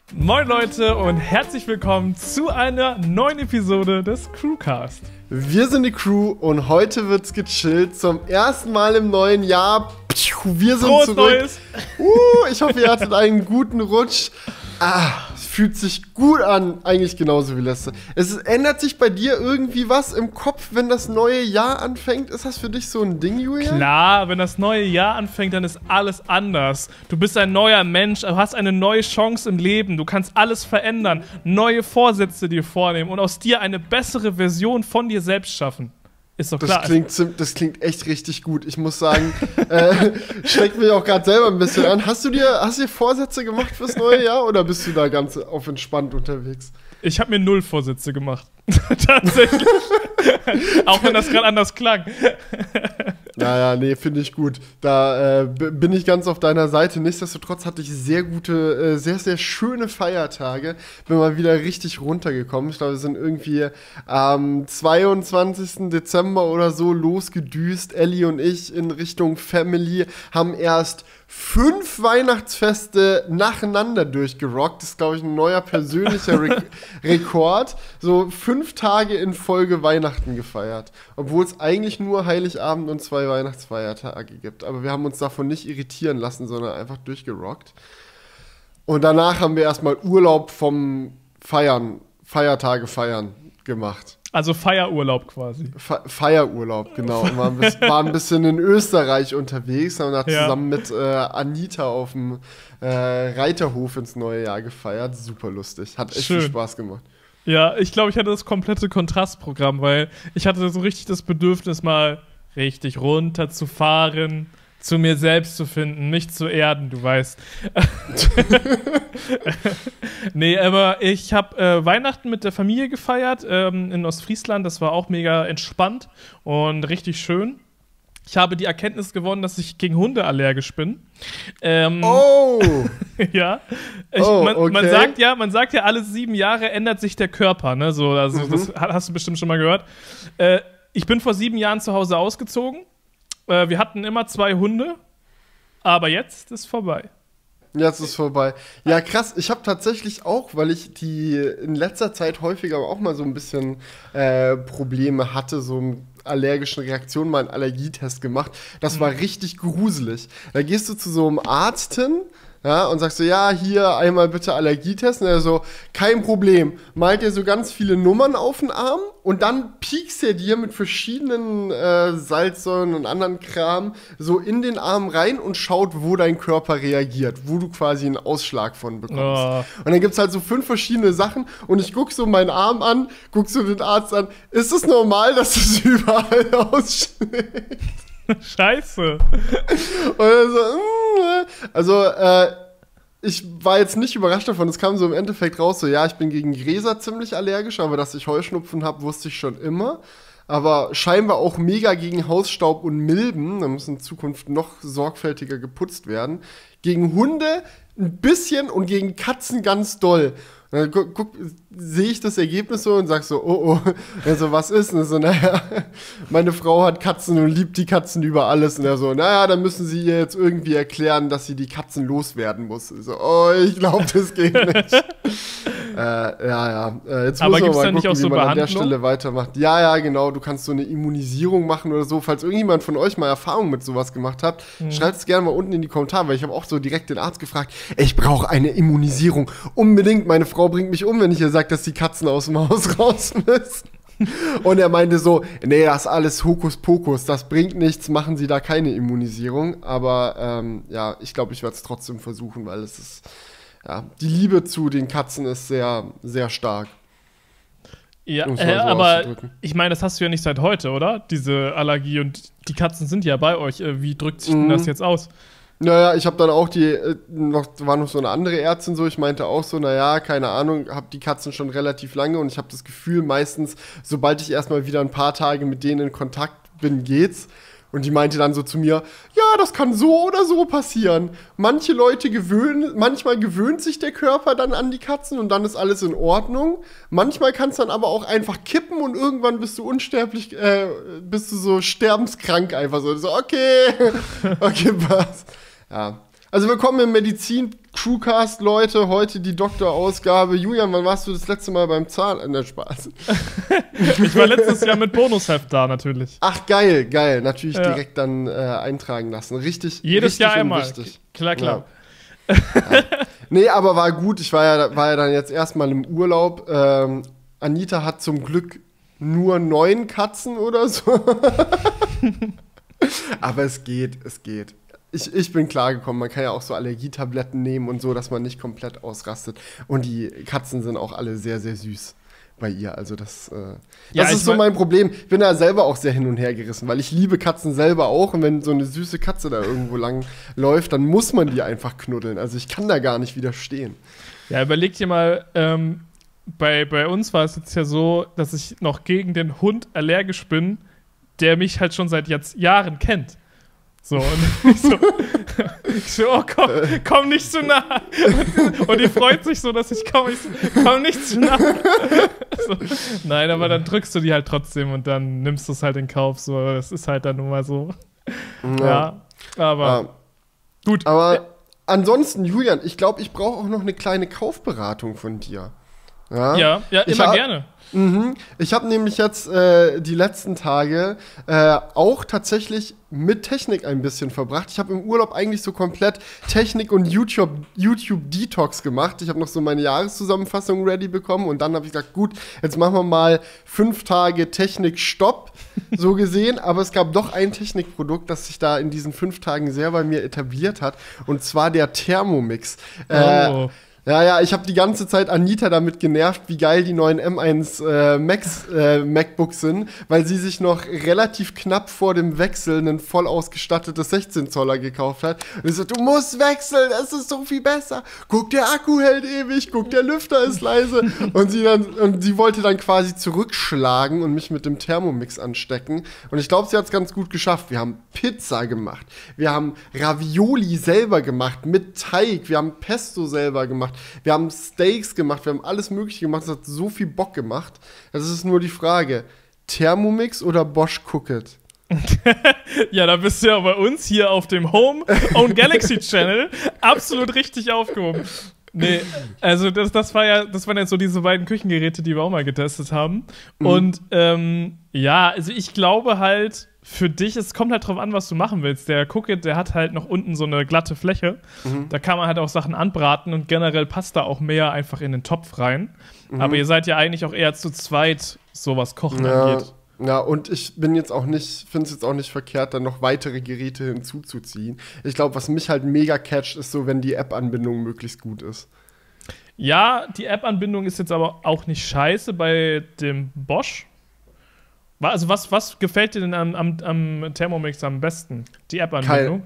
Moin Leute und herzlich willkommen zu einer neuen Episode des Crewcast. Wir sind die Crew und heute wird's gechillt zum ersten Mal im neuen Jahr. Wir sind Frohes zurück. Neues. Ich hoffe, ihr hattet einen guten Rutsch. Es fühlt sich gut an, eigentlich genauso wie letzte. Ändert sich bei dir irgendwie was im Kopf, wenn das neue Jahr anfängt? Ist das für dich so ein Ding, Julian? Klar, wenn das neue Jahr anfängt, dann ist alles anders. Du bist ein neuer Mensch, du hast eine neue Chance im Leben, du kannst alles verändern, neue Vorsätze dir vornehmen und aus dir eine bessere Version von dir selbst schaffen. Ist doch klar. Das klingt echt richtig gut. Ich muss sagen, steckt mich auch gerade selber ein bisschen an. Hast du dir Vorsätze gemacht fürs neue Jahr oder bist du da ganz auf entspannt unterwegs? Ich habe mir 0 Vorsätze gemacht. Tatsächlich. Auch wenn das gerade anders klang. Naja, nee, finde ich gut. Da bin ich ganz auf deiner Seite. Nichtsdestotrotz hatte ich sehr gute, sehr, sehr schöne Feiertage. Bin mal wieder richtig runtergekommen. Ich glaube, wir sind irgendwie am 22. Dezember oder so losgedüst. Ellie und ich in Richtung Family haben erst 5 Weihnachtsfeste nacheinander durchgerockt. Das ist, glaube ich, ein neuer persönlicher Rekord. So 5 Tage in Folge Weihnachten gefeiert. Obwohl es eigentlich nur Heiligabend und 2 Weihnachtsfeiertage gibt. Aber wir haben uns davon nicht irritieren lassen, sondern einfach durchgerockt. Und danach haben wir erstmal Urlaub vom Feiertage feiern gemacht. Also Feierurlaub quasi. Feierurlaub, genau. Und war ein bisschen in Österreich unterwegs, haben da zusammen mit Anita auf dem Reiterhof ins neue Jahr gefeiert. Super lustig. Hat echt viel Spaß gemacht. Ja, ich glaube, ich hatte das komplette Kontrastprogramm, weil ich hatte so richtig das Bedürfnis, mal richtig runterzufahren, zu mir selbst zu finden, mich zu erden, du weißt. Nee, aber ich habe Weihnachten mit der Familie gefeiert in Ostfriesland. Das war auch mega entspannt und richtig schön. Ich habe die Erkenntnis gewonnen, dass ich gegen Hunde allergisch bin. Ja. Okay. Man sagt ja, alle 7 Jahre ändert sich der Körper. Ne? So, also, das hast du bestimmt schon mal gehört. Ich bin vor 7 Jahren zu Hause ausgezogen. Wir hatten immer 2 Hunde. Aber jetzt ist vorbei. Jetzt ist vorbei. Ja, krass. Ich habe tatsächlich auch, weil ich die in letzter Zeit häufiger auch mal so ein bisschen Probleme hatte, so einen allergischen Reaktionen, mal einen Allergietest gemacht. Das war richtig gruselig. Da gehst du zu so einem Arzt hin, ja, und sagst so, ja, hier einmal bitte Allergietest. Und er so, kein Problem. Malt dir so ganz viele Nummern auf den Arm und dann piekst er dir mit verschiedenen Salzsäuren und anderen Kram so in den Arm rein und schaut, wo dein Körper reagiert, wo du quasi einen Ausschlag von bekommst. Oh. Und dann gibt's halt so 5 verschiedene Sachen und ich guck so meinen Arm an, guck so den Arzt an. Ist es normal, dass es überall ausschlägt? Scheiße. Ich war jetzt nicht überrascht davon, es kam so im Endeffekt raus, so, ja, ich bin gegen Gräser ziemlich allergisch, aber dass ich Heuschnupfen habe, wusste ich schon immer. Aber scheinbar auch mega gegen Hausstaub und Milben, da muss in Zukunft noch sorgfältiger geputzt werden. Gegen Hunde ein bisschen und gegen Katzen ganz doll. Dann sehe ich das Ergebnis so und sag so, oh. Also, was ist? Und so, naja, meine Frau hat Katzen und liebt die Katzen über alles. Und er so, naja, dann müssen sie ihr jetzt irgendwie erklären, dass sie die Katzen loswerden muss. So, oh, ich glaube, das geht nicht. Jetzt aber muss man mal gucken, nicht auch so wie man an der Behandlung? Stelle weitermacht. Ja, genau, du kannst so eine Immunisierung machen oder so. Falls irgendjemand von euch mal Erfahrung mit sowas gemacht hat, schreibt es gerne mal unten in die Kommentare, weil ich habe auch so direkt den Arzt gefragt, ich brauche eine Immunisierung. Unbedingt, meine Frau bringt mich um, wenn ich ihr sage, dass die Katzen aus dem Haus raus müssen. Und er meinte so, nee, das ist alles Hokuspokus, das bringt nichts, machen Sie da keine Immunisierung. Aber ich glaube, ich werde es trotzdem versuchen, weil es ist, die Liebe zu den Katzen ist sehr, sehr stark. Ja, aber ich meine, das hast du ja nicht seit heute, oder? Diese Allergie und die Katzen sind ja bei euch. Wie drückt sich denn das jetzt aus? Naja, ich habe dann auch war noch so eine andere Ärztin so, ich meinte auch so, naja, keine Ahnung, habe die Katzen schon relativ lange und ich habe das Gefühl, meistens, sobald ich erstmal wieder ein paar Tage mit denen in Kontakt bin, geht's. Und die meinte dann so zu mir, ja, das kann so oder so passieren. Manchmal gewöhnt sich der Körper dann an die Katzen und dann ist alles in Ordnung. Manchmal kann es dann aber auch einfach kippen und irgendwann bist du unsterblich, bist du so sterbenskrank einfach so. Okay, passt. Ja. Also willkommen im Medizin-Crewcast, Leute. Heute die Doktorausgabe. Julian, wann warst du das letzte Mal beim Zahn? Der Spaß. Ich war letztes Jahr mit Bonusheft da, natürlich. Ach, geil. Natürlich direkt dann eintragen lassen. Richtig. Jedes richtig Jahr einmal. Wichtig. Klar. Ja. Nee, aber war gut. Ich war ja dann jetzt erstmal im Urlaub. Anita hat zum Glück nur 9 Katzen oder so. Aber es geht. Ich bin klargekommen, man kann ja auch so Allergietabletten nehmen und so, dass man nicht komplett ausrastet. Und die Katzen sind auch alle sehr, sehr süß bei ihr. Also das ist so mein Problem. Ich bin da selber auch sehr hin und her gerissen, weil ich liebe Katzen selber auch. Und wenn so eine süße Katze da irgendwo lang läuft, dann muss man die einfach knuddeln. Also ich kann da gar nicht widerstehen. Ja, überleg dir mal, bei uns war es jetzt ja so, dass ich noch gegen den Hund allergisch bin, der mich halt schon seit Jahren kennt. So, und ich so, oh, komm nicht zu nah. Und die freut sich so, dass ich komm nicht zu nah. So, nein, aber dann drückst du die halt trotzdem und dann nimmst du es halt in Kauf. So, das ist halt dann nun mal so. Ja, aber gut. Aber ansonsten, Julian, ich glaube, ich brauche auch noch eine kleine Kaufberatung von dir. Ja, immer gerne. Ich habe nämlich jetzt die letzten Tage auch tatsächlich mit Technik ein bisschen verbracht. Ich habe im Urlaub eigentlich so komplett Technik und YouTube-Detox gemacht. Ich habe noch so meine Jahreszusammenfassung ready bekommen und dann habe ich gesagt, gut, jetzt machen wir mal 5 Tage Technik-Stopp, so gesehen. Aber es gab doch ein Technikprodukt, das sich da in diesen 5 Tagen sehr bei mir etabliert hat, und zwar der Thermomix. Ja, ich habe die ganze Zeit Anita damit genervt, wie geil die neuen M1 MacBooks sind, weil sie sich noch relativ knapp vor dem Wechsel ein voll ausgestattetes 16-Zoller gekauft hat. Und ich so, du musst wechseln, es ist so viel besser. Guck, der Akku hält ewig, guck, der Lüfter ist leise. Und sie wollte dann quasi zurückschlagen und mich mit dem Thermomix anstecken. Und ich glaube, sie hat es ganz gut geschafft. Wir haben Pizza gemacht, wir haben Ravioli selber gemacht mit Teig, wir haben Pesto selber gemacht. Wir haben Steaks gemacht, wir haben alles Mögliche gemacht. Es hat so viel Bock gemacht. Das ist nur die Frage: Thermomix oder Bosch Cookit? Ja, da bist du ja bei uns hier auf dem Home Own Galaxy Channel absolut richtig aufgehoben. Nee, also das waren jetzt so diese beiden Küchengeräte, die wir auch mal getestet haben. Und ja, also ich glaube halt, für dich, es kommt halt drauf an, was du machen willst. Der Cookit, der hat halt noch unten so eine glatte Fläche. Da kann man halt auch Sachen anbraten und generell passt da auch mehr einfach in den Topf rein. Aber ihr seid ja eigentlich auch eher zu zweit, so was Kochen angeht. Ja, und ich finde es jetzt auch nicht verkehrt, dann noch weitere Geräte hinzuzuziehen. Ich glaube, was mich halt mega catcht, ist so, wenn die App-Anbindung möglichst gut ist. Ja, die App-Anbindung ist jetzt aber auch nicht scheiße bei dem Bosch. Also was gefällt dir denn am Thermomix am besten? Die App-Anbindung?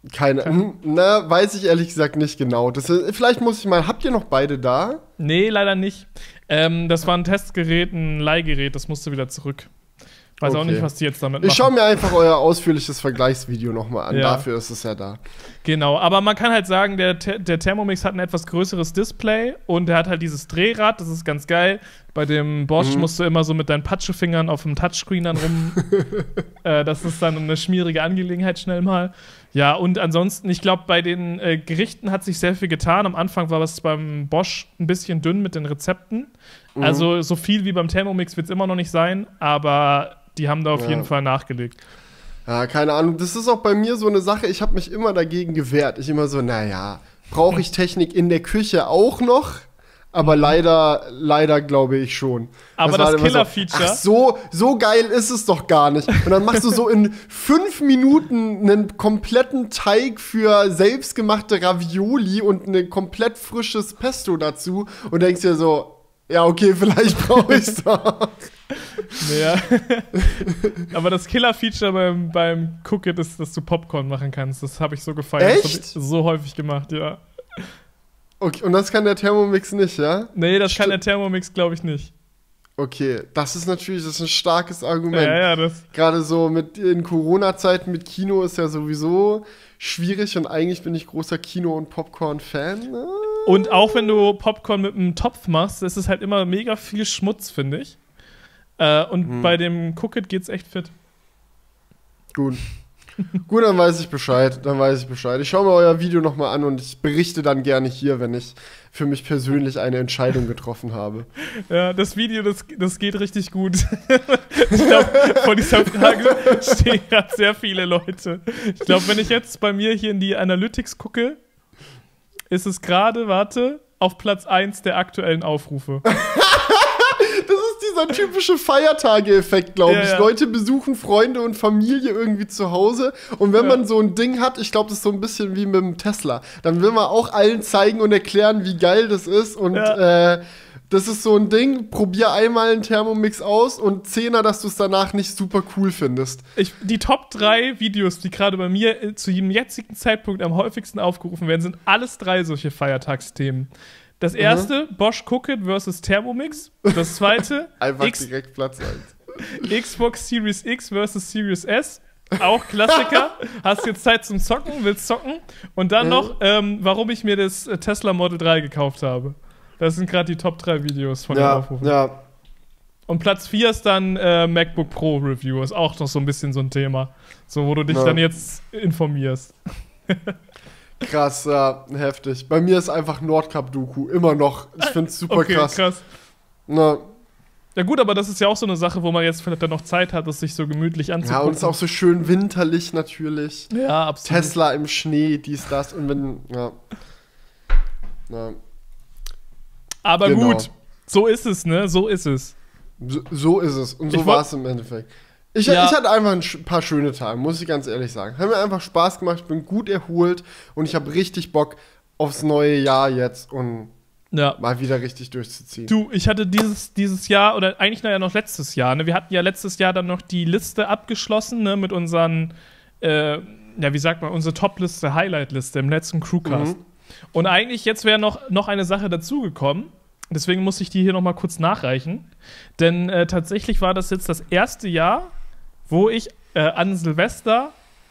Weiß ich ehrlich gesagt nicht genau. Vielleicht muss ich mal, habt ihr noch beide da? Nee, leider nicht. Das war ein Testgerät, ein Leihgerät, das musste wieder zurück. Weiß auch nicht, was die jetzt damit machen. Ich schaue mir einfach euer ausführliches Vergleichsvideo nochmal an. Ja. Dafür ist es ja da. Genau, aber man kann halt sagen, der Thermomix hat ein etwas größeres Display und der hat halt dieses Drehrad, das ist ganz geil. Bei dem Bosch musst du immer so mit deinen Patschefingern auf dem Touchscreen dann rum. Das ist dann eine schmierige Angelegenheit schnell mal. Ja, und ansonsten, ich glaube, bei den Gerichten hat sich sehr viel getan. Am Anfang war es beim Bosch ein bisschen dünn mit den Rezepten. Also so viel wie beim Thermomix wird es immer noch nicht sein, aber die haben da auf jeden Fall nachgelegt. Ja, keine Ahnung. Das ist auch bei mir so eine Sache, ich habe mich immer dagegen gewehrt. Ich immer so, brauche ich Technik in der Küche auch noch? Aber leider glaube ich schon. Aber das Killer-Feature. So geil ist es doch gar nicht. Und dann machst du so in 5 Minuten einen kompletten Teig für selbstgemachte Ravioli und ein komplett frisches Pesto dazu und denkst dir so, ja, okay, vielleicht brauche ich es doch. Ja. Aber das Killer-Feature beim Cookit ist, dass du Popcorn machen kannst. Das habe ich so gefeiert. Echt? Das habe ich so häufig gemacht, ja. Okay, und das kann der Thermomix nicht, ja? Nee, das kann der Thermomix, glaube ich, nicht. Okay, das ist ein starkes Argument. Ja, das. Gerade so in Corona-Zeiten mit Kino ist ja sowieso schwierig und eigentlich bin ich großer Kino- und Popcorn-Fan. Und auch wenn du Popcorn mit einem Topf machst, ist es halt immer mega viel Schmutz, finde ich. Und bei dem Cookit geht's echt fit. Gut. Gut, dann weiß ich Bescheid. Ich schaue mir euer Video nochmal an und ich berichte dann gerne hier, wenn ich für mich persönlich eine Entscheidung getroffen habe. Ja, das Video, das geht richtig gut. Ich glaube, vor dieser Frage stehen gerade sehr viele Leute. Ich glaube, wenn ich jetzt bei mir hier in die Analytics gucke, ist es gerade, auf Platz 1 der aktuellen Aufrufe. Das ist dieser typische Feiertage-Effekt, glaube ich. Ja. Leute besuchen Freunde und Familie irgendwie zu Hause. Und wenn man so ein Ding hat, ich glaube, das ist so ein bisschen wie mit dem Tesla. Dann will man auch allen zeigen und erklären, wie geil das ist. Und das ist so ein Ding, probier einmal einen Thermomix aus und Zehner, dass du es danach nicht super cool findest. Die Top 3 Videos, die gerade bei mir zu jedem jetzigen Zeitpunkt am häufigsten aufgerufen werden, sind alles 3 solche Feiertagsthemen. Das erste, Bosch Cookit versus Thermomix. Das zweite, einfach direkt Platz 1. Xbox Series X versus Series S. Auch Klassiker. Hast jetzt Zeit zum Zocken, willst zocken. Und dann noch, warum ich mir das Tesla Model 3 gekauft habe. Das sind gerade die Top 3 Videos von den Aufrufen. Ja. Und Platz 4 ist dann MacBook Pro Review. Ist auch noch so ein bisschen so ein Thema. So, wo du dich dann jetzt informierst. Krass, ja, heftig. Bei mir ist einfach Nordkap-Doku immer noch. Ich finde es super krass. Na. Ja gut, aber das ist ja auch so eine Sache, wo man jetzt vielleicht dann noch Zeit hat, das sich so gemütlich anzugucken. Ja, und es ist auch so schön winterlich natürlich. Ja, absolut. Tesla im Schnee, dies, das. Und wenn, Aber gut, so ist es, ne? So ist es. So ist es. Und so war es im Endeffekt. Ich hatte einfach ein paar schöne Tage, muss ich ganz ehrlich sagen. Hat mir einfach Spaß gemacht, ich bin gut erholt und ich habe richtig Bock aufs neue Jahr jetzt und mal wieder richtig durchzuziehen. Du, ich hatte dieses Jahr, oder eigentlich noch letztes Jahr, ne? Wir hatten ja letztes Jahr dann noch die Liste abgeschlossen, ne? Mit unseren, wie sagt man, unsere Top-Liste, Highlight-Liste im letzten Crewcast. Und eigentlich, jetzt wäre noch eine Sache dazugekommen. Deswegen muss ich die hier noch mal kurz nachreichen. Denn tatsächlich war das jetzt das erste Jahr, wo ich an Silvester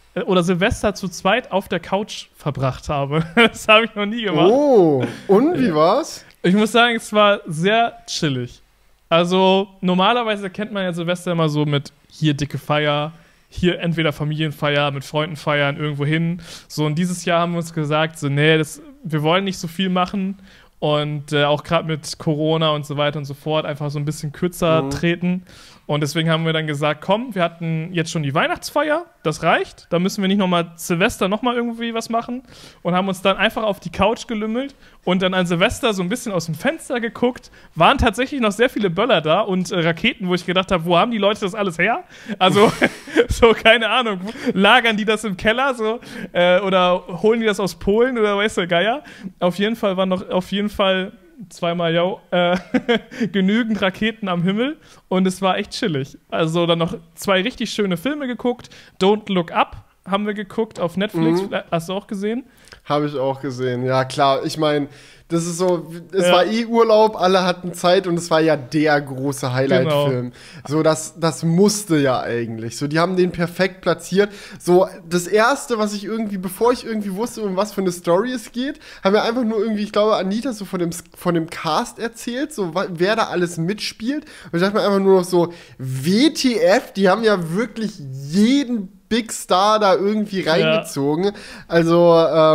zu zweit auf der Couch verbracht habe. Das habe ich noch nie gemacht. Oh, und wie war's? Ich muss sagen, es war sehr chillig. Also normalerweise kennt man ja Silvester immer so mit hier dicke Feier, hier entweder Familienfeier, mit Freunden feiern, irgendwo hin. So, und dieses Jahr haben wir uns gesagt, so, nee, wir wollen nicht so viel machen. Und auch gerade mit Corona und so weiter und so fort einfach so ein bisschen kürzer treten. Und deswegen haben wir dann gesagt, komm, wir hatten jetzt schon die Weihnachtsfeier, das reicht. Da müssen wir nicht nochmal Silvester nochmal irgendwie was machen. Und haben uns dann einfach auf die Couch gelümmelt und dann an Silvester so ein bisschen aus dem Fenster geguckt. Waren tatsächlich noch sehr viele Böller da und Raketen, wo ich gedacht habe, wo haben die Leute das alles her? Also, so, keine Ahnung. Lagern die das im Keller so? Oder holen die das aus Polen oder weiß der Geier? Auf jeden Fall waren noch, zweimal genügend Raketen am Himmel und es war echt chillig. Also dann noch 2 richtig schöne Filme geguckt. Don't Look Up haben wir geguckt auf Netflix. Hast du auch gesehen? Habe ich auch gesehen, ja klar. Ich meine, das ist so, es war Urlaub, alle hatten Zeit und es war ja der große Highlight-Film. So, das musste ja eigentlich. So, die haben den perfekt platziert. So, das Erste, was ich irgendwie, bevor ich irgendwie wusste, um was für eine Story es geht, haben wir einfach nur irgendwie, ich glaube, Anita so von dem Cast erzählt, so, wer da alles mitspielt. Und ich dachte mir einfach nur noch so, WTF, die haben ja wirklich jeden Big Star da irgendwie reingezogen. Ja. Also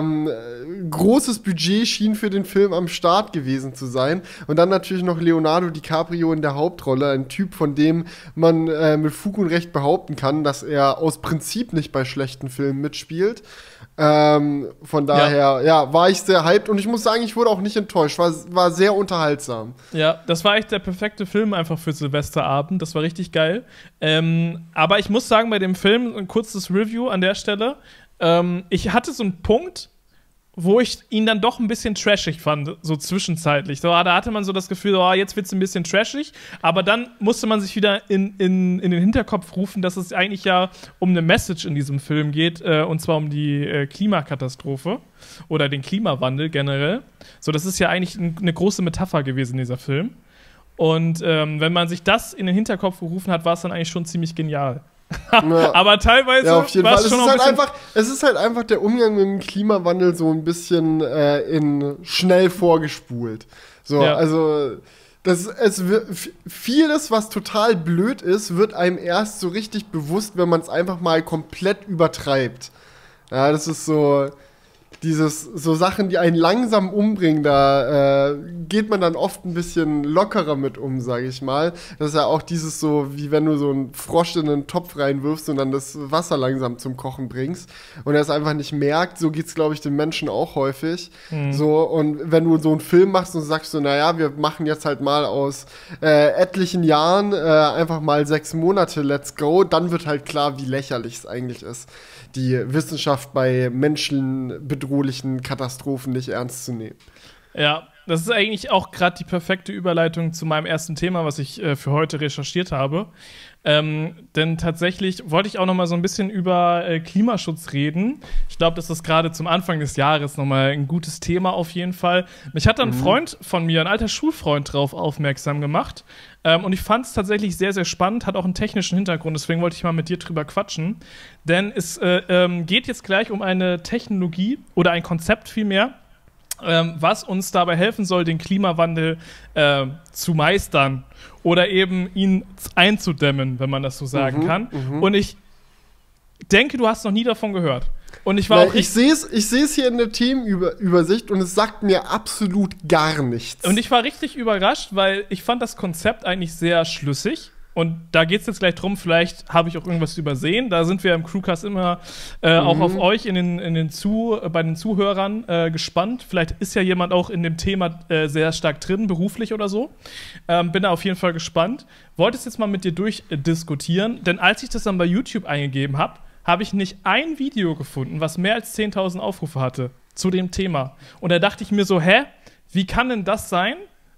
großes Budget schien für den Film am Start gewesen zu sein. Und dann natürlich noch Leonardo DiCaprio in der Hauptrolle. Ein Typ, von dem man mit Fug und Recht behaupten kann, dass er aus Prinzip nicht bei schlechten Filmen mitspielt. Von daher, war ich sehr hyped. Und ich muss sagen, ich wurde auch nicht enttäuscht. War sehr unterhaltsam. Ja, das war echt der perfekte Film einfach für Silvesterabend. Das war richtig geil. Aber ich muss sagen, bei dem Film, ein kurzes Review an der Stelle, ich hatte so einen Punkt, wo ich ihn dann doch ein bisschen trashig fand, so zwischenzeitlich. So, da hatte man so das Gefühl, jetzt wird's ein bisschen trashig, aber dann musste man sich wieder in den Hinterkopf rufen, dass es eigentlich ja um eine Message in diesem Film geht, und zwar um die Klimakatastrophe oder den Klimawandel generell. So, das ist ja eigentlich eine große Metapher gewesen, dieser Film. Und wenn man sich das in den Hinterkopf gerufen hat, war es dann eigentlich schon ziemlich genial. Aber teilweise auf jeden Fall. Es ist halt einfach der Umgang mit dem Klimawandel so ein bisschen schnell vorgespult. So, also Vieles, was total blöd ist, wird einem erst so richtig bewusst, wenn man es einfach mal komplett übertreibt. Ja, das ist so so Sachen, die einen langsam umbringen, da geht man dann oft ein bisschen lockerer mit um, sage ich mal. Das ist ja auch dieses so, wie wenn du so einen Frosch in einen Topf reinwirfst und dann das Wasser langsam zum Kochen bringst und er es einfach nicht merkt. So geht's, glaube ich, den Menschen auch häufig. So, und wenn du so einen Film machst und sagst so, naja, wir machen jetzt halt mal aus etlichen Jahren einfach mal 6 Monate, let's go, dann wird halt klar, wie lächerlich es eigentlich ist, die Wissenschaft bei menschenbedrohlichen Katastrophen nicht ernst zu nehmen. Ja, das ist eigentlich auch gerade die perfekte Überleitung zu meinem ersten Thema, was ich für heute recherchiert habe. Denn tatsächlich wollte ich auch noch mal so ein bisschen über Klimaschutz reden. Ich glaube, das ist gerade zum Anfang des Jahres noch mal ein gutes Thema auf jeden Fall. Mich hat dann ein Freund von mir, ein alter Schulfreund, drauf aufmerksam gemacht. Und ich fand es tatsächlich sehr, sehr spannend, hat auch einen technischen Hintergrund. Deswegen wollte ich mal mit dir drüber quatschen. Denn es geht jetzt gleich um eine Technologie oder ein Konzept vielmehr, was uns dabei helfen soll, den Klimawandel zu meistern oder eben ihn einzudämmen, wenn man das so sagen kann. Und ich denke, du hast noch nie davon gehört. Und ich war ich sehe es hier in der Themenübersicht und es sagt mir absolut gar nichts. Und ich war richtig überrascht, weil ich fand das Konzept eigentlich sehr schlüssig. Und da geht es jetzt gleich drum, vielleicht habe ich auch irgendwas übersehen. Da sind wir im Crewcast immer auch auf euch bei den Zuhörern gespannt. Vielleicht ist ja jemand auch in dem Thema sehr stark drin, beruflich oder so. Bin da auf jeden Fall gespannt. Wollte es jetzt mal mit dir durchdiskutieren, denn als ich das dann bei YouTube eingegeben habe, habe ich nicht ein Video gefunden, was mehr als 10.000 Aufrufe hatte zu dem Thema. Und da dachte ich mir so, wie kann denn das sein?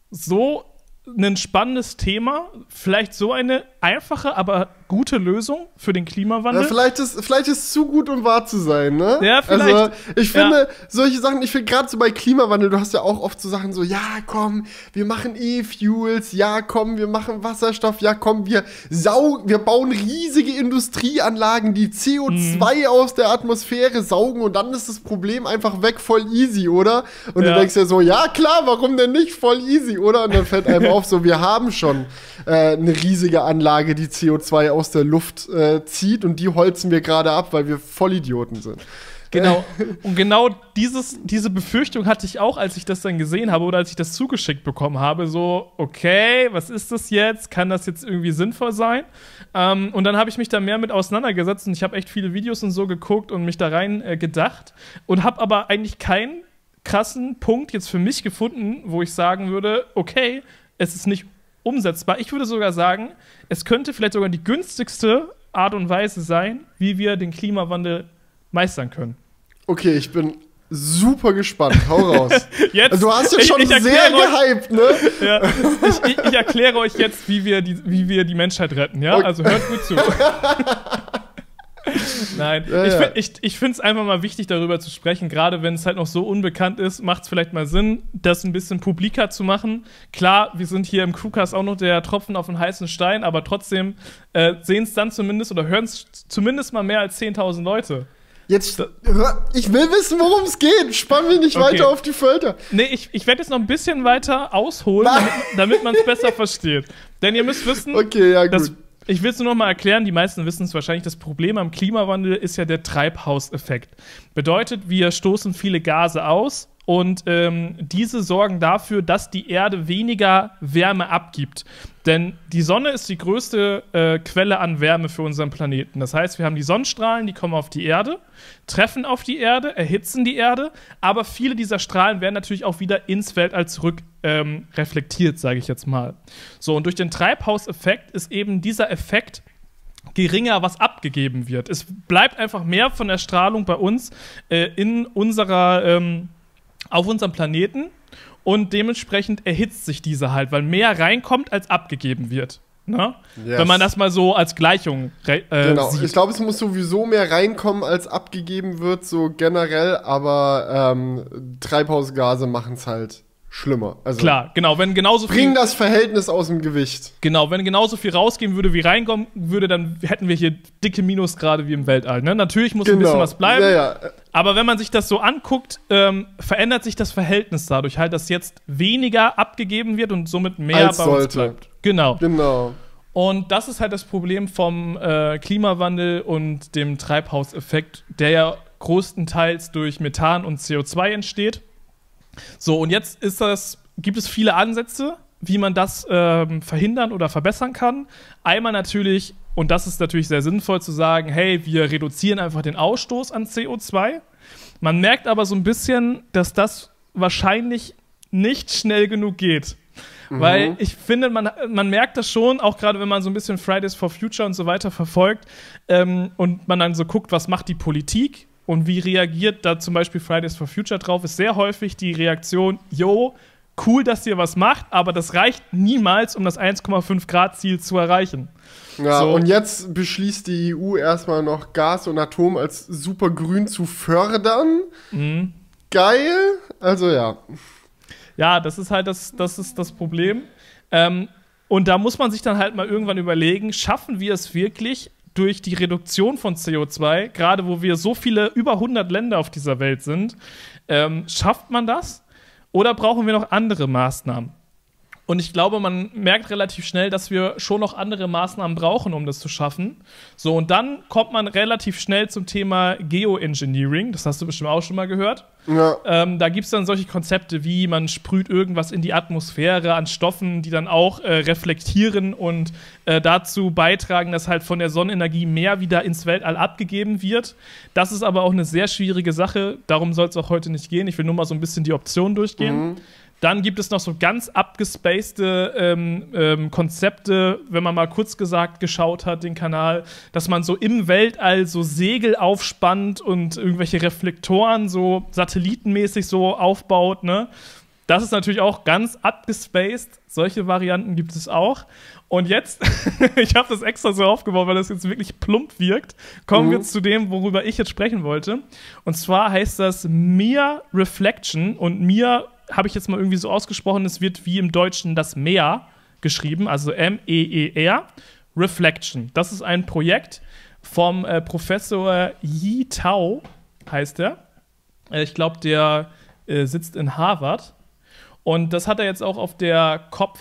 So ein spannendes Thema, vielleicht so eine einfache, aber gute Lösung für den Klimawandel. Ja, vielleicht ist es zu gut, um wahr zu sein, ne? Ja, vielleicht. Also, ich finde, solche Sachen, ich finde gerade so bei Klimawandel, du hast ja auch oft so Sachen so, ja, komm, wir machen E-Fuels, ja, komm, wir machen Wasserstoff, ja, komm, wir bauen riesige Industrieanlagen, die CO2 aus der Atmosphäre saugen und dann ist das Problem einfach weg, voll easy, oder? Und du denkst ja so, ja, klar, warum denn nicht, voll easy, oder? Und dann fällt einem auf, so, wir haben schon eine riesige Anlage, die CO2 aus der Luft zieht und die holzen wir gerade ab, weil wir Vollidioten sind. Genau. Und genau diese Befürchtung hatte ich auch, als ich das dann gesehen habe oder als ich das zugeschickt bekommen habe. So, okay, was ist das jetzt? Kann das jetzt irgendwie sinnvoll sein? Und dann habe ich mich da mehr mit auseinandergesetzt und ich habe echt viele Videos und so geguckt und mich da rein gedacht und habe aber eigentlich keinen krassen Punkt jetzt für mich gefunden, wo ich sagen würde, okay, es ist nicht umsetzbar. Ich würde sogar sagen, es könnte vielleicht sogar die günstigste Art und Weise sein, wie wir den Klimawandel meistern können. Okay, ich bin super gespannt. Hau raus. Jetzt, also, du hast jetzt schon sehr gehypt, ne? Ja, ich erkläre euch jetzt, wie wir die Menschheit retten, ja? Okay. Also hört gut zu. Nein, ja. Ich finde es einfach mal wichtig, darüber zu sprechen. Gerade wenn es halt noch so unbekannt ist, macht es vielleicht mal Sinn, das ein bisschen publiker zu machen. Klar, wir sind hier im Crewcast auch noch der Tropfen auf den heißen Stein, aber trotzdem sehen es dann zumindest oder hören es zumindest mal mehr als 10.000 Leute. Jetzt, ich will wissen, worum es geht. Spann mich nicht weiter auf die Folter. Nee, ich werde jetzt noch ein bisschen weiter ausholen, damit man es besser versteht. Denn ihr müsst wissen, okay, ja, gut. Ich will es nur noch mal erklären, die meisten wissen es wahrscheinlich, das Problem am Klimawandel ist ja der Treibhauseffekt. Bedeutet, wir stoßen viele Gase aus und diese sorgen dafür, dass die Erde weniger Wärme abgibt. Denn die Sonne ist die größte Quelle an Wärme für unseren Planeten. Das heißt, wir haben die Sonnenstrahlen, die kommen auf die Erde, treffen auf die Erde, erhitzen die Erde, aber viele dieser Strahlen werden natürlich auch wieder ins Weltall zurück reflektiert, sage ich jetzt mal. So, und durch den Treibhauseffekt ist eben dieser Effekt geringer, was abgegeben wird. Es bleibt einfach mehr von der Strahlung bei uns auf unserem Planeten und dementsprechend erhitzt sich diese halt, weil mehr reinkommt, als abgegeben wird. Ne? Yes. Wenn man das mal so als Gleichung genau. sieht. Ich glaube, es muss sowieso mehr reinkommen, als abgegeben wird, so generell, aber Treibhausgase machen es halt schlimmer. Also klar, genau, wenn genauso viel. Bring das Verhältnis aus dem Gewicht. Genau, wenn genauso viel rausgehen würde, wie reinkommen würde, dann hätten wir hier dicke Minusgrade wie im Weltall. Ne? Natürlich muss ein bisschen was bleiben. Ja. Aber wenn man sich das so anguckt, verändert sich das Verhältnis dadurch halt, dass jetzt weniger abgegeben wird und somit mehr als bei uns sollte. bleibt. Genau. Und das ist halt das Problem vom Klimawandel und dem Treibhauseffekt, der ja größtenteils durch Methan und CO2 entsteht. So, und jetzt gibt es viele Ansätze, wie man das verhindern oder verbessern kann. Einmal natürlich, und das ist natürlich sehr sinnvoll zu sagen, hey, wir reduzieren einfach den Ausstoß an CO2. Man merkt aber so ein bisschen, dass das wahrscheinlich nicht schnell genug geht. Weil ich finde, man merkt das schon, auch gerade wenn man so ein bisschen Fridays for Future und so weiter verfolgt und man dann so guckt, was macht die Politik und wie reagiert da zum Beispiel Fridays for Future drauf, ist sehr häufig die Reaktion, yo, cool, dass ihr was macht, aber das reicht niemals, um das 1,5 Grad Ziel zu erreichen. Ja, so. Und jetzt beschließt die EU erstmal noch Gas und Atom als supergrün zu fördern. Geil, also ja. Ja, das ist halt das Problem. Und da muss man sich dann halt mal irgendwann überlegen, schaffen wir es wirklich durch die Reduktion von CO2, gerade wo wir so viele, über 100 Länder auf dieser Welt sind, schafft man das? Oder brauchen wir noch andere Maßnahmen? Und ich glaube, man merkt relativ schnell, dass wir schon noch andere Maßnahmen brauchen, um das zu schaffen. So, und dann kommt man relativ schnell zum Thema Geoengineering. Das hast du bestimmt auch schon mal gehört. Ja. Da gibt es dann solche Konzepte wie, man sprüht irgendwas in die Atmosphäre an Stoffen, die dann auch reflektieren und dazu beitragen, dass halt von der Sonnenenergie mehr wieder ins Weltall abgegeben wird. Das ist aber auch eine sehr schwierige Sache. Darum soll es auch heute nicht gehen. Ich will nur mal so ein bisschen die Optionen durchgehen. Dann gibt es noch so ganz abgespacede Konzepte, wenn man mal kurz gesagt geschaut hat, den Kanal, dass man so im Weltall so Segel aufspannt und irgendwelche Reflektoren so satellitenmäßig so aufbaut, ne? Das ist natürlich auch ganz abgespaced. Solche Varianten gibt es auch. Und jetzt, ich habe das extra so aufgebaut, weil das jetzt wirklich plump wirkt, kommen wir zu dem, worüber ich jetzt sprechen wollte. Und zwar heißt das Mere Reflection und Mere habe ich jetzt mal irgendwie so ausgesprochen, es wird wie im Deutschen das Meer geschrieben, also M-E-E-R, Reflection. Das ist ein Projekt vom Professor Yi Tao, heißt er. Ich glaube, der sitzt in Harvard. Und das hat er jetzt auch auf der COP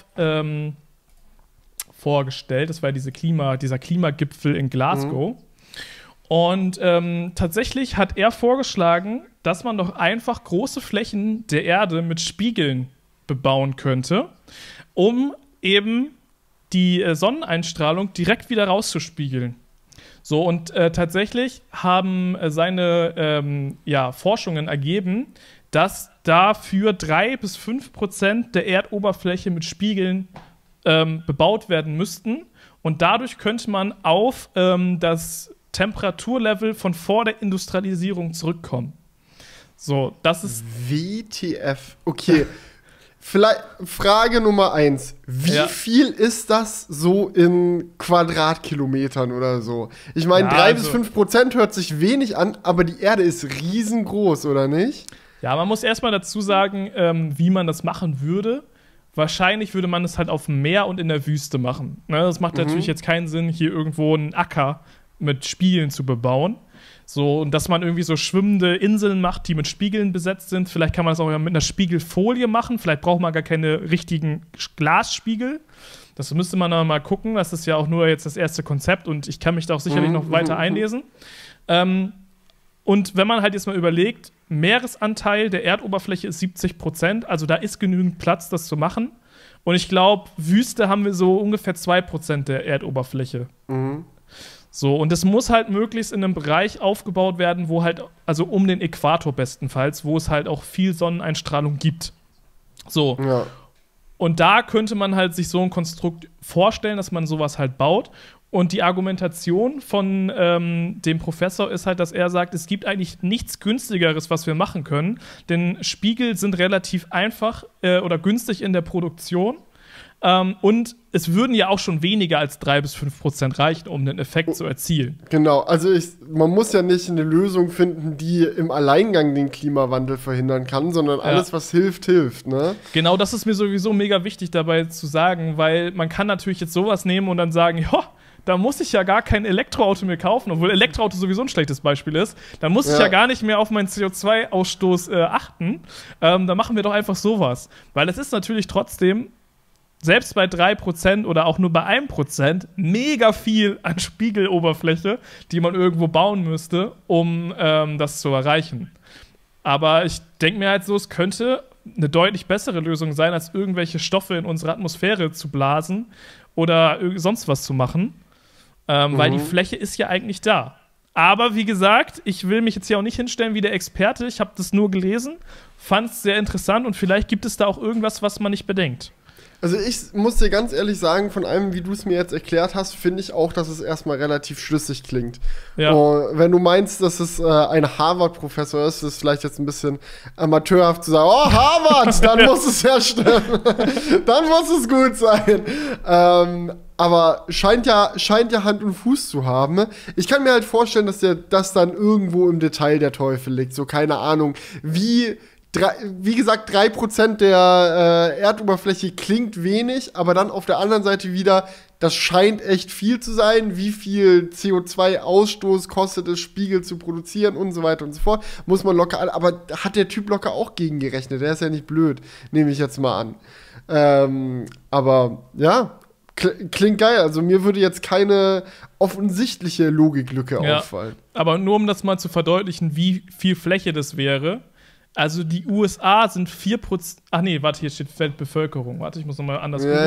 vorgestellt. Das war dieser Klimagipfel in Glasgow. Und tatsächlich hat er vorgeschlagen, dass man doch einfach große Flächen der Erde mit Spiegeln bebauen könnte, um eben die Sonneneinstrahlung direkt wieder rauszuspiegeln. So, und tatsächlich haben seine Forschungen ergeben, dass dafür 3-5% der Erdoberfläche mit Spiegeln bebaut werden müssten. Und dadurch könnte man auf das Temperaturlevel von vor der Industrialisierung zurückkommen. So, das ist. WTF. Okay. Vielleicht Frage Nummer 1. Wie viel ist das so in Quadratkilometern oder so? Ich meine, 3-5% hört sich wenig an, aber die Erde ist riesengroß, oder nicht? Ja, man muss erstmal dazu sagen, wie man das machen würde. Wahrscheinlich würde man es halt auf dem Meer und in der Wüste machen. Ne, das macht natürlich jetzt keinen Sinn, hier irgendwo einen Acker mit Spiegeln zu bebauen. So, und dass man irgendwie so schwimmende Inseln macht, die mit Spiegeln besetzt sind. Vielleicht kann man das auch mit einer Spiegelfolie machen. Vielleicht braucht man gar keine richtigen Glasspiegel. Das müsste man aber mal gucken. Das ist ja auch nur jetzt das erste Konzept und ich kann mich da auch sicherlich noch weiter einlesen. Und wenn man halt jetzt mal überlegt, Meeresanteil der Erdoberfläche ist 70%, also da ist genügend Platz, das zu machen. Und ich glaube, Wüste haben wir so ungefähr 2% der Erdoberfläche. So, und es muss halt möglichst in einem Bereich aufgebaut werden, wo halt, also um den Äquator bestenfalls, wo es halt auch viel Sonneneinstrahlung gibt. So. Ja. Und da könnte man halt sich so ein Konstrukt vorstellen, dass man sowas halt baut. Und die Argumentation von dem Professor ist halt, dass er sagt, es gibt eigentlich nichts Günstigeres, was wir machen können. Denn Spiegel sind relativ einfach oder günstig in der Produktion. Und es würden ja auch schon weniger als 3-5% reichen, um einen Effekt zu erzielen. Genau, also man muss ja nicht eine Lösung finden, die im Alleingang den Klimawandel verhindern kann, sondern alles, was hilft, hilft, ne? Genau, das ist mir sowieso mega wichtig dabei zu sagen, weil man kann natürlich jetzt sowas nehmen und dann sagen, ja, da muss ich ja gar kein Elektroauto mehr kaufen, obwohl Elektroauto sowieso ein schlechtes Beispiel ist. Da muss ich ja gar nicht mehr auf meinen CO2-Ausstoß achten. Da machen wir doch einfach sowas. Weil es ist natürlich trotzdem selbst bei 3% oder auch nur bei 1% mega viel an Spiegeloberfläche, die man irgendwo bauen müsste, um das zu erreichen. Aber ich denke mir halt so, es könnte eine deutlich bessere Lösung sein, als irgendwelche Stoffe in unsere Atmosphäre zu blasen oder sonst was zu machen. Weil die Fläche ist ja eigentlich da. Aber wie gesagt, ich will mich jetzt hier auch nicht hinstellen wie der Experte. Ich habe das nur gelesen, fand es sehr interessant und vielleicht gibt es da auch irgendwas, was man nicht bedenkt. Also ich muss dir ganz ehrlich sagen, von allem, wie du es mir jetzt erklärt hast, finde ich auch, dass es erstmal relativ schlüssig klingt. Ja. Wenn du meinst, dass es ein Harvard-Professor ist, ist es vielleicht jetzt ein bisschen amateurhaft zu sagen, oh, Harvard, dann muss es ja stimmen. Dann muss es gut sein. Aber scheint ja Hand und Fuß zu haben. Ich kann mir halt vorstellen, dass das dann irgendwo im Detail der Teufel liegt. So, keine Ahnung, wie gesagt, 3% der Erdoberfläche klingt wenig, aber dann auf der anderen Seite wieder, das scheint echt viel zu sein. Wie viel CO2-Ausstoß kostet es, Spiegel zu produzieren und so weiter und so fort. Muss man locker, aber hat der Typ locker auch gegengerechnet. Der ist ja nicht blöd, nehme ich jetzt mal an. Aber ja, klingt geil. Also mir würde jetzt keine offensichtliche Logiklücke auffallen. Aber nur um das mal zu verdeutlichen, wie viel Fläche das wäre. Also die USA sind 4%. Ach nee, warte, hier steht Weltbevölkerung. Warte, ich muss nochmal anders gucken.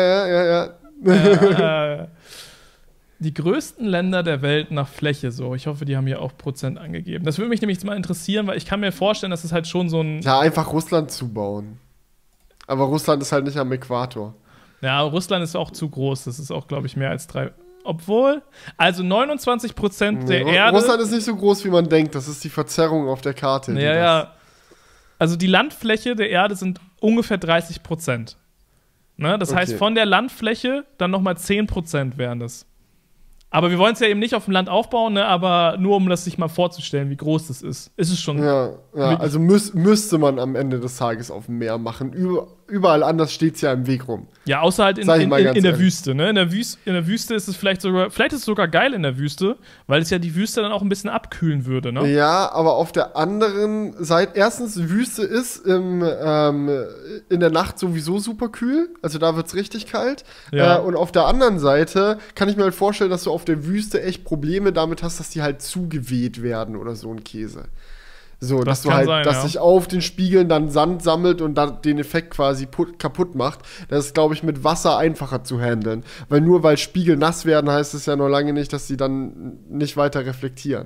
Ja. Die größten Länder der Welt nach Fläche, so. Ich hoffe, die haben hier auch Prozent angegeben. Das würde mich nämlich mal interessieren, weil ich kann mir vorstellen, dass es halt schon so ein. Ja, einfach Russland zubauen. Aber Russland ist halt nicht am Äquator. Ja, Russland ist auch zu groß. Das ist auch, glaube ich, mehr als 3. Obwohl, also 29% der Erde. Russland ist nicht so groß, wie man denkt. Das ist die Verzerrung auf der Karte. Ja. Also die Landfläche der Erde sind ungefähr 30%. Ne? Das heißt, von der Landfläche dann nochmal 10% wären das. Aber wir wollen es ja eben nicht auf dem Land aufbauen, ne? Aber nur um das sich mal vorzustellen, wie groß das ist. Ist es schon. Ja, also müsste man am Ende des Tages auf dem Meer machen. Überall anders steht es ja im Weg rum. Ja, außer halt in der Wüste, ne? In der Wüste ist es vielleicht ist es sogar geil in der Wüste, weil es ja die Wüste dann auch ein bisschen abkühlen würde, ne? Ja, aber auf der anderen Seite, erstens, Wüste ist in der Nacht sowieso super kühl, also da wird es richtig kalt. Ja. Und auf der anderen Seite kann ich mir halt vorstellen, dass du auf der Wüste echt Probleme damit hast, dass die halt zugeweht werden oder so ein Käse. So, dass sich auf den Spiegeln dann Sand sammelt und dann den Effekt quasi kaputt macht. Das ist, glaube ich, mit Wasser einfacher zu handeln. Weil Spiegel nass werden, heißt es ja noch lange nicht, dass sie dann nicht weiter reflektieren.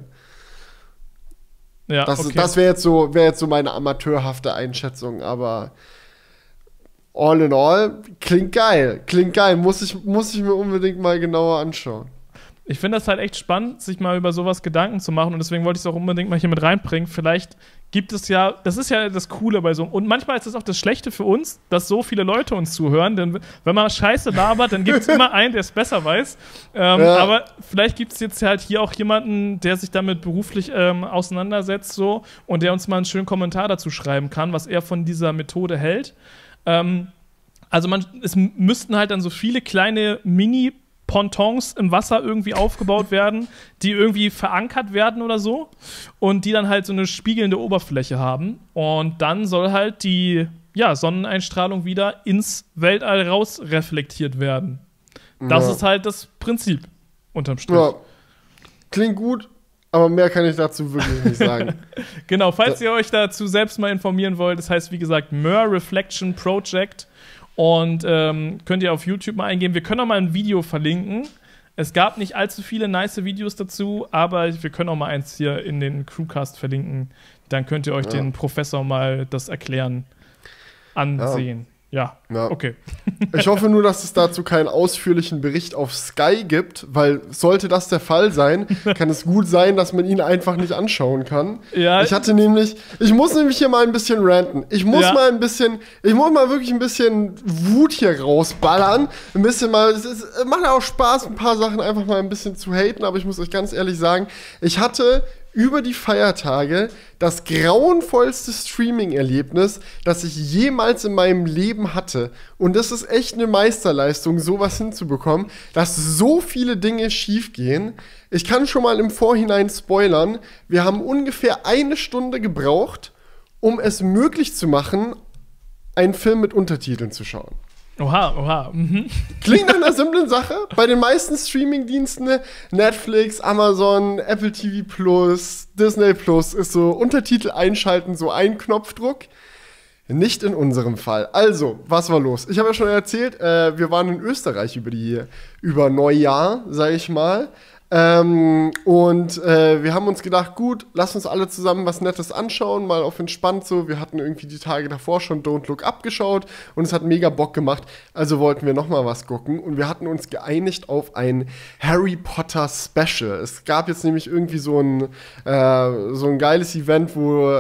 Ja, das wäre jetzt so meine amateurhafte Einschätzung, aber all in all, klingt geil. Muss ich mir unbedingt mal genauer anschauen. Ich finde das halt echt spannend, sich mal über sowas Gedanken zu machen und deswegen wollte ich es auch unbedingt mal hier mit reinbringen. Vielleicht gibt es ja, das ist ja das Coole bei so, und manchmal ist es auch das Schlechte für uns, dass so viele Leute uns zuhören, denn wenn man Scheiße labert, dann gibt es immer einen, der es besser weiß. Aber vielleicht gibt es jetzt halt hier auch jemanden, der sich damit beruflich auseinandersetzt so und der uns mal einen schönen Kommentar dazu schreiben kann, was er von dieser Methode hält. Also es müssten halt dann so viele kleine Pontons im Wasser irgendwie aufgebaut werden, die irgendwie verankert werden oder so und die dann halt so eine spiegelnde Oberfläche haben und dann soll halt die Sonneneinstrahlung wieder ins Weltall raus reflektiert werden. Das ist halt das Prinzip unterm Strich. Ja. Klingt gut, aber mehr kann ich dazu wirklich nicht sagen. Genau, falls ihr euch dazu selbst mal informieren wollt, das heißt wie gesagt MER Reflection Project. Und könnt ihr auf YouTube mal eingeben. Wir können auch mal ein Video verlinken. Es gab nicht allzu viele nice Videos dazu, aber wir können auch mal eins hier in den Crewcast verlinken. Dann könnt ihr euch den Professor mal das Erklären ansehen. Ja, Ja. okay. Ich hoffe nur, dass es dazu keinen ausführlichen Bericht auf Sky gibt, weil sollte das der Fall sein, kann es gut sein, dass man ihn einfach nicht anschauen kann. Ja. Ich muss nämlich hier mal ein bisschen ranten. Ich muss mal wirklich ein bisschen Wut hier rausballern. Ein bisschen mal, es macht ja auch Spaß, ein paar Sachen einfach mal ein bisschen zu haten, aber ich muss euch ganz ehrlich sagen, ich hatte über die Feiertage das grauenvollste Streaming-Erlebnis, das ich jemals in meinem Leben hatte. Und das ist echt eine Meisterleistung, sowas hinzubekommen, dass so viele Dinge schiefgehen. Ich kann schon mal im Vorhinein spoilern. Wir haben ungefähr 1 Stunde gebraucht, um es möglich zu machen, einen Film mit Untertiteln zu schauen. Oha. Mhm. Klingt nach einer simplen Sache. Bei den meisten Streaming-Diensten, Netflix, Amazon, Apple TV Plus, Disney Plus, ist so Untertitel einschalten, so ein Knopfdruck. Nicht in unserem Fall. Also, was war los? Ich habe ja schon erzählt, wir waren in Österreich über Neujahr, sag ich mal. Und wir haben uns gedacht, gut, lass uns alle zusammen was Nettes anschauen, mal auf entspannt so. Wir hatten irgendwie die Tage davor schon Don't Look Up geschaut und es hat mega Bock gemacht. Also wollten wir noch mal was gucken und wir hatten uns geeinigt auf ein Harry Potter Special. Es gab jetzt nämlich irgendwie so ein geiles Event,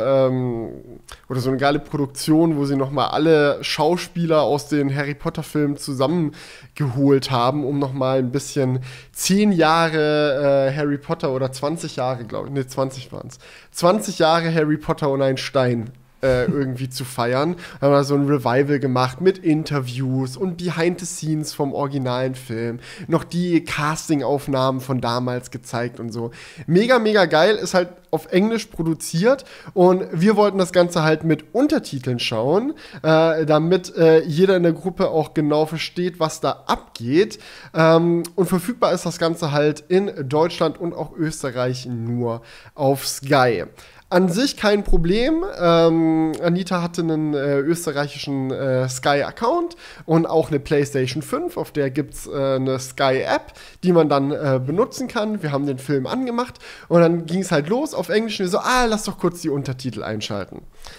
oder so eine geile Produktion, wo sie noch mal alle Schauspieler aus den Harry Potter Filmen zusammengeholt haben, um noch mal ein bisschen 10 Jahre Harry Potter oder 20 Jahre, glaube ich. Ne, 20 waren es. 20 Jahre Harry Potter und ein Stein irgendwie zu feiern. Haben wir so ein Revival gemacht mit Interviews und Behind the Scenes vom originalen Film. Noch die Castingaufnahmen von damals gezeigt und so. Mega, mega geil. Ist halt auf Englisch produziert und wir wollten das Ganze halt mit Untertiteln schauen, damit jeder in der Gruppe auch genau versteht, was da abgeht. Und verfügbar ist das Ganze halt in Deutschland und auch Österreich nur auf Sky. An sich kein Problem. Anita hatte einen österreichischen Sky-Account und auch eine PlayStation 5, auf der gibt es eine Sky-App, die man dann benutzen kann. Wir haben den Film angemacht und dann ging es halt los auf Englisch und wir so, lass doch kurz die Untertitel einschalten.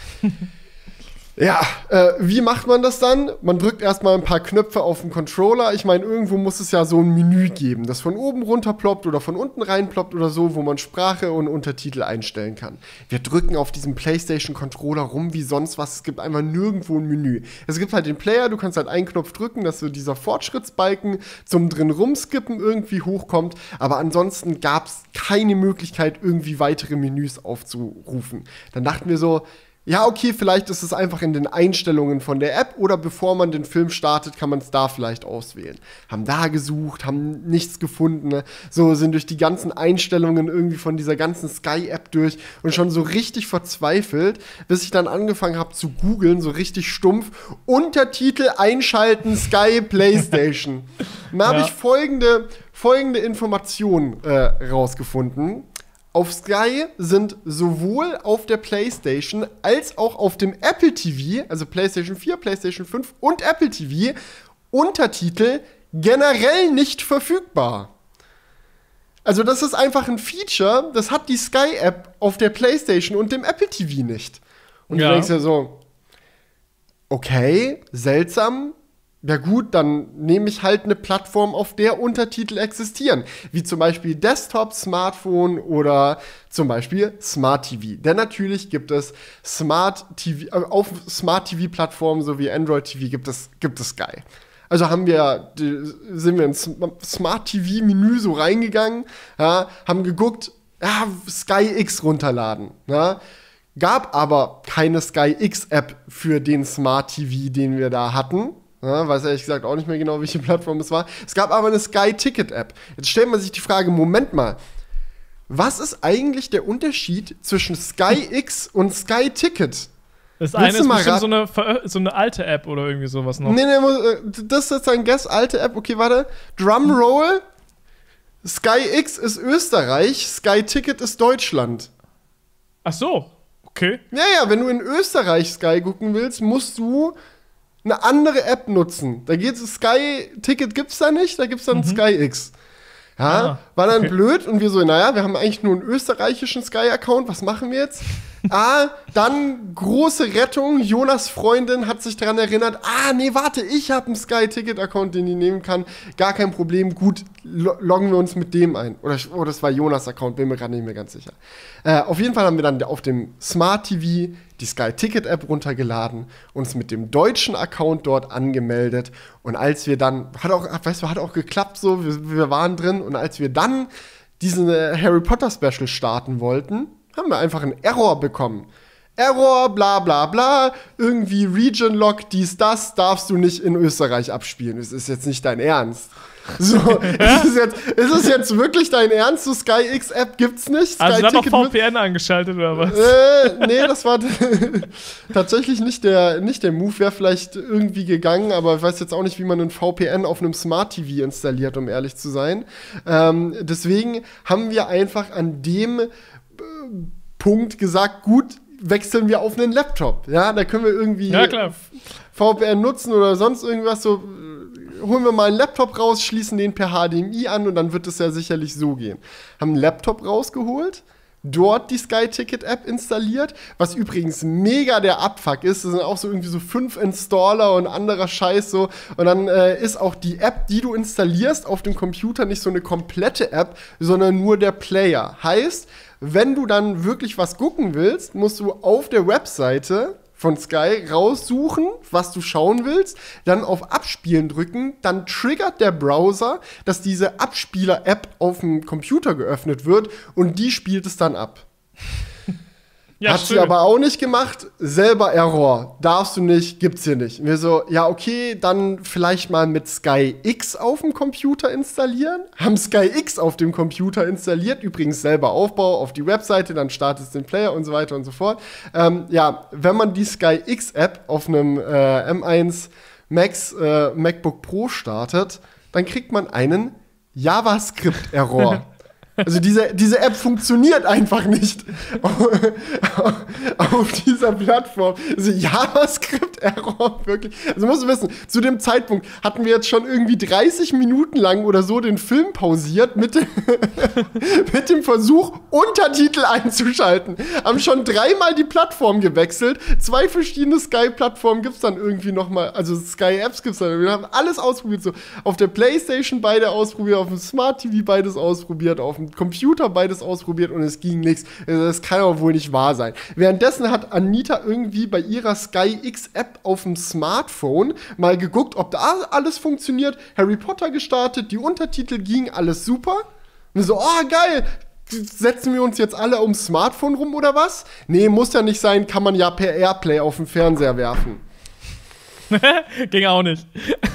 Ja, wie macht man das dann? Man drückt erstmal ein paar Knöpfe auf den Controller. Ich meine, irgendwo muss es ja so ein Menü geben, das von oben runter ploppt oder von unten rein ploppt oder so, wo man Sprache und Untertitel einstellen kann. Wir drücken auf diesem PlayStation-Controller rum wie sonst was. Es gibt einfach nirgendwo ein Menü. Es gibt halt den Player, du kannst halt einen Knopf drücken, dass so dieser Fortschrittsbalken zum drin rumskippen irgendwie hochkommt. Aber ansonsten gab es keine Möglichkeit, irgendwie weitere Menüs aufzurufen. Dann dachten wir so, ja, okay, vielleicht ist es einfach in den Einstellungen von der App oder bevor man den Film startet, kann man es da vielleicht auswählen. Haben da gesucht, haben nichts gefunden, ne? So sind durch die ganzen Einstellungen irgendwie von dieser ganzen Sky-App durch und schon so richtig verzweifelt, bis ich dann angefangen habe zu googeln, so richtig stumpf, Untertitel einschalten, Sky PlayStation. Dann habe ich folgende Information rausgefunden. Auf Sky sind sowohl auf der PlayStation als auch auf dem Apple TV, also PlayStation 4, PlayStation 5 und Apple TV, Untertitel generell nicht verfügbar. Also das ist einfach ein Feature, das hat die Sky-App auf der PlayStation und dem Apple TV nicht. Und du denkst ja so, okay, seltsam. Ja gut, dann nehme ich halt eine Plattform, auf der Untertitel existieren. Wie zum Beispiel Desktop, Smartphone oder zum Beispiel Smart TV. Denn natürlich gibt es Smart TV, auf Smart TV-Plattformen sowie Android TV gibt es Sky. Also sind wir ins Smart TV-Menü so reingegangen, ja, haben geguckt, Sky X runterladen. Ja. Gab aber keine Sky X-App für den Smart TV, den wir da hatten. Ja, weiß ehrlich gesagt auch nicht mehr genau, welche Plattform es war. Es gab aber eine Sky-Ticket-App. Jetzt stellt man sich die Frage, Moment mal, was ist eigentlich der Unterschied zwischen Sky X und Sky Ticket? Das eine ist bestimmt so eine alte App oder irgendwie sowas noch. Nee, das ist jetzt ein Guess, alte App. Okay, warte. Drumroll. Sky X ist Österreich, Sky Ticket ist Deutschland. Ach so, okay. Ja, wenn du in Österreich Sky gucken willst, musst du eine andere App nutzen. Da geht's, Sky-Ticket gibt's da nicht, da gibt's dann Sky X. Ja, war dann blöd und wir so, wir haben eigentlich nur einen österreichischen Sky-Account, was machen wir jetzt? Dann große Rettung. Jonas' Freundin hat sich daran erinnert, nee, warte, ich habe einen Sky-Ticket-Account, den ich nehmen kann. Gar kein Problem. Gut, loggen wir uns mit dem ein. Oder das war Jonas' Account, bin mir gerade nicht mehr ganz sicher. Auf jeden Fall haben wir dann auf dem Smart TV die Sky-Ticket-App runtergeladen, uns mit dem deutschen Account dort angemeldet. Und als wir dann, hat auch geklappt so, wir waren drin. Und als wir dann diesen Harry Potter Special starten wollten, haben wir einfach einen Error bekommen. Error, bla bla bla, irgendwie Region Lock, dies, das, darfst du nicht in Österreich abspielen. Das ist jetzt nicht dein Ernst. So, ist es jetzt wirklich dein Ernst? So Sky X App gibt's nicht? Sky also hat noch VPN angeschaltet oder was? Nee, das war tatsächlich nicht der Move. Wäre vielleicht irgendwie gegangen, aber ich weiß jetzt auch nicht, wie man einen VPN auf einem Smart TV installiert, um ehrlich zu sein. Deswegen haben wir einfach an dem Punkt gesagt, gut, wechseln wir auf einen Laptop. Ja, da können wir irgendwie VPN nutzen oder sonst irgendwas. So, holen wir mal einen Laptop raus, schließen den per HDMI an und dann wird es ja sicherlich so gehen. Haben einen Laptop rausgeholt, dort die Sky-Ticket-App installiert, was übrigens mega der Abfuck ist. Das sind auch so irgendwie so 5 Installer und anderer Scheiß so. Und dann ist auch die App, die du installierst auf dem Computer, nicht so eine komplette App, sondern nur der Player. Heißt, wenn du dann wirklich was gucken willst, musst du auf der Webseite von Sky raussuchen, was du schauen willst, dann auf Abspielen drücken, dann triggert der Browser, dass diese Abspieler-App auf dem Computer geöffnet wird und die spielt es dann ab. Ja, hat sie aber auch nicht gemacht. Selber Error. Darfst du nicht, gibt's hier nicht. Wir so, ja, okay, dann vielleicht mal mit Sky X auf dem Computer installieren. Haben Sky X auf dem Computer installiert. Übrigens selber Aufbau auf die Webseite, dann startet es den Player und so weiter und so fort. Wenn man die Sky X App auf einem M1 Max MacBook Pro startet, dann kriegt man einen JavaScript-Error. Also diese App funktioniert einfach nicht auf dieser Plattform. Also JavaScript-Error, wirklich. Also musst du wissen, zu dem Zeitpunkt hatten wir jetzt schon irgendwie 30 Minuten lang oder so den Film pausiert mit dem Versuch, Untertitel einzuschalten. Haben schon 3-mal die Plattform gewechselt. 2 verschiedene Sky-Plattformen gibt's dann irgendwie noch mal, also Sky-Apps gibt's dann. Wir haben alles ausprobiert. So auf der PlayStation beide ausprobiert, auf dem Smart TV beides ausprobiert, auf dem Computer beides ausprobiert und es ging nichts. Das kann aber wohl nicht wahr sein. Währenddessen hat Anita irgendwie bei ihrer Sky X App auf dem Smartphone mal geguckt, ob da alles funktioniert. Harry Potter gestartet, die Untertitel gingen, alles super. Und so, geil. Setzen wir uns jetzt alle ums Smartphone rum oder was? Nee, muss ja nicht sein, kann man ja per Airplay auf den Fernseher werfen. Ging auch nicht.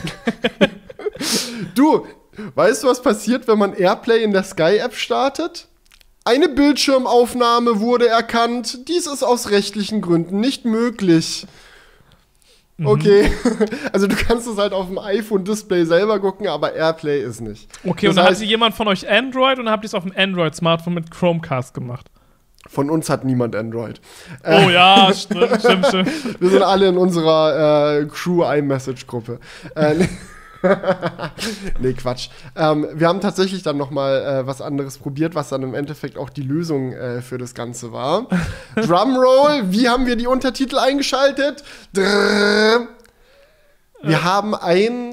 Du, weißt du, was passiert, wenn man Airplay in der Sky-App startet? Eine Bildschirmaufnahme wurde erkannt. Dies ist aus rechtlichen Gründen nicht möglich. Okay, also du kannst es halt auf dem iPhone-Display selber gucken, aber Airplay ist nicht. Okay, das und heißt, hatte jemand von euch Android und habt ihr es auf dem Android-Smartphone mit Chromecast gemacht? Von uns hat niemand Android. Oh ja, stimmt. Wir sind alle in unserer Crew-iMessage-Gruppe. Nee, Quatsch. Wir haben tatsächlich dann noch mal was anderes probiert, was dann im Endeffekt auch die Lösung für das Ganze war. Drumroll, wie haben wir die Untertitel eingeschaltet? Wir haben ein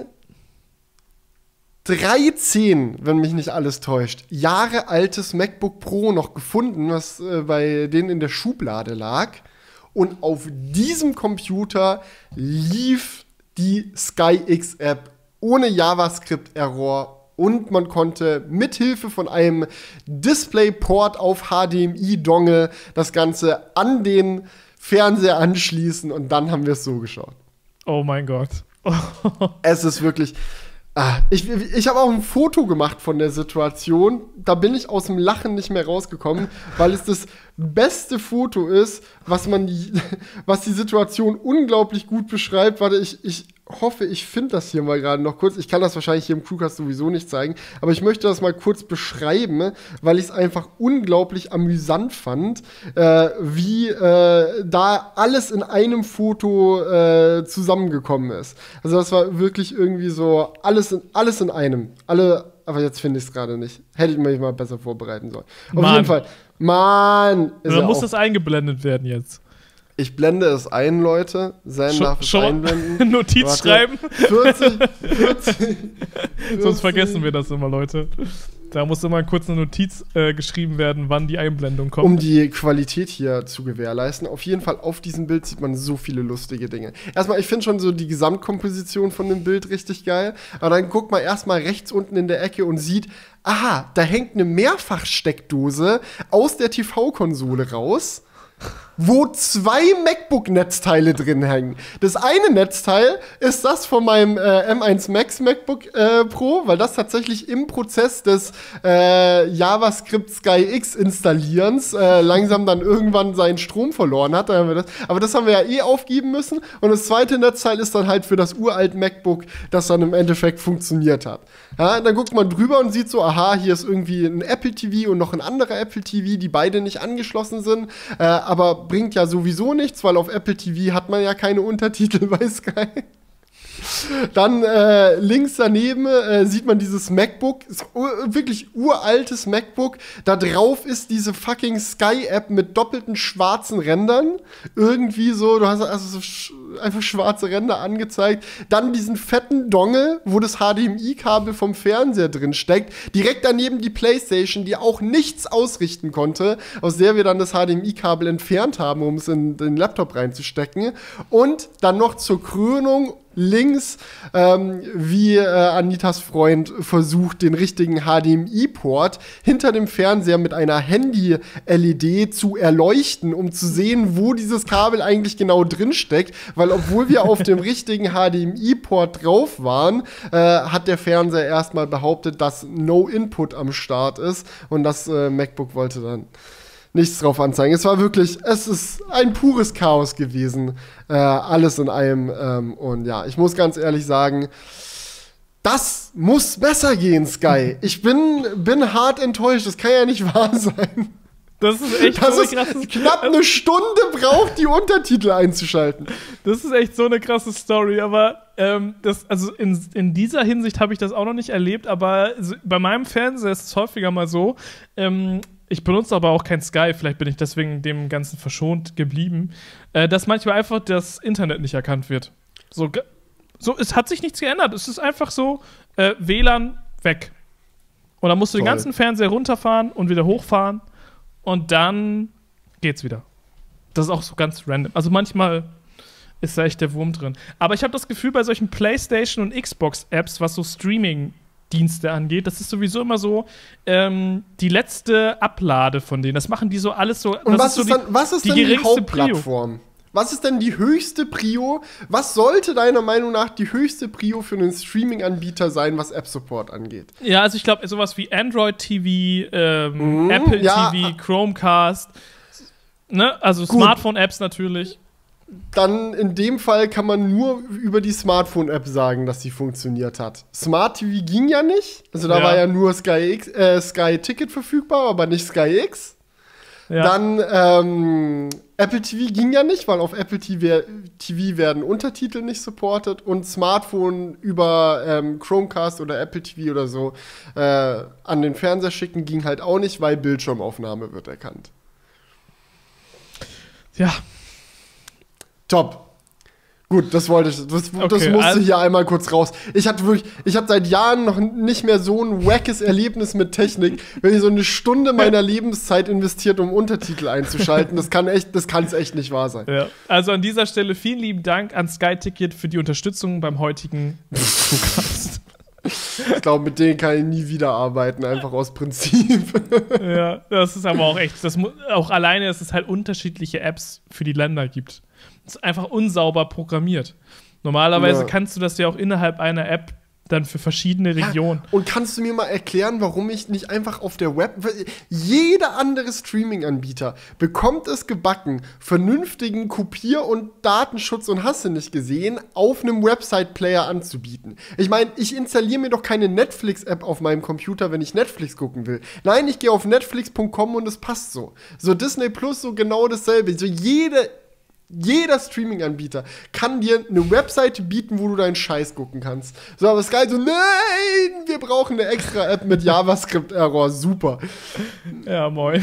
13, wenn mich nicht alles täuscht, Jahre altes MacBook Pro noch gefunden, was bei denen in der Schublade lag. Und auf diesem Computer lief die Sky X App ohne JavaScript-Error und man konnte mithilfe von einem DisplayPort auf HDMI-Dongle das Ganze an den Fernseher anschließen und dann haben wir es so geschaut. Oh mein Gott. Es ist wirklich... Ich habe auch ein Foto gemacht von der Situation. Da bin ich aus dem Lachen nicht mehr rausgekommen, weil es das beste Foto ist, was die Situation unglaublich gut beschreibt. Warte, ich hoffe, ich finde das hier mal gerade noch kurz. Ich kann das wahrscheinlich hier im Crewcast sowieso nicht zeigen, aber ich möchte das mal kurz beschreiben, weil ich es einfach unglaublich amüsant fand, wie da alles in einem Foto zusammengekommen ist. Also das war wirklich irgendwie so alles in einem. Aber jetzt finde ich es gerade nicht. Hätte ich mich mal besser vorbereiten sollen. Auf jeden Fall Mann! Oder muss das eingeblendet werden jetzt? Ich blende es ein, Leute. Sein darf es einblenden. Notiz schreiben. 40. Sonst vergessen wir das immer, Leute. Da muss immer kurz eine Notiz geschrieben werden, wann die Einblendung kommt. Um die Qualität hier zu gewährleisten. Auf jeden Fall, auf diesem Bild sieht man so viele lustige Dinge. Erstmal, ich finde schon so die Gesamtkomposition von dem Bild richtig geil. Aber dann guckt man erstmal rechts unten in der Ecke und sieht, aha, da hängt eine Mehrfachsteckdose aus der TV-Konsole raus, wo 2 MacBook-Netzteile drin hängen. Das eine Netzteil ist das von meinem M1 Max MacBook Pro, weil das tatsächlich im Prozess des JavaScript SkyX Installierens langsam dann irgendwann seinen Strom verloren hat. Aber das haben wir ja eh aufgeben müssen. Und das zweite Netzteil ist dann halt für das uralte MacBook, das dann im Endeffekt funktioniert hat. Ja, dann guckt man drüber und sieht so, aha, hier ist irgendwie ein Apple TV und noch ein anderer Apple TV, die beide nicht angeschlossen sind, aber bringt ja sowieso nichts, weil auf Apple TV hat man ja keine Untertitel bei Sky. Dann links daneben sieht man dieses MacBook, wirklich uraltes MacBook. Da drauf ist diese fucking Sky-App mit doppelten schwarzen Rändern. Irgendwie so, du hast also so einfach schwarze Ränder angezeigt. Dann diesen fetten Dongle, wo das HDMI-Kabel vom Fernseher drin steckt. Direkt daneben die PlayStation, die auch nichts ausrichten konnte, aus der wir dann das HDMI-Kabel entfernt haben, um es in den Laptop reinzustecken. Und dann noch zur Krönung links, wie Anitas Freund versucht, den richtigen HDMI-Port hinter dem Fernseher mit einer Handy-LED zu erleuchten, um zu sehen, wo dieses Kabel eigentlich genau drin steckt. Weil obwohl wir auf dem richtigen HDMI-Port drauf waren, hat der Fernseher erstmal behauptet, dass No Input am Start ist. Und das MacBook wollte dann nichts drauf anzeigen. Es ist ein pures Chaos gewesen. Alles in allem. Und ja, ich muss ganz ehrlich sagen, das muss besser gehen, Sky. Ich bin hart enttäuscht. Das kann ja nicht wahr sein. Das ist echt das so ist knapp eine Stunde braucht, die Untertitel einzuschalten. Das ist echt so eine krasse Story, aber also in dieser Hinsicht habe ich das auch noch nicht erlebt, aber bei meinem Fernseher ist es häufiger mal so, ich benutze aber auch kein Sky, vielleicht bin ich deswegen dem Ganzen verschont geblieben, dass manchmal einfach das Internet nicht erkannt wird. So, es hat sich nichts geändert. Es ist einfach so, WLAN weg. Und dann musst du den ganzen Fernseher runterfahren und wieder hochfahren und dann geht's wieder. Das ist auch so ganz random. Also manchmal ist da echt der Wurm drin. Aber ich habe das Gefühl, bei solchen PlayStation- und Xbox-Apps, was so Streaming-Dienste angeht, das ist sowieso immer so die letzte Ablade von denen. Das machen die so alles so. Und was ist denn die Hauptplattform? Was ist denn die höchste Prio? Was sollte deiner Meinung nach die höchste Prio für einen Streaming-Anbieter sein, was App-Support angeht? Ja, also ich glaube, sowas wie Android TV, Apple TV, Chromecast, ne? Also Smartphone-Apps natürlich. Dann in dem Fall kann man nur über die Smartphone-App sagen, dass sie funktioniert hat. Smart TV ging ja nicht. Also da war ja nur Sky Ticket verfügbar, aber nicht Sky X. Ja. Dann Apple TV ging ja nicht, weil auf Apple TV werden Untertitel nicht supported und Smartphone über Chromecast oder Apple TV oder so an den Fernseher schicken ging halt auch nicht, weil Bildschirmaufnahme wird erkannt. Ja. Top. Gut, das wollte ich. Das musste hier einmal kurz raus. Ich habe seit Jahren noch nicht mehr so ein wackes Erlebnis mit Technik, wenn ich so eine Stunde meiner Lebenszeit investiert, um Untertitel einzuschalten. Das kann es echt nicht wahr sein. Ja. Also an dieser Stelle vielen lieben Dank an Sky Ticket für die Unterstützung beim heutigen Podcast. Ich glaube, mit denen kann ich nie wieder arbeiten, einfach aus Prinzip. Ja, das ist aber auch echt. Auch alleine, dass es halt unterschiedliche Apps für die Länder gibt. Das ist einfach unsauber programmiert. Normalerweise kannst du das ja auch innerhalb einer App dann für verschiedene Regionen. Ja, und kannst du mir mal erklären, warum ich nicht einfach auf der jeder andere Streaming-Anbieter bekommt es gebacken, vernünftigen Kopier- und Datenschutz und hast du nicht gesehen, auf einem Website-Player anzubieten. Ich meine, ich installiere mir doch keine Netflix-App auf meinem Computer, wenn ich Netflix gucken will. Nein, ich gehe auf netflix.com und es passt so. So Disney Plus, so genau dasselbe. So Jeder Streaming-Anbieter kann dir eine Webseite bieten, wo du deinen Scheiß gucken kannst. So, aber Sky so, nein, wir brauchen eine extra App mit JavaScript-Error. Super. Ja, moin.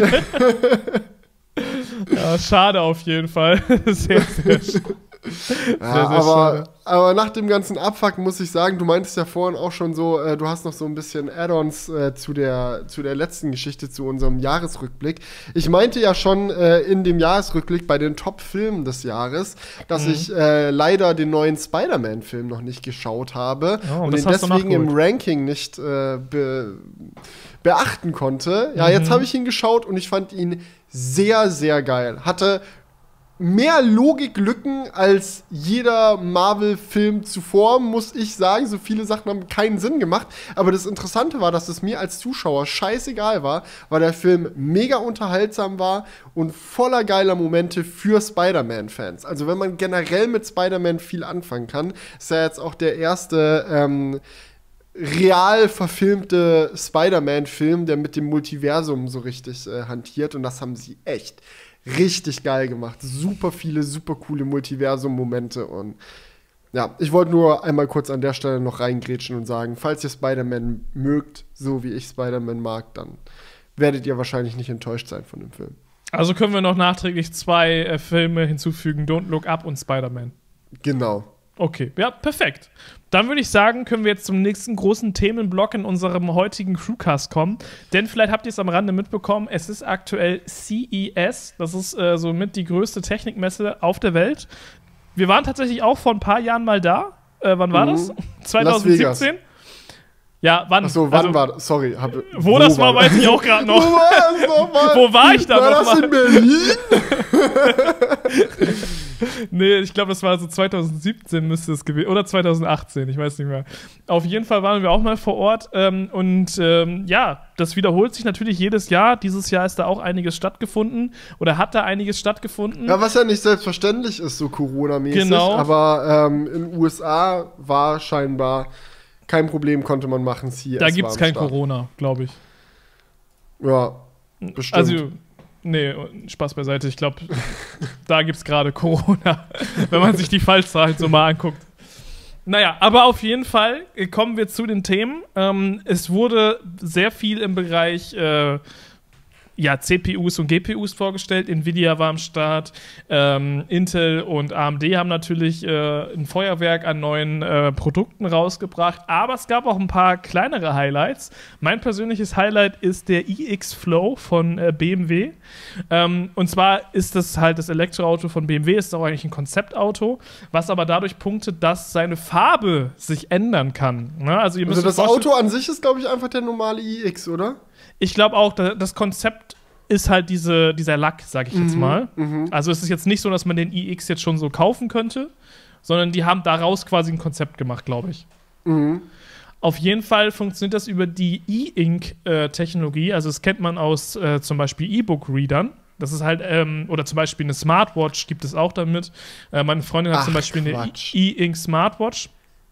Ja, schade auf jeden Fall. Sehr, sehr schön. Ja, aber nach dem ganzen Abfuck muss ich sagen, du meintest ja vorhin auch schon so, du hast noch so ein bisschen Add-ons zu der letzten Geschichte, zu unserem Jahresrückblick. Ich meinte ja schon in dem Jahresrückblick bei den Top-Filmen des Jahres, dass ich leider den neuen Spider-Man-Film noch nicht geschaut habe und den deswegen im Ranking nicht beachten konnte. Ja, jetzt habe ich ihn geschaut und ich fand ihn sehr, sehr geil. Hatte mehr Logiklücken als jeder Marvel-Film zuvor, muss ich sagen. So viele Sachen haben keinen Sinn gemacht. Aber das Interessante war, dass es mir als Zuschauer scheißegal war, weil der Film mega unterhaltsam war und voller geiler Momente für Spider-Man-Fans. Also wenn man generell mit Spider-Man viel anfangen kann, ist ja jetzt auch der erste real verfilmte Spider-Man-Film, der mit dem Multiversum so richtig hantiert. Und das haben sie echt richtig geil gemacht. Super viele, super coole Multiversum-Momente. Und ja, ich wollte nur einmal kurz an der Stelle noch reingrätschen und sagen, falls ihr Spider-Man mögt, so wie ich Spider-Man mag, dann werdet ihr wahrscheinlich nicht enttäuscht sein von dem Film. Also können wir noch nachträglich 2 Filme hinzufügen, Don't Look Up und Spider-Man. Genau. Okay, ja, perfekt. Dann würde ich sagen, können wir jetzt zum nächsten großen Themenblock in unserem heutigen Crewcast kommen. Denn vielleicht habt ihr es am Rande mitbekommen, es ist aktuell CES. Das ist somit die größte Technikmesse auf der Welt. Wir waren tatsächlich auch vor ein paar Jahren mal da. Wann war das? 2017? Ja, wann? Achso, wann war das? Sorry. Wo das war, weiß ich auch gerade noch. Wo war ich da noch? War das in Berlin? Nee, ich glaube, das war so 2017 müsste es gewesen, oder 2018, ich weiß nicht mehr. Auf jeden Fall waren wir auch mal vor Ort ja, das wiederholt sich natürlich jedes Jahr. Dieses Jahr ist da auch einiges stattgefunden oder hat da einiges stattgefunden. Ja, was ja nicht selbstverständlich ist, so Corona-mäßig. Genau. Aber in den USA war scheinbar kein Problem, konnte man machen. CES da gibt es kein Corona, glaube ich. Ja, bestimmt. Also, nee, Spaß beiseite. Ich glaube, da gibt es gerade Corona, wenn man sich die Fallzahlen so mal anguckt. Naja, aber auf jeden Fall kommen wir zu den Themen. Es wurde sehr viel im Bereich CPUs und GPUs vorgestellt. Nvidia war am Start. Intel und AMD haben natürlich ein Feuerwerk an neuen Produkten rausgebracht. Aber es gab auch ein paar kleinere Highlights. Mein persönliches Highlight ist der iX Flow von BMW. Und zwar ist das halt das Elektroauto von BMW. Ist auch eigentlich ein Konzeptauto, was aber dadurch punktet, dass seine Farbe sich ändern kann. Ne? Also das Auto an sich ist, glaube ich, einfach der normale iX, oder? Ich glaube auch, das Konzept ist halt dieser Lack, sag ich jetzt mal. Also es ist jetzt nicht so, dass man den iX jetzt schon so kaufen könnte, sondern die haben daraus quasi ein Konzept gemacht, glaube ich. Auf jeden Fall funktioniert das über die E-Ink-Technologie. Also das kennt man aus zum Beispiel E-Book-Readern. Das ist halt, oder zum Beispiel eine Smartwatch gibt es auch damit. Meine Freundin hat zum Beispiel eine E-Ink-Smartwatch.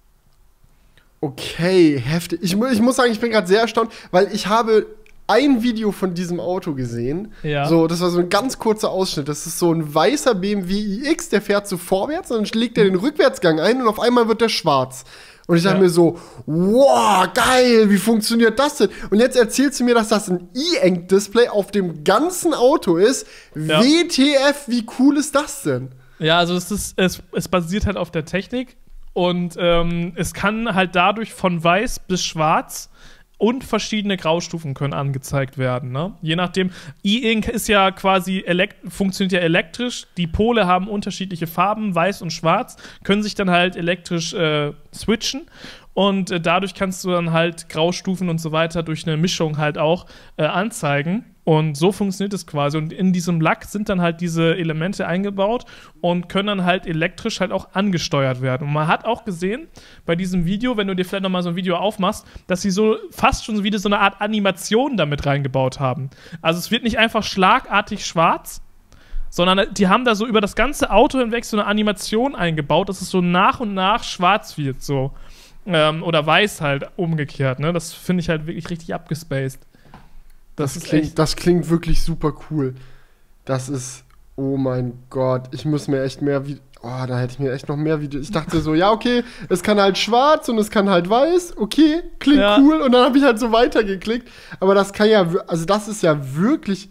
Okay, heftig. Ich muss sagen, ich bin gerade sehr erstaunt, weil ich habe ein Video von diesem Auto gesehen. Ja. So, das war so ein ganz kurzer Ausschnitt. Das ist so ein weißer BMW iX, der fährt so vorwärts und dann schlägt er den Rückwärtsgang ein und auf einmal wird der schwarz. Und ich dachte mir so, wow, geil, wie funktioniert das denn? Und jetzt erzählst du mir, dass das ein E-Ink-Display auf dem ganzen Auto ist. Ja. WTF, wie cool ist das denn? Ja, also es basiert halt auf der Technik. Und es kann halt dadurch von weiß bis schwarz und verschiedene Graustufen können angezeigt werden. Ne? Je nachdem, E-Ink ist ja quasi funktioniert ja elektrisch. Die Pole haben unterschiedliche Farben, weiß und schwarz, können sich dann halt elektrisch switchen. Und dadurch kannst du dann halt Graustufen und so weiter durch eine Mischung halt auch anzeigen. Und so funktioniert es quasi. Und in diesem Lack sind dann halt diese Elemente eingebaut und können dann halt elektrisch halt auch angesteuert werden. Und man hat auch gesehen bei diesem Video, wenn du dir vielleicht nochmal so ein Video aufmachst, dass sie so fast schon wieder so eine Art Animation damit reingebaut haben. Also es wird nicht einfach schlagartig schwarz, sondern die haben da so über das ganze Auto hinweg so eine Animation eingebaut, dass es so nach und nach schwarz wird, so. Oder weiß halt umgekehrt, ne? Das finde ich halt wirklich richtig abgespaced. Das klingt wirklich super cool. Das ist Oh mein Gott, ich muss mir echt mehr wie. Oh, da hätte ich mir echt noch mehr Videos. Ich dachte so, ja, okay, es kann halt schwarz und es kann halt weiß. Okay, klingt cool. Und dann habe ich halt so weitergeklickt. Aber das kann ja, also das ist ja wirklich.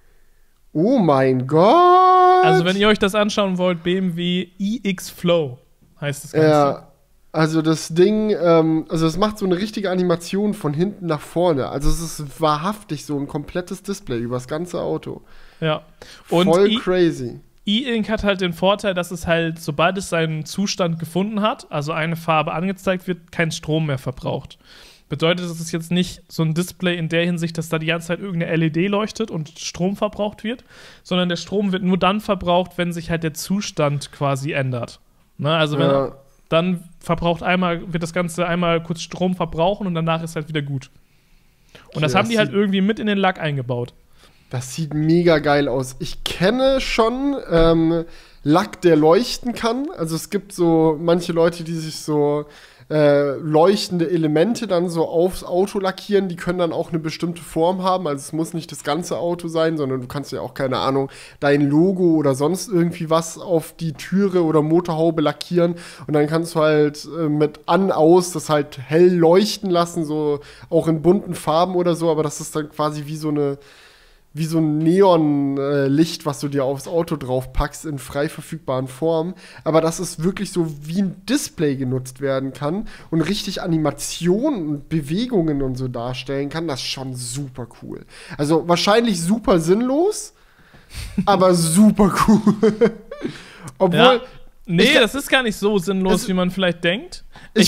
Oh mein Gott. Also, wenn ihr euch das anschauen wollt, BMW iX Flow heißt das Ganze. Ja, also das Ding, also es macht so eine richtige Animation von hinten nach vorne. Also es ist wahrhaftig so ein komplettes Display über das ganze Auto. Ja. Und voll crazy. E-Ink hat halt den Vorteil, dass es halt, sobald es seinen Zustand gefunden hat, also eine Farbe angezeigt wird, kein Strom mehr verbraucht. Bedeutet, es ist jetzt nicht so ein Display in der Hinsicht, dass da die ganze Zeit irgendeine LED leuchtet und Strom verbraucht wird, sondern der Strom wird nur dann verbraucht, wenn sich halt der Zustand quasi ändert. Ne? Also wenn dann wird das Ganze einmal kurz Strom verbrauchen und danach ist halt wieder gut. Und okay, das haben die halt irgendwie mit in den Lack eingebaut. Das sieht mega geil aus. Ich kenne schon Lack, der leuchten kann. Also es gibt so manche Leute, die sich so leuchtende Elemente dann so aufs Auto lackieren. Die können dann auch eine bestimmte Form haben. Also es muss nicht das ganze Auto sein, sondern du kannst ja auch, keine Ahnung, dein Logo oder sonst irgendwie was auf die Türe oder Motorhaube lackieren. Und dann kannst du halt mit aus das halt hell leuchten lassen, so auch in bunten Farben oder so. Aber das ist dann quasi wie so ein Neonlicht, was du dir aufs Auto drauf packst in frei verfügbaren Formen. Aber dass es wirklich so wie ein Display genutzt werden kann und richtig Animationen und Bewegungen und so darstellen kann, das ist schon super cool. Also wahrscheinlich super sinnlos, aber super cool. Obwohl. Ja, das ist gar nicht so sinnlos, wie man vielleicht denkt.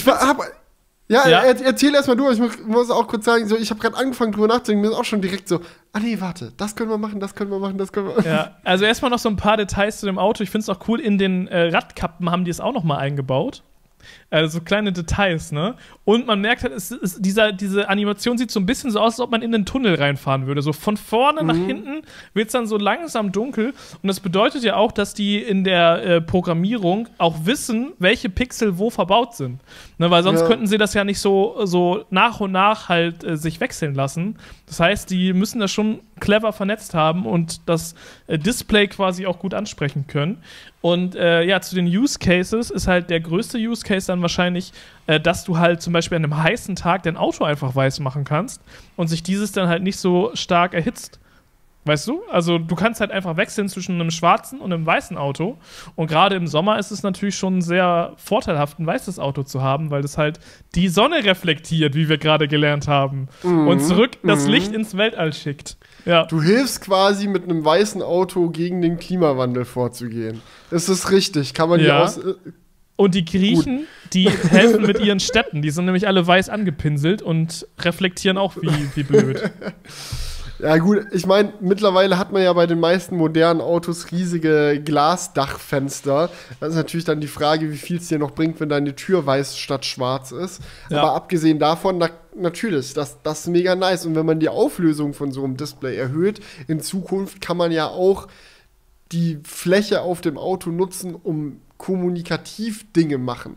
Ja, erzähl erstmal du. Ich muss auch kurz sagen, so, ich habe gerade angefangen drüber nachzudenken, mir ist auch schon direkt so, nee, warte, das können wir machen, das können wir machen, das können wir machen. Ja, also erstmal noch so ein paar Details zu dem Auto. Ich finde es auch cool, in den Radkappen haben die es auch noch mal eingebaut. So kleine Details, ne? Und man merkt halt, diese Animation sieht so ein bisschen so aus, als ob man in den Tunnel reinfahren würde. So von vorne nach hinten wird es dann so langsam dunkel. Und das bedeutet ja auch, dass die in der Programmierung auch wissen, welche Pixel wo verbaut sind. Ne? Weil sonst könnten sie das ja nicht so nach und nach halt sich wechseln lassen. Das heißt, die müssen das schon clever vernetzt haben und das Display quasi auch gut ansprechen können. Und zu den Use Cases ist halt der größte Use Case dann wahrscheinlich, dass du halt zum Beispiel an einem heißen Tag dein Auto einfach weiß machen kannst und sich dieses dann halt nicht so stark erhitzt. Weißt du? Also du kannst halt einfach wechseln zwischen einem schwarzen und einem weißen Auto. Und gerade im Sommer ist es natürlich schon sehr vorteilhaft, ein weißes Auto zu haben, weil das halt die Sonne reflektiert, wie wir gerade gelernt haben. Und zurück das Licht ins Weltall schickt. Ja. Du hilfst quasi mit einem weißen Auto gegen den Klimawandel vorzugehen. Das ist richtig. Kann man hier Und die Griechen, die helfen mit ihren Städten. Die sind nämlich alle weiß angepinselt und reflektieren auch wie blöd. Ja gut, ich meine, mittlerweile hat man ja bei den meisten modernen Autos riesige Glasdachfenster. Das ist natürlich dann die Frage, wie viel es dir noch bringt, wenn deine Tür weiß statt schwarz ist. Ja. Aber abgesehen davon, natürlich, das ist mega nice. Und wenn man die Auflösung von so einem Display erhöht, in Zukunft kann man ja auch die Fläche auf dem Auto nutzen, um kommunikativ Dinge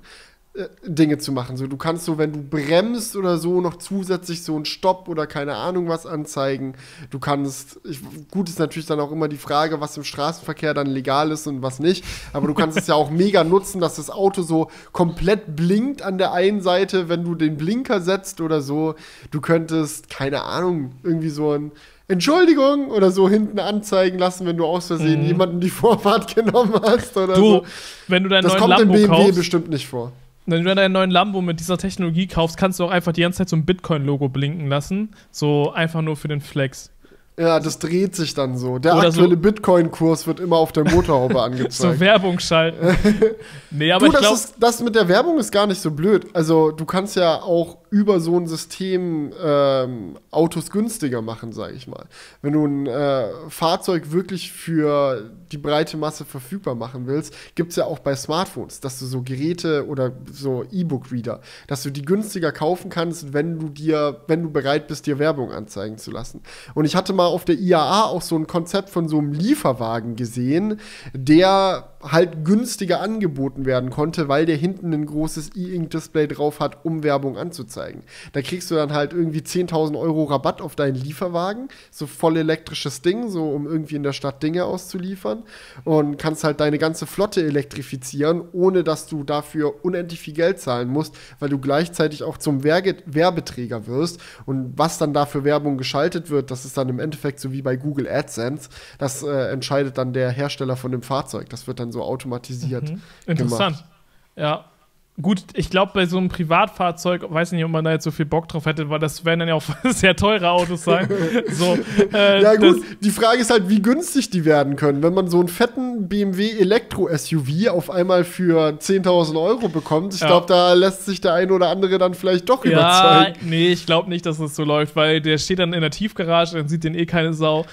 zu machen. So, du kannst so, wenn du bremst oder so, noch zusätzlich so einen Stopp oder keine Ahnung was anzeigen. Du kannst, gut ist natürlich dann auch immer die Frage, was im Straßenverkehr dann legal ist und was nicht, aber du kannst es ja auch mega nutzen, dass das Auto so komplett blinkt an der einen Seite, wenn du den Blinker setzt oder so. Du könntest, keine Ahnung, irgendwie so ein Entschuldigung oder so hinten anzeigen lassen, wenn du aus Versehen jemanden die Vorfahrt genommen hast oder so. Wenn du deinen neuen Lambo kaufst. Das kommt im BMW bestimmt nicht vor. Wenn du deinen neuen Lambo mit dieser Technologie kaufst, kannst du auch einfach die ganze Zeit so ein Bitcoin-Logo blinken lassen. So einfach nur für den Flex. Ja, das dreht sich dann so. Der aktuelle Bitcoin-Kurs wird immer auf der Motorhaube angezeigt. So Werbung schalten. Nee, aber ich glaube, das mit der Werbung ist gar nicht so blöd. Also du kannst ja auch über so ein System Autos günstiger machen, sage ich mal. Wenn du ein Fahrzeug wirklich für die breite Masse verfügbar machen willst, gibt es ja auch bei Smartphones, dass du so Geräte oder so E-Book-Reader, dass du die günstiger kaufen kannst, wenn du bereit bist, dir Werbung anzeigen zu lassen. Und ich hatte mal mal auf der IAA auch so ein Konzept von so einem Lieferwagen gesehen, der halt günstiger angeboten werden konnte, weil der hinten ein großes E-Ink-Display drauf hat, um Werbung anzuzeigen. Da kriegst du dann halt irgendwie 10.000 Euro Rabatt auf deinen Lieferwagen, so voll elektrisches Ding, so um irgendwie in der Stadt Dinge auszuliefern und kannst halt deine ganze Flotte elektrifizieren, ohne dass du dafür unendlich viel Geld zahlen musst, weil du gleichzeitig auch zum Werbeträger wirst und was dann da für Werbung geschaltet wird, das ist dann im Endeffekt so wie bei Google AdSense, das entscheidet dann der Hersteller von dem Fahrzeug, das wird dann so automatisiert Interessant. gemacht. Ja. Gut, ich glaube, bei so einem Privatfahrzeug, weiß nicht, ob man da jetzt so viel Bock drauf hätte, weil das werden dann ja auch sehr teure Autos sein. So, ja gut, die Frage ist halt, wie günstig die werden können. Wenn man so einen fetten BMW Elektro-SUV auf einmal für 10.000 Euro bekommt, ich glaube, da lässt sich der ein oder andere dann vielleicht doch überzeugen. Nee, ich glaube nicht, dass das so läuft, weil der steht dann in der Tiefgarage, dann sieht den eh keine Sau.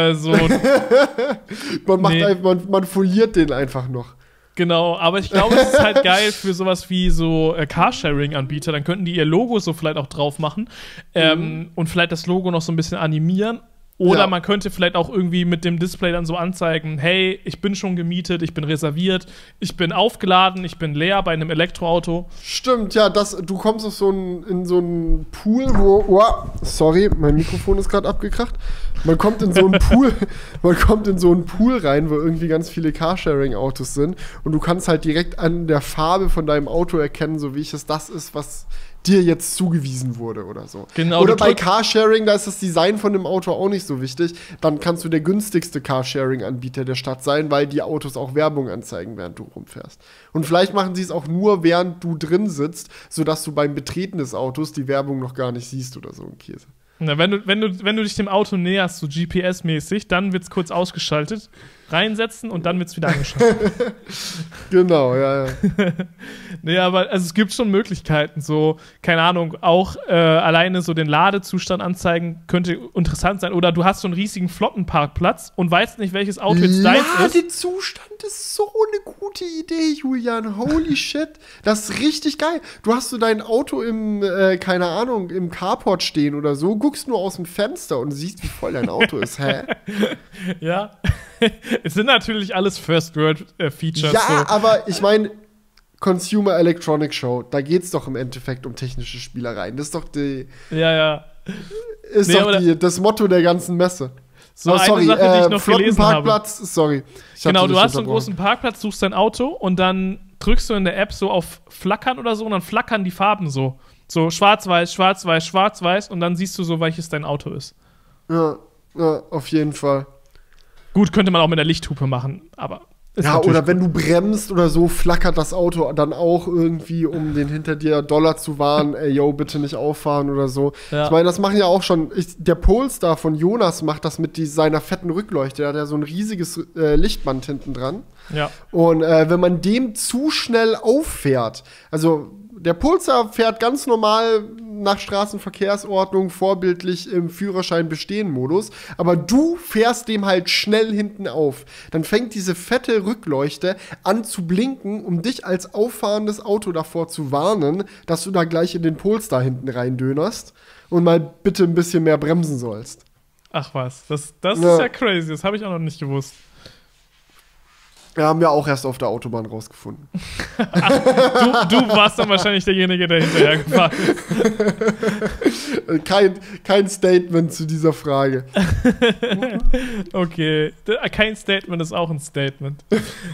Man foliert den einfach noch. Genau, aber ich glaube, es ist halt geil für sowas wie so Carsharing-Anbieter. Dann könnten die ihr Logo so vielleicht auch drauf machen und vielleicht das Logo noch so ein bisschen animieren. Oder man könnte vielleicht auch irgendwie mit dem Display dann so anzeigen, hey, ich bin schon gemietet, ich bin reserviert, ich bin aufgeladen, ich bin leer bei einem Elektroauto. Stimmt, ja, du kommst in so einen Pool, sorry, mein Mikrofon ist gerade abgekracht. Man kommt in so einen Pool, rein, wo irgendwie ganz viele Carsharing-Autos sind und du kannst halt direkt an der Farbe von deinem Auto erkennen, so wie das ist, was dir jetzt zugewiesen wurde oder so. Genau, oder bei Carsharing, da ist das Design von dem Auto auch nicht so wichtig. Dann kannst du der günstigste Carsharing-Anbieter der Stadt sein, weil die Autos auch Werbung anzeigen, während du rumfährst. Und vielleicht machen sie es auch nur, während du drin sitzt, sodass du beim Betreten des Autos die Werbung noch gar nicht siehst oder so ein Käse. Na, wenn du dich dem Auto näherst, so GPS-mäßig, dann wird's kurz ausgeschaltet, reinsetzen und dann wird's wieder angeschaltet. Genau, ja. Nee, aber also es gibt schon Möglichkeiten, so, keine Ahnung, auch alleine so den Ladezustand anzeigen könnte interessant sein. Oder du hast so einen riesigen Flottenparkplatz und weißt nicht, welches Auto jetzt deins ist. Ladezustand ist so eine gute Idee, Julian. Holy shit. Das ist richtig geil. Du hast so dein Auto im Carport stehen oder so, guckst nur aus dem Fenster und siehst, wie voll dein Auto ist. Hä? Ja. Es sind natürlich alles First-World-Features. Ja, so. aber ich meine, Consumer Electronics Show, da geht's doch im Endeffekt um technische Spielereien. Das ist doch das Motto der ganzen Messe. So, eine Sache, die ich noch gelesen habe. Sorry. Genau, du hast so einen großen Parkplatz, suchst dein Auto und dann drückst du in der App so auf Flackern oder so und dann flackern die Farben so. So schwarz-weiß, schwarz-weiß, schwarz-weiß und dann siehst du so, welches dein Auto ist. Ja, auf jeden Fall. Gut, könnte man auch mit der Lichthupe machen, aber oder wenn du bremst oder so, flackert das Auto dann auch irgendwie, um den hinter dir Dollar zu warnen, ey, yo, bitte nicht auffahren oder so. Ja. Ich meine, das machen ja auch schon, der Polestar von Jonas macht das mit seiner fetten Rückleuchte, der hat ja so ein riesiges Lichtband hinten dran. Ja. Und wenn man dem zu schnell auffährt, also der Polestar fährt ganz normal nach Straßenverkehrsordnung, vorbildlich im Führerschein-Bestehen-Modus, aber du fährst dem halt schnell hinten auf. Dann fängt diese fette Rückleuchte an zu blinken, um dich als auffahrendes Auto davor zu warnen, dass du da gleich in den Polestar hinten reindönerst und mal bitte ein bisschen mehr bremsen sollst. Ach was, das ist ja crazy, das habe ich auch noch nicht gewusst. Ja, haben wir auch erst auf der Autobahn rausgefunden. Ach, du warst dann wahrscheinlich derjenige, der hinterher gefahren ist. Kein Statement zu dieser Frage. Okay, kein Statement ist auch ein Statement.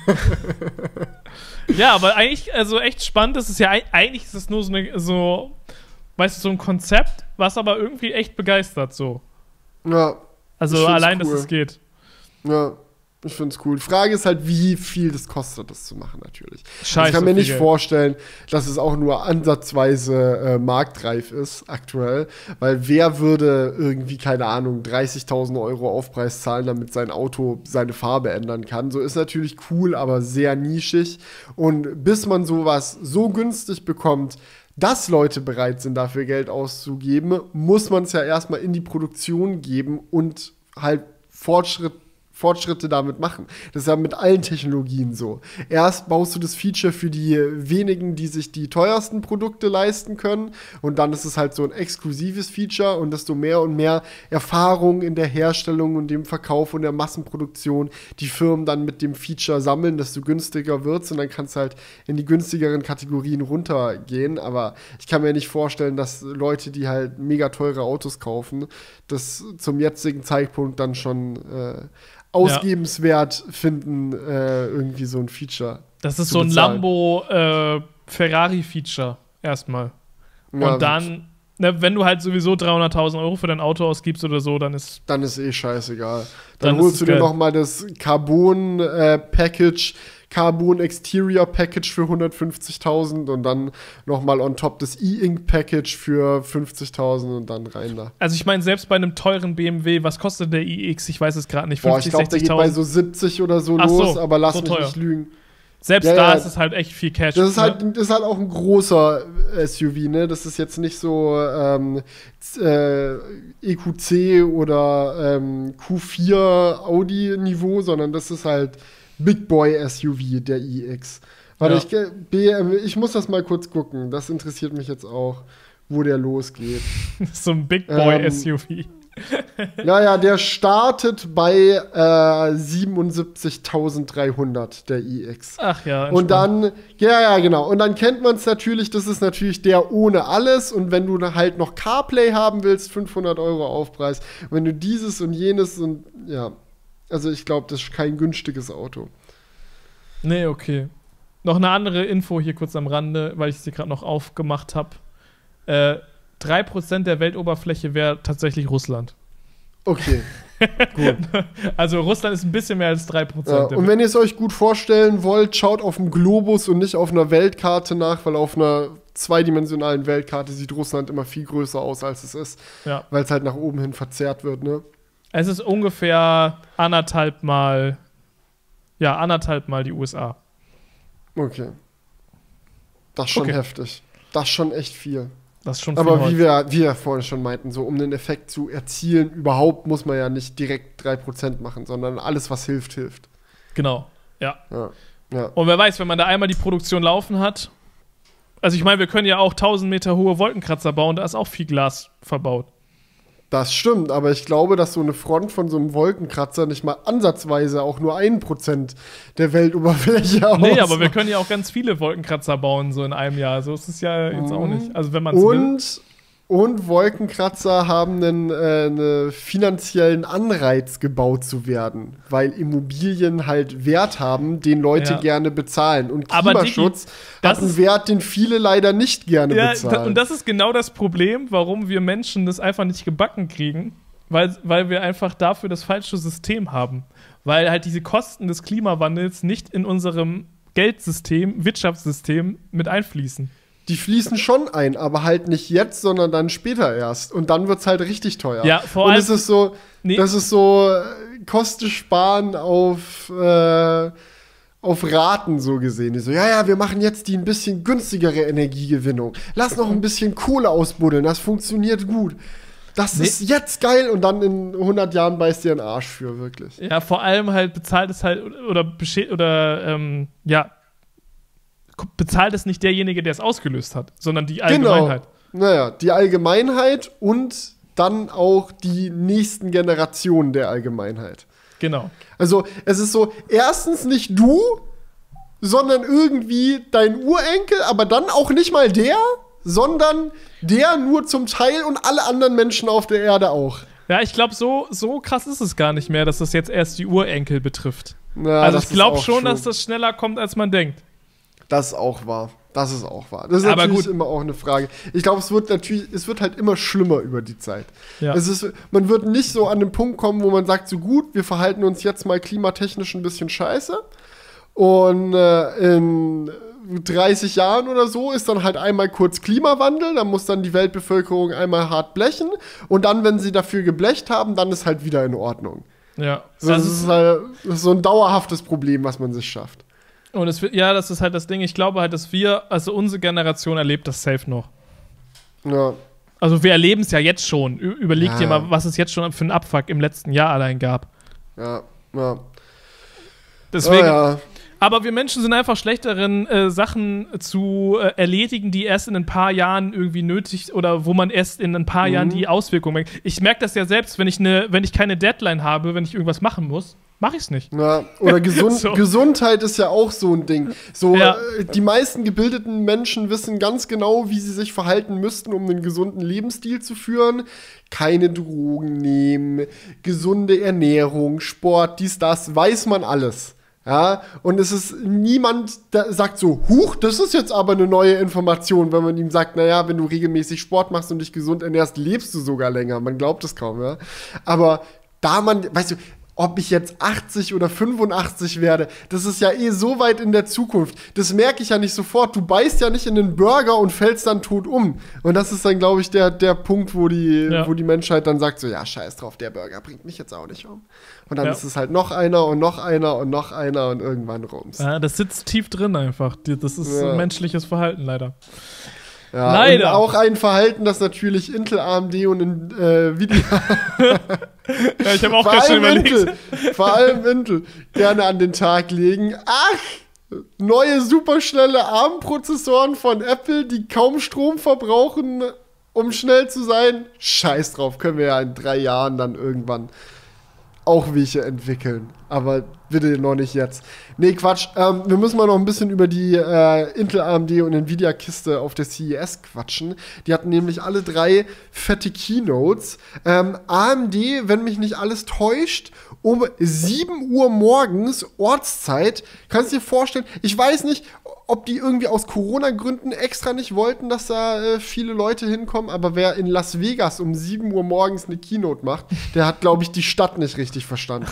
Ja, aber eigentlich, also echt spannend ist es ja, eigentlich ist es nur so ein Konzept, was aber irgendwie echt begeistert, so. Ja. Also allein, cool, dass es geht. Ja. Ich finde es cool. Die Frage ist halt, wie viel das kostet, das zu machen, natürlich. Scheiße, ich kann mir nicht vorstellen, dass es auch nur ansatzweise marktreif ist, aktuell. Weil wer würde irgendwie, keine Ahnung, 30.000 Euro Aufpreis zahlen, damit sein Auto seine Farbe ändern kann? So ist natürlich cool, aber sehr nischig. Und bis man sowas so günstig bekommt, dass Leute bereit sind, dafür Geld auszugeben, muss man es ja erstmal in die Produktion geben und halt Fortschritte damit machen. Das ist ja mit allen Technologien so. Erst baust du das Feature für die wenigen, die sich die teuersten Produkte leisten können und dann ist es halt so ein exklusives Feature und desto mehr und mehr Erfahrung in der Herstellung und dem Verkauf und der Massenproduktion die Firmen dann mit dem Feature sammeln, desto günstiger wird's und dann kannst du halt in die günstigeren Kategorien runtergehen, aber ich kann mir nicht vorstellen, dass Leute, die halt mega teure Autos kaufen, das zum jetzigen Zeitpunkt dann schon ausgebenswert finden, irgendwie so ein Feature. Das ist so ein Lambo-Ferrari-Feature erstmal. Ja, und dann, ne, wenn du halt sowieso 300.000 Euro für dein Auto ausgibst oder so, dann ist scheißegal. Dann holst du dir geil. noch mal das Carbon-Package, Carbon Exterior Package für 150.000 und dann noch mal on top das E-Ink Package für 50.000 und dann rein da. Also ich meine, selbst bei einem teuren BMW, was kostet der iX? Ich weiß es gerade nicht, 50, 50, ich glaube, der geht bei so 70 oder so los, aber lass mich nicht lügen. Selbst da ist es halt echt viel Cash. Das ist halt auch ein großer SUV, ne? Das ist jetzt nicht so EQC oder Q4 Audi-Niveau, sondern das ist halt Big Boy SUV, der iX. Warte, ich muss das mal kurz gucken. Das interessiert mich jetzt auch, wo der losgeht. So ein Big Boy SUV. Ja, der startet bei 77.300, der iX. Ach ja. Und dann, genau. Und dann kennt man es natürlich, das ist natürlich der ohne alles. Und wenn du halt noch CarPlay haben willst, 500 Euro Aufpreis. Wenn du dieses und jenes und ja. Also ich glaube, das ist kein günstiges Auto. Nee, okay. Noch eine andere Info hier kurz am Rande, weil ich es hier gerade noch aufgemacht habe. 3% der Weltoberfläche wäre tatsächlich Russland. Okay, gut. Also Russland ist ein bisschen mehr als 3%. Ja, und wenn ihr es euch gut vorstellen wollt, schaut auf dem Globus und nicht auf einer Weltkarte nach, weil auf einer zweidimensionalen Weltkarte sieht Russland immer viel größer aus, als es ist. Ja. Weil es halt nach oben hin verzerrt wird, ne? Es ist ungefähr anderthalb Mal die USA. Okay. Das ist schon heftig. Das ist schon echt viel. Das ist schon Aber viel wie wir vorhin schon meinten, so um den Effekt zu erzielen, überhaupt muss man ja nicht direkt 3% machen, sondern alles, was hilft, hilft. Genau, ja. Ja. Und wer weiß, wenn man da einmal die Produktion laufen hat, also ich meine, wir können ja auch 1000 Meter hohe Wolkenkratzer bauen, da ist auch viel Glas verbaut. Das stimmt, aber ich glaube, dass so eine Front von so einem Wolkenkratzer nicht mal ansatzweise auch nur 1% der Weltoberfläche ausmacht. Nee, aber wir können ja auch ganz viele Wolkenkratzer bauen, so in einem Jahr. So ist es ja jetzt auch nicht. Also wenn man es will. Und Wolkenkratzer haben einen finanziellen Anreiz gebaut zu werden, weil Immobilien halt Wert haben, den Leute gerne bezahlen. Und Klimaschutz hat einen Wert, den viele leider nicht gerne bezahlen. Und das ist genau das Problem, warum wir Menschen das einfach nicht gebacken kriegen, weil wir einfach dafür das falsche System haben. Weil halt diese Kosten des Klimawandels nicht in unserem Geldsystem, Wirtschaftssystem mit einfließen. Die fließen schon ein, aber halt nicht jetzt, sondern dann später erst. Und dann wird es halt richtig teuer. Ja, vor allem. Und es ist so, das ist so Kosten sparen auf Raten so gesehen. Die so, ja, wir machen jetzt die ein bisschen günstigere Energiegewinnung. Lass noch ein bisschen Kohle ausbuddeln, das funktioniert gut. Das ist jetzt geil und dann in 100 Jahren beißt dir einen Arsch für, wirklich. Ja, vor allem halt bezahlt es halt bezahlt es nicht derjenige, der es ausgelöst hat, sondern die Allgemeinheit. Genau. Naja, die Allgemeinheit und dann auch die nächsten Generationen der Allgemeinheit. Genau. Also es ist so, erstens nicht du, sondern irgendwie dein Urenkel, aber dann auch nicht mal der, sondern der nur zum Teil und alle anderen Menschen auf der Erde auch. Ja, ich glaube, so krass ist es gar nicht mehr, dass das jetzt erst die Urenkel betrifft. Ja, also ich glaube schon, dass das schneller kommt, als man denkt. Das ist auch wahr. Das ist natürlich immer auch eine Frage. Ich glaube, es wird halt immer schlimmer über die Zeit. Ja. Man wird nicht so an den Punkt kommen, wo man sagt, so gut, wir verhalten uns jetzt mal klimatechnisch ein bisschen scheiße. Und in 30 Jahren oder so ist dann halt einmal kurz Klimawandel, dann muss dann die Weltbevölkerung einmal hart blechen. Und dann, wenn sie dafür geblecht haben, dann ist halt wieder in Ordnung. Ja. Das ist so ein dauerhaftes Problem, was man sich schafft. Und das ist halt das Ding. Ich glaube halt, dass unsere Generation erlebt das safe noch. Ja. Also wir erleben es ja jetzt schon. Überleg dir mal, was es jetzt schon für einen Abfuck im letzten Jahr allein gab. Ja. Ja. Deswegen. Ja. Aber wir Menschen sind einfach schlecht darin, Sachen zu erledigen, die erst in ein paar Jahren irgendwie nötig oder wo man erst in ein paar Jahren die Auswirkungen merkt. Ich merke das ja selbst, wenn ich keine Deadline habe, wenn ich irgendwas machen muss, mache ich es nicht. Ja, oder So. Gesundheit ist ja auch so ein Ding. So, Ja. Die meisten gebildeten Menschen wissen ganz genau, wie sie sich verhalten müssten, um einen gesunden Lebensstil zu führen. Keine Drogen nehmen, gesunde Ernährung, Sport, dies, das, weiß man alles. Ja, und es ist niemand, der sagt so, huch, das ist jetzt aber eine neue Information, wenn man ihm sagt, naja, wenn du regelmäßig Sport machst und dich gesund ernährst, lebst du sogar länger. Man glaubt es kaum, ja. Aber da weißt du, ob ich jetzt 80 oder 85 werde, das ist ja eh so weit in der Zukunft. Das merke ich ja nicht sofort. Du beißt ja nicht in den Burger und fällst dann tot um. Und das ist dann, glaube ich, der Punkt, wo die Menschheit dann sagt so, ja, scheiß drauf, der Burger bringt mich jetzt auch nicht um. Und dann ist es halt noch einer und noch einer und noch einer und irgendwann rums. Ja, das sitzt tief drin einfach. Das ist menschliches Verhalten leider. Ja, leider. Und auch ein Verhalten, das natürlich Intel, AMD und Nvidia Ja, ich habe auch gerade schon überlegt. Vor allem Intel gerne an den Tag legen. Ach, neue superschnelle ARM-Prozessoren von Apple, die kaum Strom verbrauchen, um schnell zu sein. Scheiß drauf, können wir ja in 3 Jahren dann irgendwann auch welche entwickeln. Aber bitte noch nicht jetzt. Nee, Quatsch. Wir müssen mal noch ein bisschen über die Intel, AMD und Nvidia-Kiste auf der CES quatschen. Die hatten nämlich alle 3 fette Keynotes. AMD, wenn mich nicht alles täuscht, um 7 Uhr morgens Ortszeit. Kannst du dir vorstellen, ich weiß nicht, ob die irgendwie aus Corona-Gründen extra nicht wollten, dass da viele Leute hinkommen, aber wer in Las Vegas um 7 Uhr morgens eine Keynote macht, der hat, glaube ich, die Stadt nicht richtig verstanden.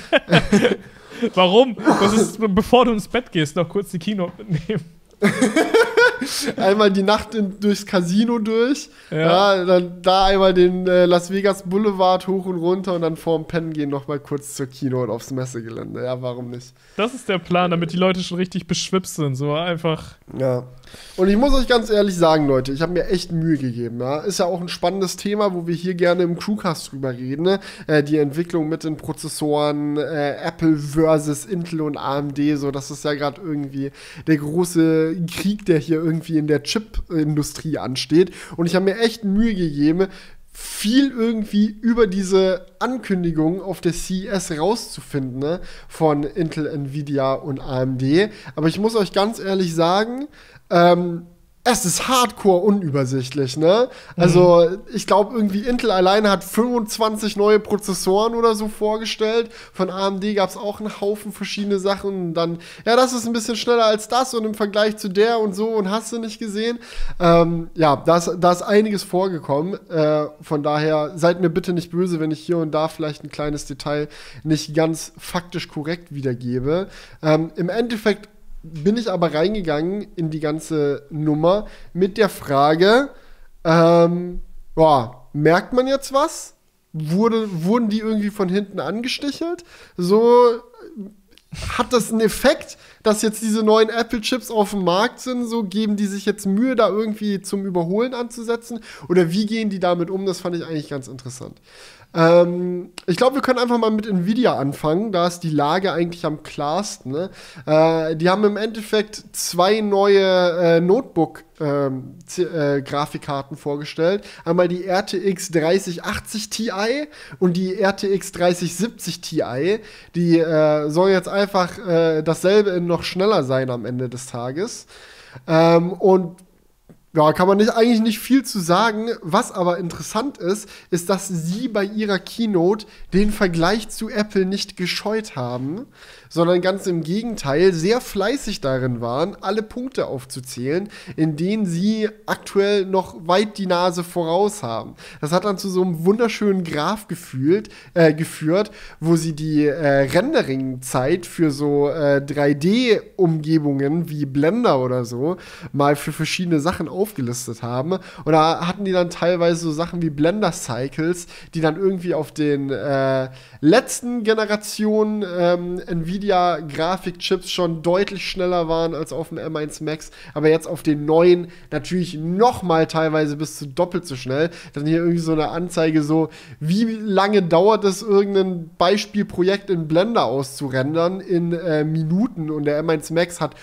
Warum? Das ist, bevor du ins Bett gehst, noch kurz die Keynote mitnehmen. Einmal die Nacht durchs Casino durch, dann da einmal den Las Vegas Boulevard hoch und runter und dann vorm Pennen gehen noch mal kurz zur Keynote aufs Messegelände. Ja, warum nicht? Das ist der Plan, damit die Leute schon richtig beschwipst sind, so einfach. Ja. Und ich muss euch ganz ehrlich sagen, Leute, ich habe mir echt Mühe gegeben. Ja? Ist ja auch ein spannendes Thema, wo wir hier gerne im Crewcast drüber reden. Ne? Die Entwicklung mit den Prozessoren, Apple versus Intel und AMD, so, das ist ja gerade irgendwie der große Krieg, der hier irgendwie in der Chip-Industrie ansteht. Und ich habe mir echt Mühe gegeben, viel irgendwie über diese Ankündigung auf der CES rauszufinden, ne? Von Intel, Nvidia und AMD. Aber ich muss euch ganz ehrlich sagen, es ist hardcore unübersichtlich, ne? Also, ich glaube, irgendwie Intel alleine hat 25 neue Prozessoren oder so vorgestellt. Von AMD gab es auch einen Haufen verschiedene Sachen. Und dann, ja, das ist ein bisschen schneller als das und im Vergleich zu der und so und hast du nicht gesehen. Ja, da ist einiges vorgekommen. Von daher seid mir bitte nicht böse, wenn ich hier und da vielleicht ein kleines Detail nicht ganz faktisch korrekt wiedergebe. Im Endeffekt bin ich aber reingegangen in die ganze Nummer mit der Frage, merkt man jetzt was? Wurden die irgendwie von hinten angestichelt? So, hat das einen Effekt, dass jetzt diese neuen Apple-Chips auf dem Markt sind? So, geben die sich jetzt Mühe, da irgendwie zum Überholen anzusetzen? Oder wie gehen die damit um? Das fand ich eigentlich ganz interessant. Ich glaube, wir können einfach mal mit Nvidia anfangen. Da ist die Lage eigentlich am klarsten. Ne? Die haben im Endeffekt 2 neue Notebook-Grafikkarten vorgestellt. Einmal die RTX 3080 Ti und die RTX 3070 Ti. Die sollen jetzt einfach dasselbe in noch schneller sein am Ende des Tages. Und ja, kann man eigentlich nicht viel zu sagen. Was aber interessant ist, ist, dass sie bei ihrer Keynote den Vergleich zu Apple nicht gescheut haben, sondern ganz im Gegenteil sehr fleißig darin waren, alle Punkte aufzuzählen, in denen sie aktuell noch weit die Nase voraus haben. Das hat dann zu so einem wunderschönen Graph geführt, wo sie die Rendering-Zeit für so 3D-Umgebungen wie Blender oder so mal für verschiedene Sachen aufgelistet haben. Und da hatten die dann teilweise so Sachen wie Blender Cycles, die dann irgendwie auf den letzten Generationen Nvidia-Grafikchips schon deutlich schneller waren als auf dem M1 Max, aber jetzt auf den neuen natürlich noch mal teilweise bis zu doppelt so schnell. Dann hier irgendwie so eine Anzeige so, wie lange dauert es, irgendein Beispielprojekt in Blender auszurendern in Minuten, und der M1 Max hat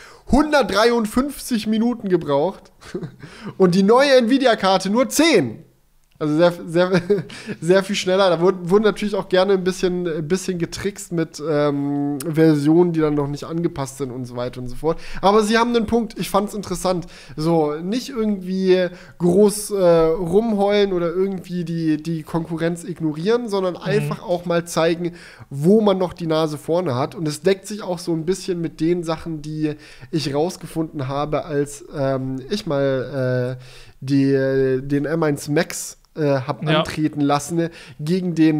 153 Minuten gebraucht und die neue Nvidia-Karte nur 10. Also sehr viel schneller. Da wurden natürlich auch gerne ein bisschen getrickst mit Versionen, die dann noch nicht angepasst sind und so weiter und so fort. Aber sie haben einen Punkt. Ich fand es interessant. So, nicht irgendwie groß rumheulen oder irgendwie die Konkurrenz ignorieren, sondern einfach auch mal zeigen, wo man noch die Nase vorne hat. Und es deckt sich auch so ein bisschen mit den Sachen, die ich rausgefunden habe, als ich mal den M1 Max antreten lassen gegen den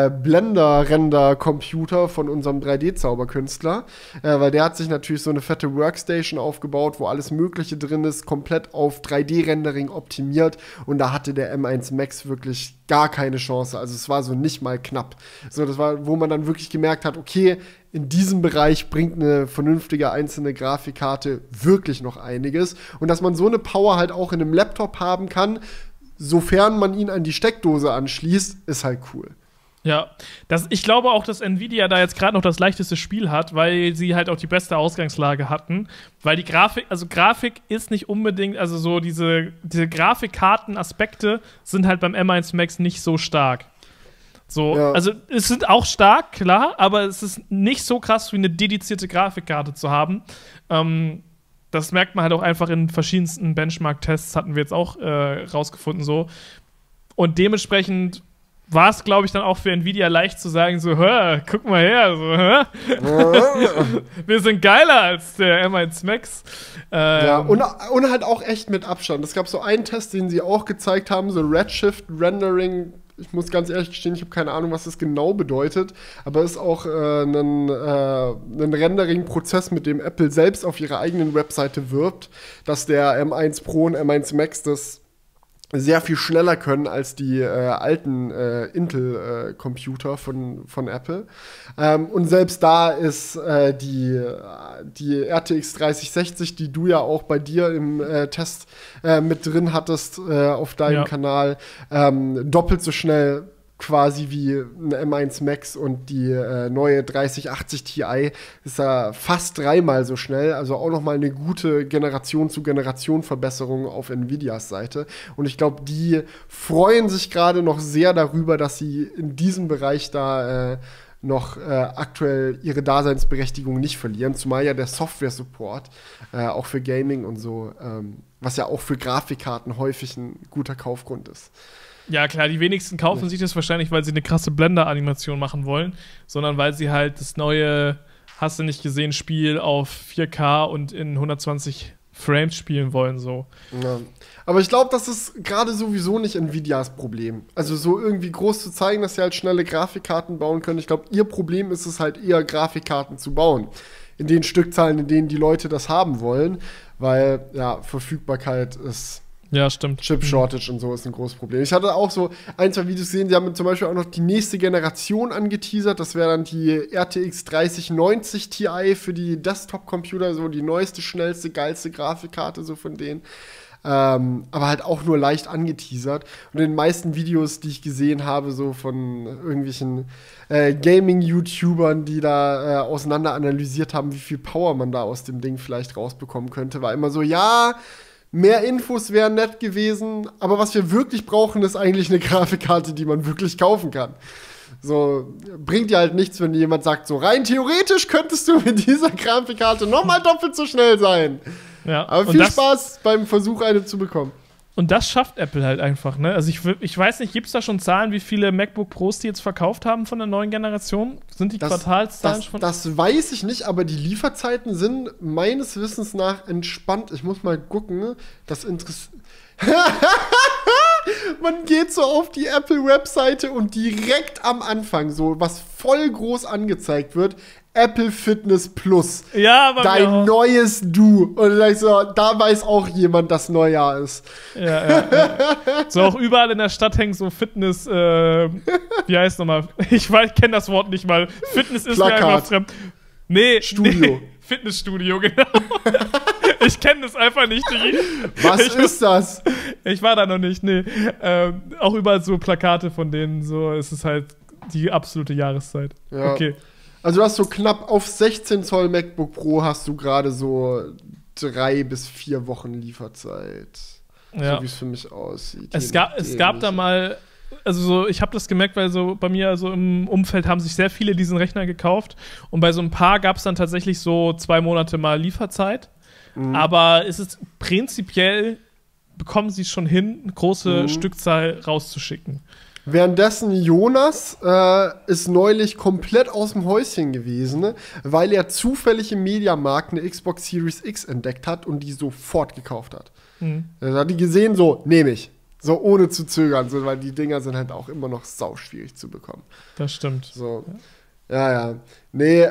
Blender-Render-Computer von unserem 3D-Zauberkünstler, weil der hat sich natürlich so eine fette Workstation aufgebaut, wo alles Mögliche drin ist, komplett auf 3D-Rendering optimiert, und da hatte der M1 Max wirklich gar keine Chance, also es war so nicht mal knapp. So, das war, wo man dann wirklich gemerkt hat, okay, in diesem Bereich bringt eine vernünftige einzelne Grafikkarte wirklich noch einiges, und dass man so eine Power halt auch in einem Laptop haben kann, sofern man ihn an die Steckdose anschließt, ist halt cool. Ja, ich glaube auch, dass Nvidia da jetzt gerade noch das leichteste Spiel hat, weil sie halt auch die beste Ausgangslage hatten. Weil die Grafik ist nicht unbedingt, also so diese Grafikkarten-Aspekte sind halt beim M1 Max nicht so stark. So, ja. Also es sind auch stark, klar, aber es ist nicht so krass, wie eine dedizierte Grafikkarte zu haben. Das merkt man halt auch einfach in verschiedensten Benchmark-Tests, hatten wir jetzt auch rausgefunden so. Und dementsprechend war es, glaube ich, dann auch für Nvidia leicht zu sagen, so, guck mal her, so, wir sind geiler als der M1 Max. Ja, und halt auch echt mit Abstand. Es gab so einen Test, den sie auch gezeigt haben, so Redshift Rendering. Ich muss ganz ehrlich gestehen, ich habe keine Ahnung, was das genau bedeutet, aber es ist auch ein Rendering-Prozess, mit dem Apple selbst auf ihrer eigenen Webseite wirbt, dass der M1 Pro und M1 Max das sehr viel schneller können als die alten Intel-Computer von Apple. Und selbst da ist die RTX 3060, die du ja auch bei dir im Test mit drin hattest auf deinem Kanal, doppelt so schnell quasi wie ein M1 Max, und die neue 3080 Ti ist ja fast 3-mal so schnell, also auch nochmal eine gute Generation-zu-Generation-Verbesserung auf Nvidias Seite. Und ich glaube, die freuen sich gerade noch sehr darüber, dass sie in diesem Bereich da noch aktuell ihre Daseinsberechtigung nicht verlieren, zumal ja der Software-Support auch für Gaming und so, was ja auch für Grafikkarten häufig ein guter Kaufgrund ist. Ja, klar, die wenigsten kaufen sich das wahrscheinlich, weil sie eine krasse Blender-Animation machen wollen, sondern weil sie halt das neue, hast du nicht gesehen, Spiel auf 4K und in 120 Frames spielen wollen, so. Ja. Aber ich glaube, das ist gerade sowieso nicht Nvidias Problem. Also so irgendwie groß zu zeigen, dass sie halt schnelle Grafikkarten bauen können. Ich glaube, ihr Problem ist es halt eher, Grafikkarten zu bauen. In den Stückzahlen, in denen die Leute das haben wollen. Weil, ja, Verfügbarkeit ist... Ja, stimmt. Chip-Shortage und so ist ein großes Problem. Ich hatte auch so ein, zwei Videos gesehen, die haben zum Beispiel auch noch die nächste Generation angeteasert. Das wäre dann die RTX 3090 Ti für die Desktop-Computer, so die neueste, schnellste, geilste Grafikkarte so von denen. Aber halt auch nur leicht angeteasert. Und in den meisten Videos, die ich gesehen habe, so von irgendwelchen Gaming-YouTubern, die da auseinander analysiert haben, wie viel Power man da aus dem Ding vielleicht rausbekommen könnte, war immer so, ja, mehr Infos wären nett gewesen, aber was wir wirklich brauchen, ist eigentlich eine Grafikkarte, die man wirklich kaufen kann. So, bringt dir halt nichts, wenn jemand sagt, so rein theoretisch könntest du mit dieser Grafikkarte nochmal doppelt so schnell sein. Ja. Aber viel Spaß beim Versuch, eine zu bekommen. Und das schafft Apple halt einfach, ne? Also ich weiß nicht, gibt es da schon Zahlen, wie viele MacBook Pros die jetzt verkauft haben von der neuen Generation? Sind die Quartalszahlen schon? Das weiß ich nicht, aber die Lieferzeiten sind meines Wissens nach entspannt. Ich muss mal gucken. Das interessiert. Man geht so auf die Apple-Webseite und direkt am Anfang, so was voll groß angezeigt wird, Apple Fitness Plus. Ja, aber dein neues Du. Und dann sag ich so, da weiß auch jemand, dass Neujahr ist. Ja. So auch überall in der Stadt hängen so Fitness, wie heißt nochmal? Ich kenne das Wort nicht mal. Fitness ist Plakat. mir einfach fremd. Nee, Studio. Fitnessstudio, genau. Ich kenne das einfach nicht, Digi. Was ist das? Ich war da noch nicht, nee. Auch überall so Plakate von denen, so, es ist halt die absolute Jahreszeit. Ja. Okay. Also du hast so knapp auf 16 Zoll MacBook Pro hast du gerade so 3 bis 4 Wochen Lieferzeit. Ja. So wie es für mich aussieht. Es gab da mal, also so, ich habe das gemerkt, weil so bei mir so im Umfeld haben sich sehr viele diesen Rechner gekauft und bei so ein paar gab es dann tatsächlich so 2 Monate mal Lieferzeit. Aber es ist prinzipiell, bekommen sie es schon hin, eine große Stückzahl rauszuschicken. Währenddessen Jonas ist neulich komplett aus dem Häuschen gewesen, ne? Weil er zufällig im Mediamarkt eine Xbox Series X entdeckt hat und die sofort gekauft hat. Er hat die gesehen, so, nehme ich. So ohne zu zögern, so, weil die Dinger sind halt auch immer noch sauschwierig zu bekommen. Das stimmt. So. Ja. Nee,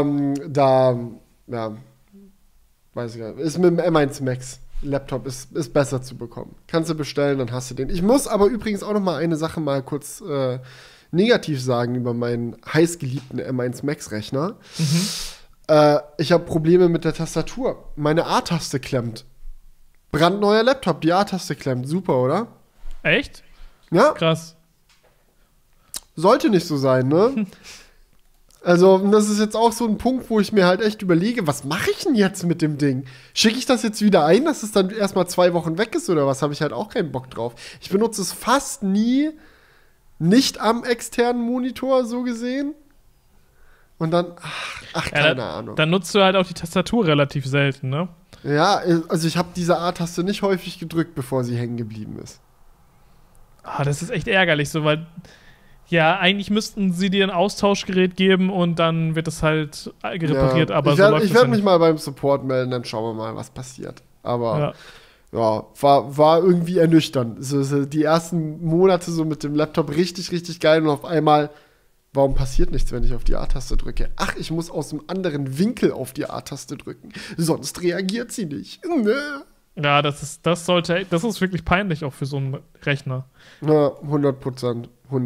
weiß ich gar nicht. Ist mit dem M1 Max. Laptop ist besser zu bekommen. Kannst du bestellen, dann hast du den. Ich muss aber übrigens auch noch mal eine Sache mal kurz negativ sagen über meinen heißgeliebten M1 Max Rechner. Ich habe Probleme mit der Tastatur. Meine A-Taste klemmt. Brandneuer Laptop, die A-Taste klemmt. Super, oder? Echt? Ja. Krass. Sollte nicht so sein, ne? Also, das ist jetzt auch so ein Punkt, wo ich mir halt echt überlege, was mache ich denn jetzt mit dem Ding? Schicke ich das jetzt wieder ein, dass es dann erstmal 2 Wochen weg ist oder was? Habe ich halt auch keinen Bock drauf. Ich benutze es fast nie nicht am externen Monitor, so gesehen. Und dann, keine Ahnung. Dann nutzt du halt auch die Tastatur relativ selten, ne? Ja, also ich habe diese A-Taste nicht häufig gedrückt, bevor sie hängen geblieben ist. Das ist echt ärgerlich, so, weil ja, eigentlich müssten sie dir ein Austauschgerät geben und dann wird es halt repariert, ja, aber ich werde mich mal beim Support melden, dann schauen wir mal, was passiert. Aber war irgendwie ernüchternd. So, die ersten Monate so mit dem Laptop richtig, richtig geil und auf einmal, warum passiert nichts, wenn ich auf die A-Taste drücke? Ach, ich muss aus einem anderen Winkel auf die A-Taste drücken. Sonst reagiert sie nicht. Ja, das ist wirklich peinlich auch für so einen Rechner. Ja, 100%.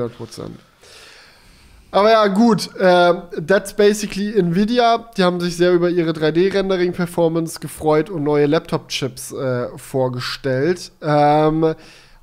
Aber ja, gut. That's basically Nvidia. Die haben sich sehr über ihre 3D-Rendering-Performance gefreut und neue Laptop-Chips vorgestellt. AMD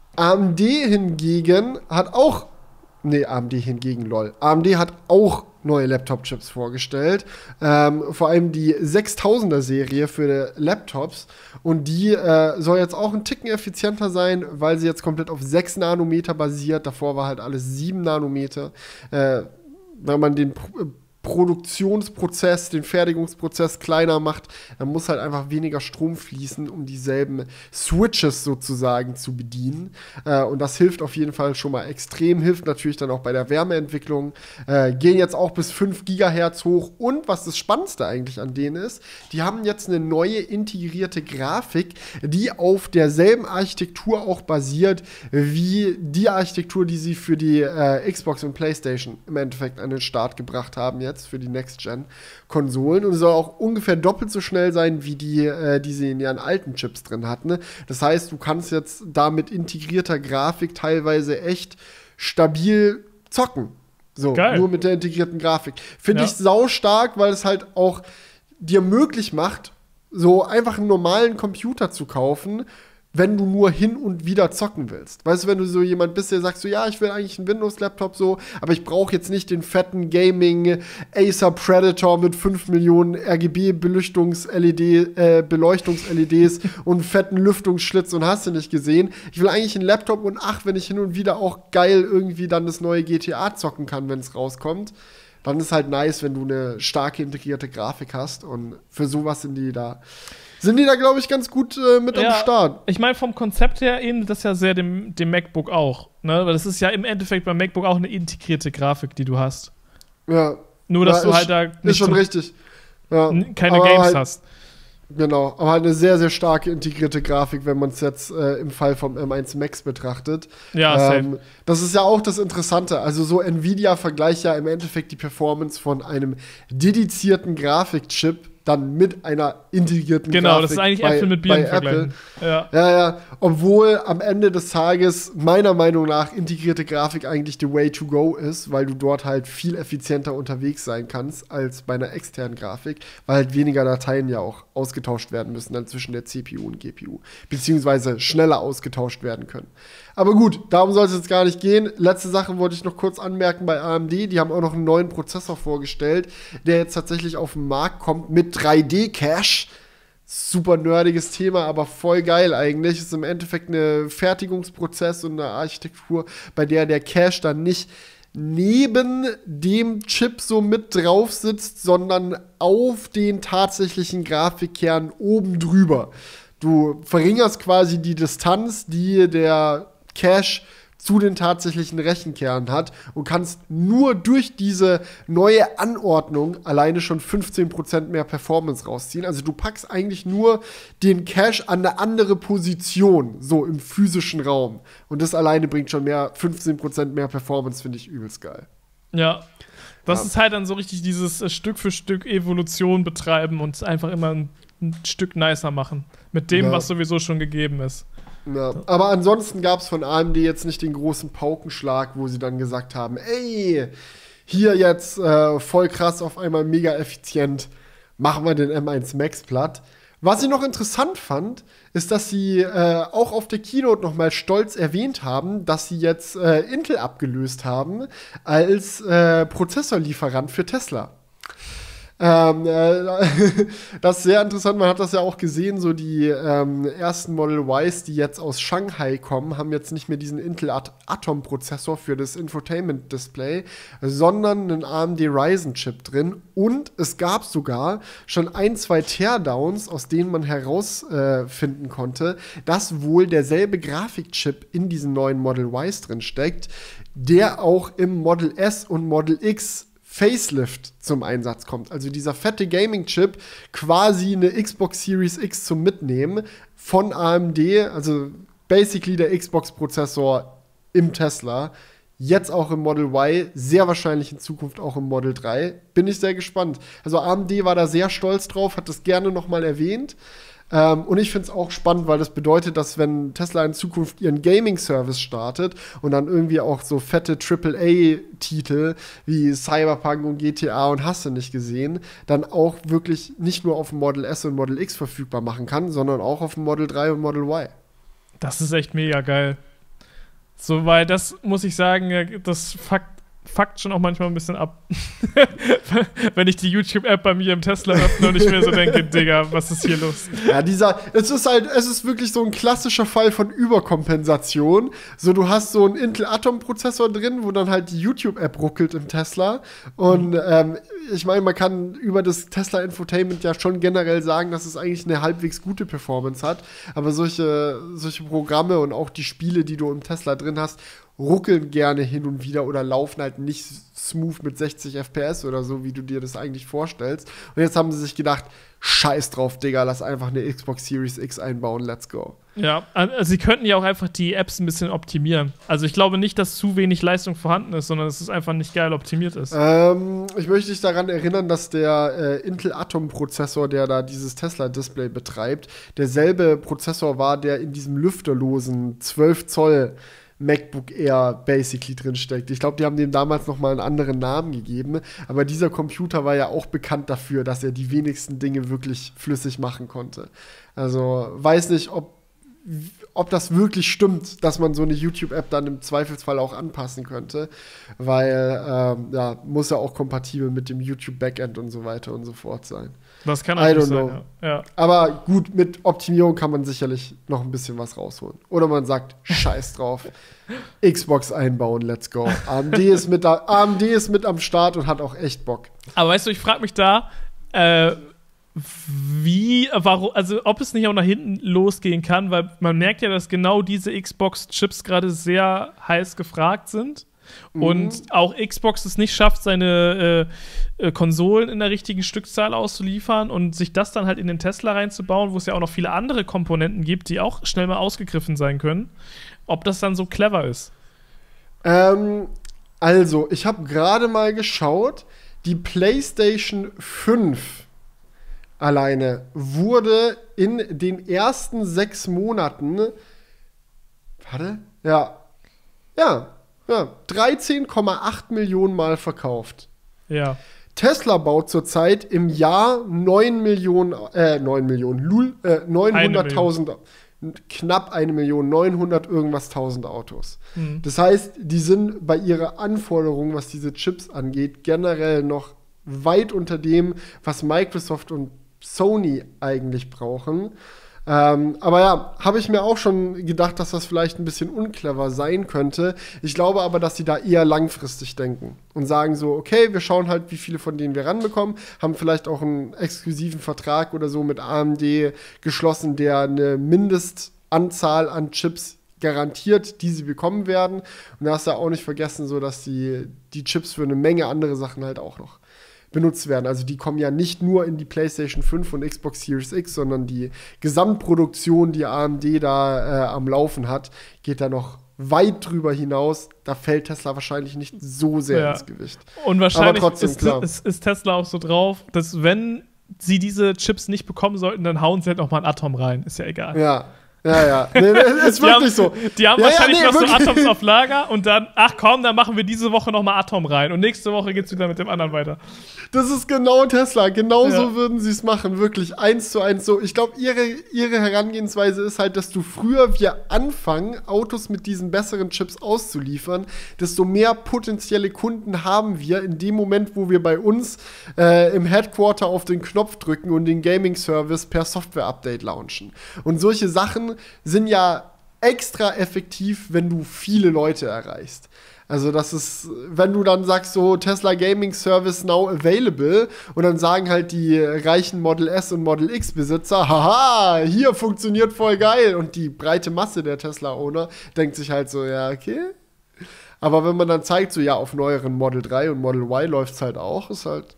hingegen hat auch AMD hat auch neue Laptop-Chips vorgestellt. Vor allem die 6000er-Serie für Laptops. Und die soll jetzt auch ein Ticken effizienter sein, weil sie jetzt komplett auf 6 Nanometer basiert. Davor war halt alles 7 Nanometer. Wenn man den Produktionsprozess, den Fertigungsprozess kleiner macht, dann muss halt einfach weniger Strom fließen, um dieselben Switches sozusagen zu bedienen. Und das hilft auf jeden Fall schon mal extrem, hilft natürlich dann auch bei der Wärmeentwicklung. Gehen jetzt auch bis 5 Gigahertz hoch. Und was das Spannendste eigentlich an denen ist, die haben jetzt eine neue integrierte Grafik, die auf derselben Architektur auch basiert, wie die Architektur, die sie für die Xbox und PlayStation im Endeffekt an den Start gebracht haben jetzt für die Next-Gen-Konsolen und soll auch ungefähr doppelt so schnell sein, wie die sie in ihren alten Chips drin hatten. Ne? Das heißt, du kannst jetzt da mit integrierter Grafik teilweise echt stabil zocken. So, geil. Nur mit der integrierten Grafik. Finde ich sau stark, weil es halt auch dir möglich macht, so einfach einen normalen Computer zu kaufen, wenn du nur hin und wieder zocken willst. Weißt du, wenn du so jemand bist, der sagst so, ja, ich will eigentlich einen Windows-Laptop so, aber ich brauche jetzt nicht den fetten Gaming Acer Predator mit 5 Millionen RGB Beleuchtungs-LEDs und fetten Lüftungsschlitz und hast du nicht gesehen. Ich will eigentlich einen Laptop und wenn ich hin und wieder auch geil irgendwie dann das neue GTA zocken kann, wenn es rauskommt, dann ist halt nice, wenn du eine starke integrierte Grafik hast und für sowas sind die da, glaube ich, ganz gut mit am Start. Ich meine, vom Konzept her ähnelt das ja sehr dem MacBook auch. Ne? Weil das ist ja im Endeffekt beim MacBook auch eine integrierte Grafik, die du hast. Ja. Nur, dass du halt da ist schon richtig. Ja. Keine Games halt, hast. Genau, aber eine sehr, sehr starke integrierte Grafik, wenn man es jetzt im Fall vom M1 Max betrachtet. Ja, safe. Das ist ja auch das Interessante. Also so Nvidia vergleicht ja im Endeffekt die Performance von einem dedizierten Grafikchip dann mit einer integrierten Grafik. Genau, das ist eigentlich Äpfel mit Birnen vergleichen. Ja. Obwohl am Ende des Tages meiner Meinung nach integrierte Grafik eigentlich the way to go ist, weil du dort halt viel effizienter unterwegs sein kannst als bei einer externen Grafik, weil halt weniger Dateien ja auch ausgetauscht werden müssen dann zwischen der CPU und GPU, beziehungsweise schneller ausgetauscht werden können. Aber gut, darum soll es jetzt gar nicht gehen. Letzte Sache wollte ich noch kurz anmerken bei AMD. Die haben auch noch einen neuen Prozessor vorgestellt, der jetzt tatsächlich auf den Markt kommt mit 3D-Cache. Super nerdiges Thema, aber voll geil eigentlich. Es ist im Endeffekt ein Fertigungsprozess und eine Architektur, bei der Cache dann nicht neben dem Chip so mit drauf sitzt, sondern auf den tatsächlichen Grafikkern oben drüber. Du verringerst quasi die Distanz, die der Cache zu den tatsächlichen Rechenkernen hat und kannst nur durch diese neue Anordnung alleine schon 15% mehr Performance rausziehen. Also du packst eigentlich nur den Cache an eine andere Position, so im physischen Raum. Und das alleine bringt schon 15% mehr Performance, finde ich übelst geil. Ja. Das ist halt dann so richtig dieses Stück für Stück Evolution betreiben und einfach immer ein Stück nicer machen. Mit dem, was sowieso schon gegeben ist. Ja, aber ansonsten gab es von AMD jetzt nicht den großen Paukenschlag, wo sie dann gesagt haben, ey, hier jetzt voll krass, auf einmal mega effizient, machen wir den M1 Max platt. Was ich noch interessant fand, ist, dass sie auch auf der Keynote noch mal stolz erwähnt haben, dass sie jetzt Intel abgelöst haben als Prozessorlieferant für Tesla. Das ist sehr interessant, man hat das ja auch gesehen, so die ersten Model Ys, die jetzt aus Shanghai kommen, haben jetzt nicht mehr diesen Intel Atom-Prozessor für das Infotainment-Display, sondern einen AMD Ryzen-Chip drin und es gab sogar schon 2 Teardowns, aus denen man herausfinden konnte, dass wohl derselbe Grafikchip in diesen neuen Model Ys drin steckt, der auch im Model S und Model X Facelift zum Einsatz kommt. Also dieser fette Gaming-Chip, quasi eine Xbox Series X zum Mitnehmen von AMD, also basically der Xbox-Prozessor im Tesla, jetzt auch im Model Y, sehr wahrscheinlich in Zukunft auch im Model 3. Bin ich sehr gespannt. Also AMD war da sehr stolz drauf, hat das gerne noch mal erwähnt. Und ich finde es auch spannend, weil das bedeutet, dass wenn Tesla in Zukunft ihren Gaming-Service startet und dann irgendwie auch so fette AAA-Titel wie Cyberpunk und GTA und hast du nicht gesehen, dann auch wirklich nicht nur auf dem Model S und Model X verfügbar machen kann, sondern auch auf dem Model 3 und Model Y. Das ist echt mega geil. So, weil das, muss ich sagen, das fuckt schon auch manchmal ein bisschen ab. Wenn ich die YouTube-App bei mir im Tesla öffne und ich mir so denke, Digga, was ist hier los? Ja, es ist wirklich so ein klassischer Fall von Überkompensation. So, du hast so einen Intel Atom-Prozessor drin, wo dann halt die YouTube-App ruckelt im Tesla. Und ich meine, man kann über das Tesla Infotainment ja schon generell sagen, dass es eigentlich eine halbwegs gute Performance hat. Aber solche Programme und auch die Spiele, die du im Tesla drin hast, ruckeln gerne hin und wieder oder laufen halt nicht smooth mit 60 FPS oder so, wie du dir das eigentlich vorstellst. Und jetzt haben sie sich gedacht, scheiß drauf, Digga, lass einfach eine Xbox Series X einbauen, let's go. Ja, also sie könnten ja auch einfach die Apps ein bisschen optimieren. Also ich glaube nicht, dass zu wenig Leistung vorhanden ist, sondern dass es einfach nicht geil optimiert ist. Ich möchte dich daran erinnern, dass der Intel Atom-Prozessor, der da dieses Tesla-Display betreibt, derselbe Prozessor war, der in diesem lüfterlosen 12 Zoll MacBook Air basically drinsteckt. Ich glaube, die haben dem damals noch mal einen anderen Namen gegeben, aber dieser Computer war ja auch bekannt dafür, dass er die wenigsten Dinge wirklich flüssig machen konnte. Also weiß nicht, ob das wirklich stimmt, dass man so eine YouTube-App dann im Zweifelsfall auch anpassen könnte, weil muss ja auch kompatibel mit dem YouTube-Backend und so weiter und so fort sein. Das kann auch sein, ja. Aber gut, mit Optimierung kann man sicherlich noch ein bisschen was rausholen. Oder man sagt, scheiß drauf, Xbox einbauen, let's go. AMD ist mit am Start und hat auch echt Bock. Aber weißt du, ich frage mich da, warum, also ob es nicht auch nach hinten losgehen kann, weil man merkt ja, dass genau diese Xbox-Chips gerade sehr heiß gefragt sind. Und auch Xbox es nicht schafft, seine Konsolen in der richtigen Stückzahl auszuliefern und sich das dann halt in den Tesla reinzubauen, wo es ja auch noch viele andere Komponenten gibt, die auch schnell mal ausgegriffen sein können, ob das dann so clever ist. Also, ich habe gerade mal geschaut, die PlayStation 5 alleine wurde in den ersten 6 Monaten 13,8 Millionen Mal verkauft. Ja. Tesla baut zurzeit im Jahr 900.000, knapp 1 Million, 900 irgendwas 1000 Autos. Das heißt, die sind bei ihrer Anforderung, was diese Chips angeht, generell noch weit unter dem, was Microsoft und Sony eigentlich brauchen. Aber ja, habe ich mir auch schon gedacht, dass das vielleicht ein bisschen unclever sein könnte. Ich glaube aber, dass sie da eher langfristig denken und sagen so, okay, wir schauen halt, wie viele von denen wir ranbekommen, haben vielleicht auch einen exklusiven Vertrag oder so mit AMD geschlossen, der eine Mindestanzahl an Chips garantiert, die sie bekommen werden. Und da hast du auch nicht vergessen, so dass die Chips für eine Menge andere Sachen halt auch noch benutzt werden. Also die kommen ja nicht nur in die PlayStation 5 und Xbox Series X, sondern die Gesamtproduktion, die AMD da am Laufen hat, geht da noch weit drüber hinaus. Da fällt Tesla wahrscheinlich nicht so sehr ins Gewicht. Und wahrscheinlich aber trotzdem, ist Tesla auch so drauf, dass wenn sie diese Chips nicht bekommen sollten, dann hauen sie halt noch mal einen Atom rein. Ist ja egal. Ja. Nee, ist wirklich so. Die haben wahrscheinlich noch so Atoms auf Lager und dann, ach komm, dann machen wir diese Woche noch mal Atom rein und nächste Woche geht's wieder mit dem anderen weiter. Das ist genau Tesla. Genauso würden sie es machen. Wirklich 1:1 so. Ich glaube, ihre Herangehensweise ist halt, desto früher wir anfangen, Autos mit diesen besseren Chips auszuliefern, desto mehr potenzielle Kunden haben wir in dem Moment, wo wir bei uns im Headquarter auf den Knopf drücken und den Gaming-Service per Software-Update launchen. Und solche Sachen sind ja extra effektiv, wenn du viele Leute erreichst. Also das ist, wenn du dann sagst so Tesla Gaming Service now available und dann sagen halt die reichen Model S und Model X Besitzer, haha, hier funktioniert voll geil und die breite Masse der Tesla-Owner denkt sich halt so, ja, okay. Aber wenn man dann zeigt so, ja, auf neueren Model 3 und Model Y läuft's halt auch, ist halt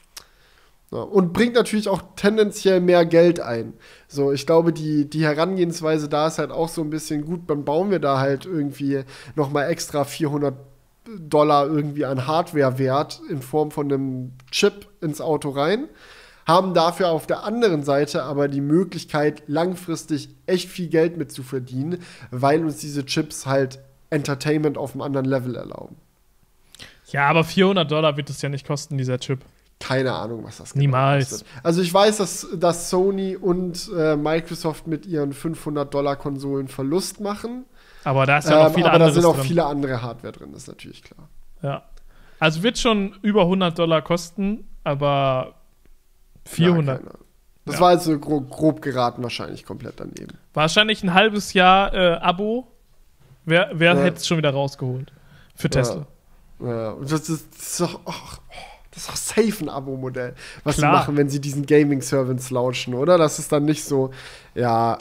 ja, und bringt natürlich auch tendenziell mehr Geld ein. So, ich glaube, die Herangehensweise da ist halt auch so ein bisschen gut. Dann bauen wir da halt irgendwie nochmal extra $400 irgendwie an Hardware-Wert in Form von einem Chip ins Auto rein. Haben dafür auf der anderen Seite aber die Möglichkeit, langfristig echt viel Geld mit zu verdienen, weil uns diese Chips halt Entertainment auf einem anderen Level erlauben. Ja, aber $400 wird es ja nicht kosten, dieser Chip. Keine Ahnung, was das genau Niemals. kostet. Also ich weiß, dass Sony und Microsoft mit ihren $500 Konsolen Verlust machen. Aber da ist ja noch viele andere. Aber da sind auch viele andere Hardware drin, ist natürlich klar. Ja. Also wird schon über $100 kosten, aber 400. Ja, das war jetzt so grob geraten, wahrscheinlich komplett daneben. Wahrscheinlich ein halbes Jahr Abo. Wer hätte es schon wieder rausgeholt? Für Tesla. Ja, und das ist doch. Das ist doch safe ein Abo-Modell, was Klar. sie machen, wenn sie diesen Gaming-Service launchen, oder? Das ist dann nicht so, ja,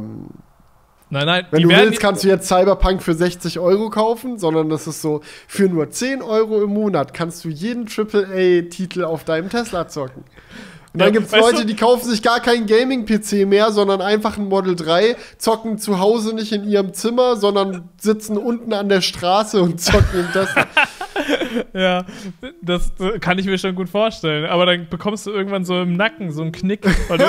Nein. wenn du willst, kannst du jetzt Cyberpunk für 60 € kaufen, sondern das ist so, für nur 10 € im Monat kannst du jeden AAA-Titel auf deinem Tesla zocken. Und dann gibt es Leute, die kaufen sich gar keinen Gaming-PC mehr, sondern einfach ein Model 3, zocken zu Hause nicht in ihrem Zimmer, sondern sitzen unten an der Straße und zocken im Tesla. Ja, das kann ich mir schon gut vorstellen. Aber dann bekommst du irgendwann so im Nacken so einen Knick, weil du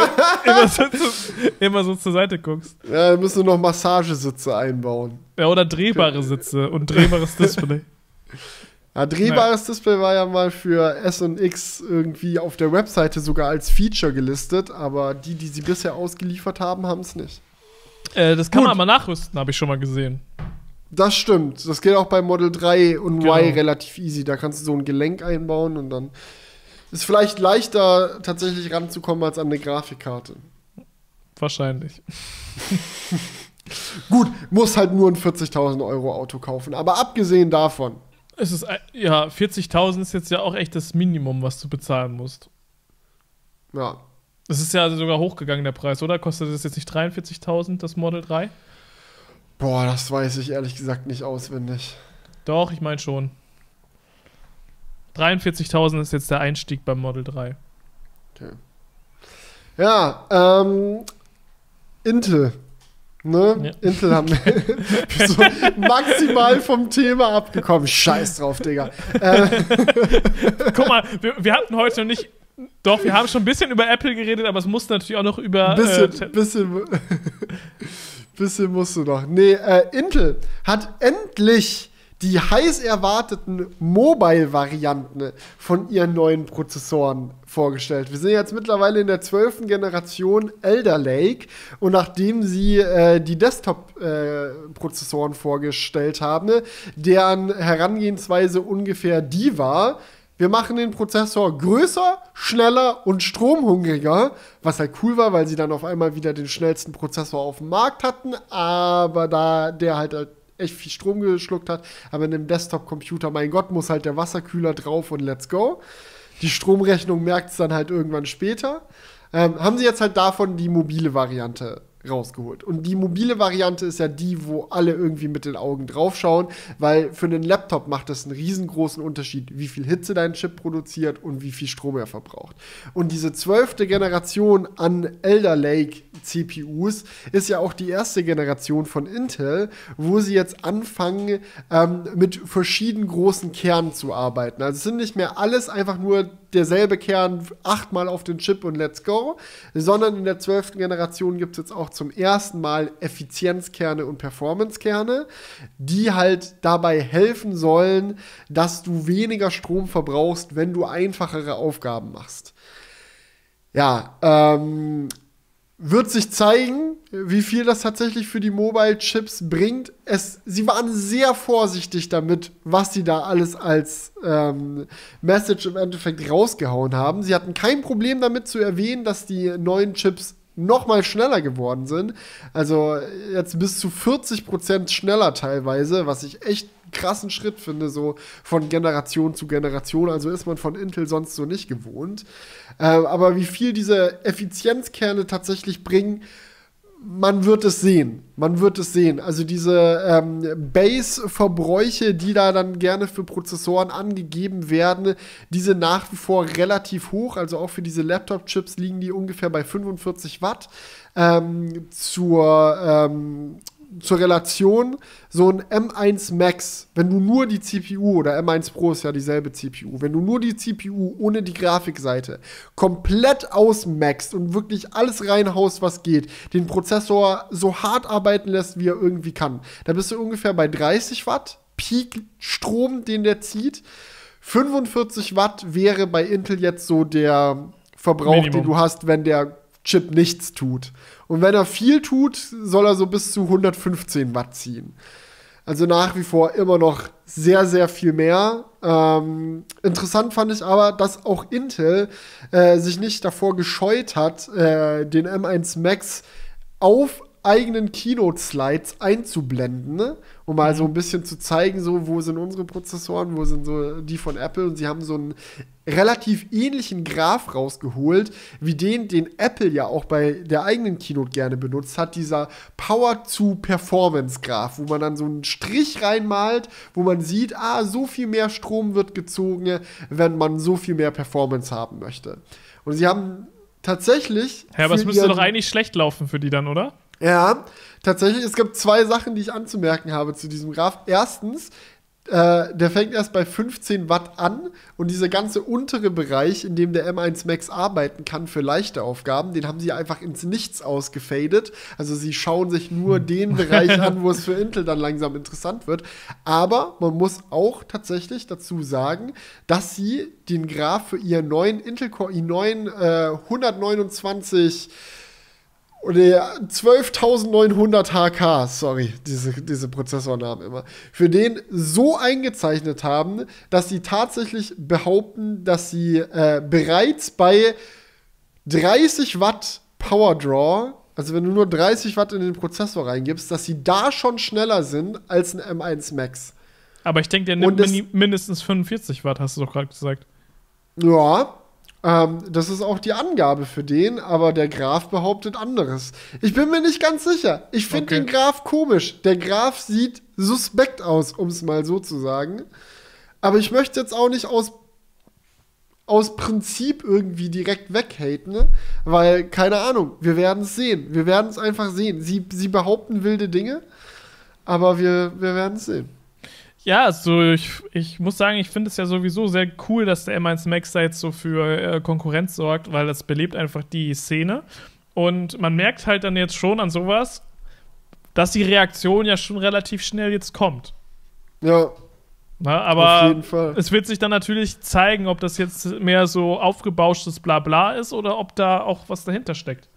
immer so zur Seite guckst. Ja, dann müssen wir noch Massagesitze einbauen. Ja, oder drehbare Sitze und drehbares Display. Ja, drehbares Display war ja mal für S und X irgendwie auf der Webseite sogar als Feature gelistet, aber die sie bisher ausgeliefert haben, haben es nicht. Das kann man aber nachrüsten, habe ich schon mal gesehen. Das stimmt. Das geht auch bei Model 3 und Genau. Y relativ easy. Da kannst du so ein Gelenk einbauen und dann ist vielleicht leichter tatsächlich ranzukommen als an eine Grafikkarte. Wahrscheinlich. Gut, muss halt nur ein 40.000 € Auto kaufen. Aber abgesehen davon. Es ist, ja, 40.000 ist jetzt ja auch echt das Minimum, was du bezahlen musst. Ja. Es ist ja sogar hochgegangen, der Preis, oder? Kostet das jetzt nicht 43.000, das Model 3? Boah, das weiß ich ehrlich gesagt nicht auswendig. Doch, ich meine schon. 43.000 ist jetzt der Einstieg beim Model 3. Okay. Ja, Intel. Ne? Ja. Intel haben so maximal vom Thema abgekommen. Scheiß drauf, Digga. Guck mal, wir hatten heute noch nicht. Doch, wir haben schon ein bisschen über Apple geredet, aber es musste natürlich auch noch über. Bisschen musst du noch. Nee, Intel hat endlich die heiß erwarteten Mobile-Varianten von ihren neuen Prozessoren vorgestellt. Wir sind jetzt mittlerweile in der 12. Generation Alder Lake und nachdem sie die Desktop-Prozessoren vorgestellt haben, deren Herangehensweise ungefähr die war: Wir machen den Prozessor größer, schneller und stromhungriger, was halt cool war, weil sie dann auf einmal wieder den schnellsten Prozessor auf dem Markt hatten, aber da der halt echt viel Strom geschluckt hat, aber in einem Desktop-Computer, mein Gott, muss halt der Wasserkühler drauf und let's go. Die Stromrechnung merkt es dann halt irgendwann später. Haben sie jetzt halt davon die mobile Variante rausgeholt. Und die mobile Variante ist ja die, wo alle irgendwie mit den Augen draufschauen, weil für einen Laptop macht das einen riesengroßen Unterschied, wie viel Hitze dein Chip produziert und wie viel Strom er verbraucht. Und diese 12. Generation an Alder Lake CPUs ist ja auch die erste Generation von Intel, wo sie jetzt anfangen, mit verschiedenen großen Kernen zu arbeiten. Also es sind nicht mehr alles einfach nur derselbe Kern 8-mal auf den Chip und let's go, sondern in der 12. Generation gibt es jetzt auch zum ersten Mal Effizienzkerne und Performancekerne, die halt dabei helfen sollen, dass du weniger Strom verbrauchst, wenn du einfachere Aufgaben machst. Ja, wird sich zeigen, wie viel das tatsächlich für die Mobile-Chips bringt. Sie waren sehr vorsichtig damit, was sie da alles als Message im Endeffekt rausgehauen haben. Sie hatten kein Problem damit zu erwähnen, dass die neuen Chips noch mal schneller geworden sind. Also jetzt bis zu 40% schneller teilweise, was ich echt einen krassen Schritt finde, so von Generation zu Generation. Also ist man von Intel sonst so nicht gewohnt. Aber wie viel diese Effizienzkerne tatsächlich bringen, man wird es sehen. Man wird es sehen. Also diese Base-Verbräuche, die da dann gerne für Prozessoren angegeben werden, die sind nach wie vor relativ hoch. Also auch für diese Laptop-Chips liegen die ungefähr bei 45 Watt. Zur Relation, so ein M1 Max, wenn du nur die CPU, oder M1 Pro ist ja dieselbe CPU, wenn du nur die CPU ohne die Grafikseite komplett ausmaxst und wirklich alles reinhaust, was geht, den Prozessor so hart arbeiten lässt, wie er irgendwie kann, da bist du ungefähr bei 30 Watt Peak-Strom, den der zieht. 45 Watt wäre bei Intel jetzt so der Verbrauch, Minimum, den du hast, wenn der Chip nichts tut. Und wenn er viel tut, soll er so bis zu 115 Watt ziehen. Also nach wie vor immer noch sehr, sehr viel mehr. Interessant fand ich aber, dass auch Intel sich nicht davor gescheut hat, den M1 Max auf eigenen Keynote-Slides einzublenden, ne? Um mal so ein bisschen zu zeigen, so, wo sind unsere Prozessoren, wo sind so die von Apple. Und sie haben so einen relativ ähnlichen Graph rausgeholt, wie den Apple ja auch bei der eigenen Keynote gerne benutzt hat, dieser Power-to-Performance-Graph, wo man dann so einen Strich reinmalt, wo man sieht, so viel mehr Strom wird gezogen, wenn man so viel mehr Performance haben möchte. Und sie haben tatsächlich... Ja, aber es müsste doch eigentlich schlecht laufen für die dann, oder? Ja, tatsächlich, es gibt 2 Sachen, die ich anzumerken habe zu diesem Graph. Erstens, der fängt erst bei 15 Watt an und dieser ganze untere Bereich, in dem der M1 Max arbeiten kann für leichte Aufgaben, den haben sie einfach ins Nichts ausgefadet. Also sie schauen sich nur den Bereich an, wo es für Intel dann langsam interessant wird. Aber man muss auch tatsächlich dazu sagen, dass sie den Graph für ihren neuen Intel Core i9 129 oder 12.900 HK, sorry, diese Prozessornamen immer, für den so eingezeichnet haben, dass sie tatsächlich behaupten, dass sie bereits bei 30 Watt Power Draw, also wenn du nur 30 Watt in den Prozessor reingibst, dass sie da schon schneller sind als ein M1 Max. Aber ich denke, der nimmt mindestens 45 Watt, hast du doch gerade gesagt. Ja, Das ist auch die Angabe für den, aber der Graf behauptet anderes. Ich bin mir nicht ganz sicher. Ich finde den Graf komisch. Der Graf sieht suspekt aus, um es mal so zu sagen. Aber ich möchte jetzt auch nicht aus Prinzip irgendwie direkt weghaten, ne? Weil, keine Ahnung, wir werden es sehen. Wir werden es einfach sehen. Sie behaupten wilde Dinge, aber wir werden es sehen. Ja, also ich muss sagen, ich finde es ja sowieso sehr cool, dass der M1 Max da jetzt so für Konkurrenz sorgt, weil das belebt einfach die Szene. Und man merkt halt dann jetzt schon an sowas, dass die Reaktion ja schon relativ schnell jetzt kommt. Ja. Na, aber auf jeden Fall. Es wird sich dann natürlich zeigen, ob das jetzt mehr so aufgebauschtes Blabla ist oder ob da auch was dahinter steckt.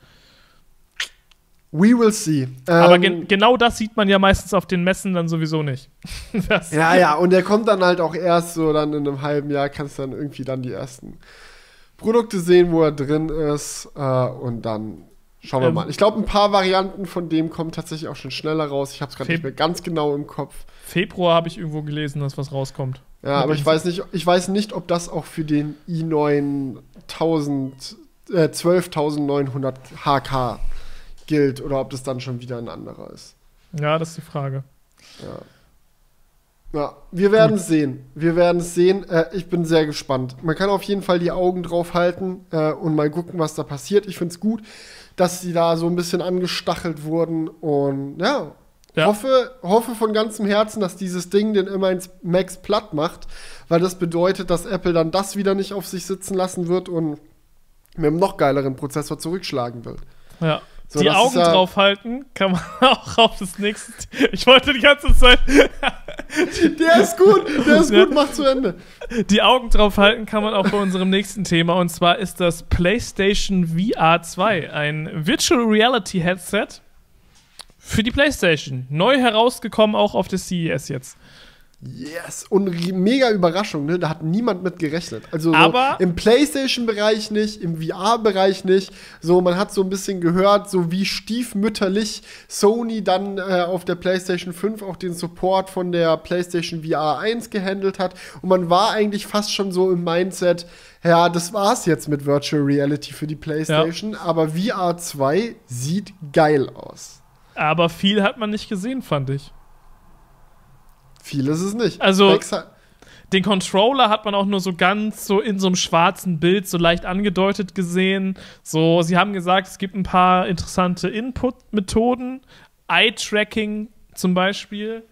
We will see. Aber genau das sieht man ja meistens auf den Messen dann sowieso nicht. Ja, und der kommt dann halt auch erst so dann in einem halben Jahr, kannst dann irgendwie dann die ersten Produkte sehen, wo er drin ist und dann schauen wir mal. Ich glaube, ein paar Varianten von dem kommen tatsächlich auch schon schneller raus. Ich habe es gerade nicht mehr ganz genau im Kopf. Februar habe ich irgendwo gelesen, dass was rauskommt. Ja, aber ich weiß nicht, ob das auch für den i9 12900 HK gilt oder ob das dann schon wieder ein anderer ist. Ja, das ist die Frage. Ja, wir werden es sehen. Ich bin sehr gespannt. Man kann auf jeden Fall die Augen drauf halten und mal gucken, was da passiert. Ich finde es gut, dass sie da so ein bisschen angestachelt wurden und hoffe von ganzem Herzen, dass dieses Ding den M1 Max platt macht, weil das bedeutet, dass Apple dann das wieder nicht auf sich sitzen lassen wird und mit einem noch geileren Prozessor zurückschlagen wird. Ja. So, die Augen drauf halten kann man auch auf das nächste. Ich wollte die ganze Zeit. Der ist gut, mach zu Ende. Die Augen drauf halten kann man auch bei unserem nächsten Thema. Und zwar ist das PlayStation VR 2, ein Virtual Reality Headset für die PlayStation. Neu herausgekommen, auch auf der CES jetzt. Yes, und mega Überraschung, ne? Da hat niemand mit gerechnet. Also so im PlayStation-Bereich nicht, im VR-Bereich nicht. So, man hat so ein bisschen gehört, so wie stiefmütterlich Sony dann auf der PlayStation 5 auch den Support von der PlayStation VR 1 gehandelt hat. Und man war eigentlich fast schon so im Mindset, ja, das war's jetzt mit Virtual Reality für die PlayStation. Ja. Aber VR 2 sieht geil aus. Aber viel hat man nicht gesehen, fand ich. Viel ist es nicht. Also, den Controller hat man auch nur so ganz so in so einem schwarzen Bild so leicht angedeutet gesehen. So, sie haben gesagt, es gibt ein paar interessante Input-Methoden. Eye-Tracking zum Beispiel.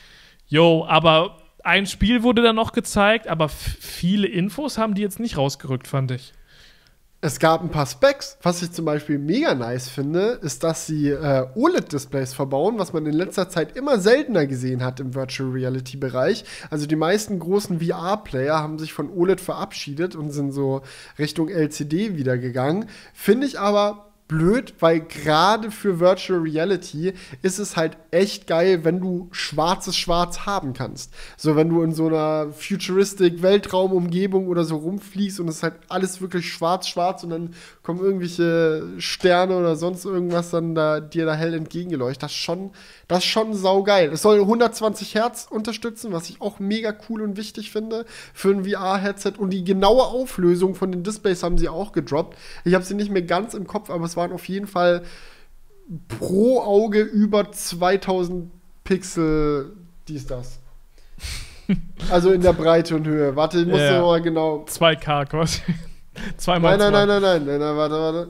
Aber ein Spiel wurde dann noch gezeigt, aber viele Infos haben die jetzt nicht rausgerückt, fand ich. Es gab ein paar Specs. Was ich zum Beispiel mega nice finde, ist, dass sie OLED-Displays verbauen, was man in letzter Zeit immer seltener gesehen hat im Virtual Reality-Bereich. Also die meisten großen VR-Player haben sich von OLED verabschiedet und sind so Richtung LCD wieder gegangen. Finde ich aber blöd, weil gerade für Virtual Reality ist es halt echt geil, wenn du schwarzes Schwarz haben kannst. So, wenn du in so einer futuristic Weltraumumgebung oder so rumfliegst und es ist halt alles wirklich schwarz-schwarz und dann kommen irgendwelche Sterne oder sonst irgendwas dann dir da hell entgegengeleuchtet. Das ist schon saugeil. Es soll 120 Hertz unterstützen, was ich auch mega cool und wichtig finde für ein VR-Headset. Und die genaue Auflösung von den Displays haben sie auch gedroppt. Ich habe sie nicht mehr ganz im Kopf, aber es waren auf jeden Fall pro Auge über 2000 Pixel, das. Also in der Breite und Höhe. Warte, ich muss noch mal genau. 2K quasi. 2x2. Nein, warte.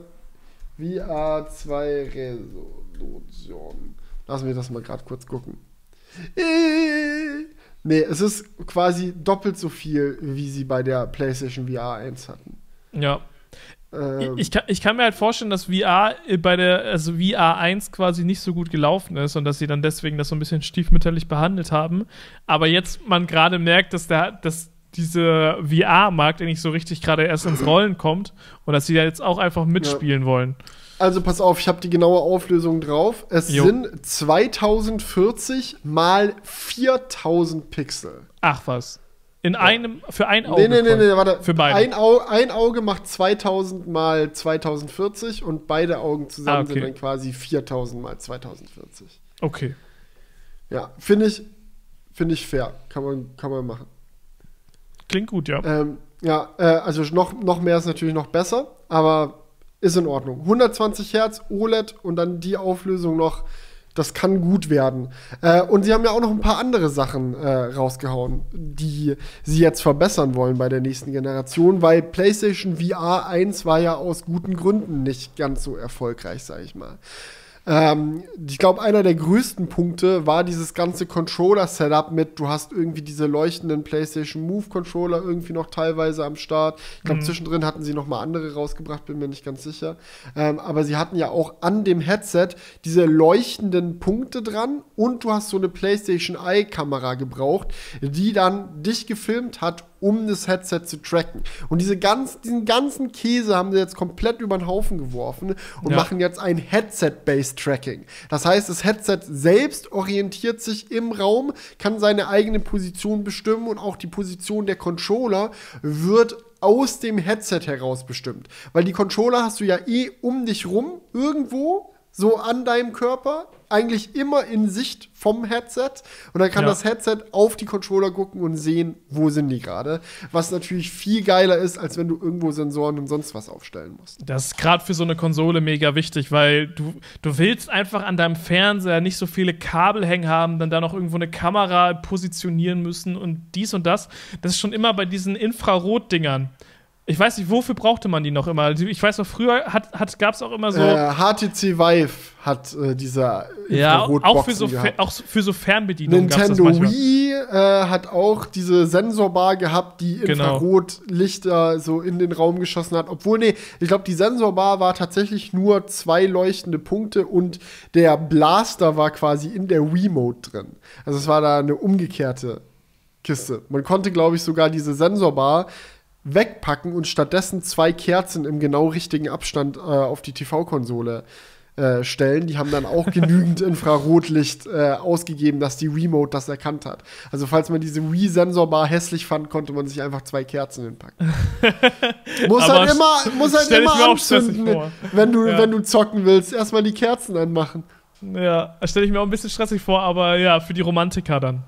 VR 2 Resolution. Lass mich das mal gerade kurz gucken. Nee, es ist quasi doppelt so viel, wie sie bei der PlayStation VR 1 hatten. Ja. Ich kann mir halt vorstellen, dass VR bei der VR 1 quasi nicht so gut gelaufen ist und dass sie dann deswegen das so ein bisschen stiefmütterlich behandelt haben. Aber jetzt man gerade merkt, dass dieser VR-Markt nicht so richtig gerade erst ins Rollen kommt und dass sie da jetzt auch einfach mitspielen wollen. Also pass auf, ich habe die genaue Auflösung drauf. Es sind 2040 mal 4000 Pixel. Ach was. Für ein Auge? Nee, warte. Für beide. Ein Auge macht 2000 mal 2040 und beide Augen zusammen sind dann quasi 4000 mal 2040. Okay. Ja, finde ich fair. Kann man machen. Klingt gut, ja. Also noch mehr ist natürlich noch besser, aber ist in Ordnung. 120 Hertz, OLED und dann die Auflösung noch, das kann gut werden. Und sie haben ja auch noch ein paar andere Sachen rausgehauen, die sie jetzt verbessern wollen bei der nächsten Generation, weil PlayStation VR 1 war ja aus guten Gründen nicht ganz so erfolgreich, sag ich mal. Ich glaube, einer der größten Punkte war dieses ganze Controller-Setup mit, du hast irgendwie diese leuchtenden PlayStation Move-Controller irgendwie noch teilweise am Start. Ich glaube, zwischendrin hatten sie noch mal andere rausgebracht, bin mir nicht ganz sicher. Aber sie hatten ja auch an dem Headset diese leuchtenden Punkte dran und du hast so eine PlayStation Eye-Kamera gebraucht, die dann dich gefilmt hat, um das Headset zu tracken. Und diesen ganzen Käse haben sie jetzt komplett über den Haufen geworfen und machen jetzt ein Headset-Based Tracking. Das heißt, das Headset selbst orientiert sich im Raum, kann seine eigene Position bestimmen und auch die Position der Controller wird aus dem Headset heraus bestimmt. Weil die Controller hast du ja um dich rum, irgendwo, so an deinem Körper, eigentlich immer in Sicht vom Headset. Und dann kann das Headset auf die Controller gucken und sehen, wo sind die gerade. Was natürlich viel geiler ist, als wenn du irgendwo Sensoren und sonst was aufstellen musst. Das ist gerade für so eine Konsole mega wichtig, weil du willst einfach an deinem Fernseher nicht so viele Kabel hängen haben, dann da noch irgendwo eine Kamera positionieren müssen und dies und das. Das ist schon immer bei diesen Infrarot-Dingern. Ich weiß nicht, wofür brauchte man die noch immer? Ich weiß noch, früher gab es auch immer so HTC Vive hat dieser Infrarotboxen auch für so Fernbedienungen. Nintendo Wii hat auch diese Sensorbar gehabt, die Infrarotlichter so in den Raum geschossen hat. Obwohl, ich glaube, die Sensorbar war tatsächlich nur 2 leuchtende Punkte und der Blaster war quasi in der Wiimote drin. Also es war da eine umgekehrte Kiste. Man konnte, glaube ich, sogar diese Sensorbar wegpacken und stattdessen 2 Kerzen im genau richtigen Abstand auf die TV-Konsole stellen. Die haben dann auch genügend Infrarotlicht ausgegeben, dass die Remote das erkannt hat. Also falls man diese Wii-Sensorbar hässlich fand, konnte man sich einfach 2 Kerzen hinpacken. muss halt immer anzünden, wenn du zocken willst. Erstmal die Kerzen anmachen. Ja, das stelle ich mir auch ein bisschen stressig vor, aber ja, für die Romantiker dann.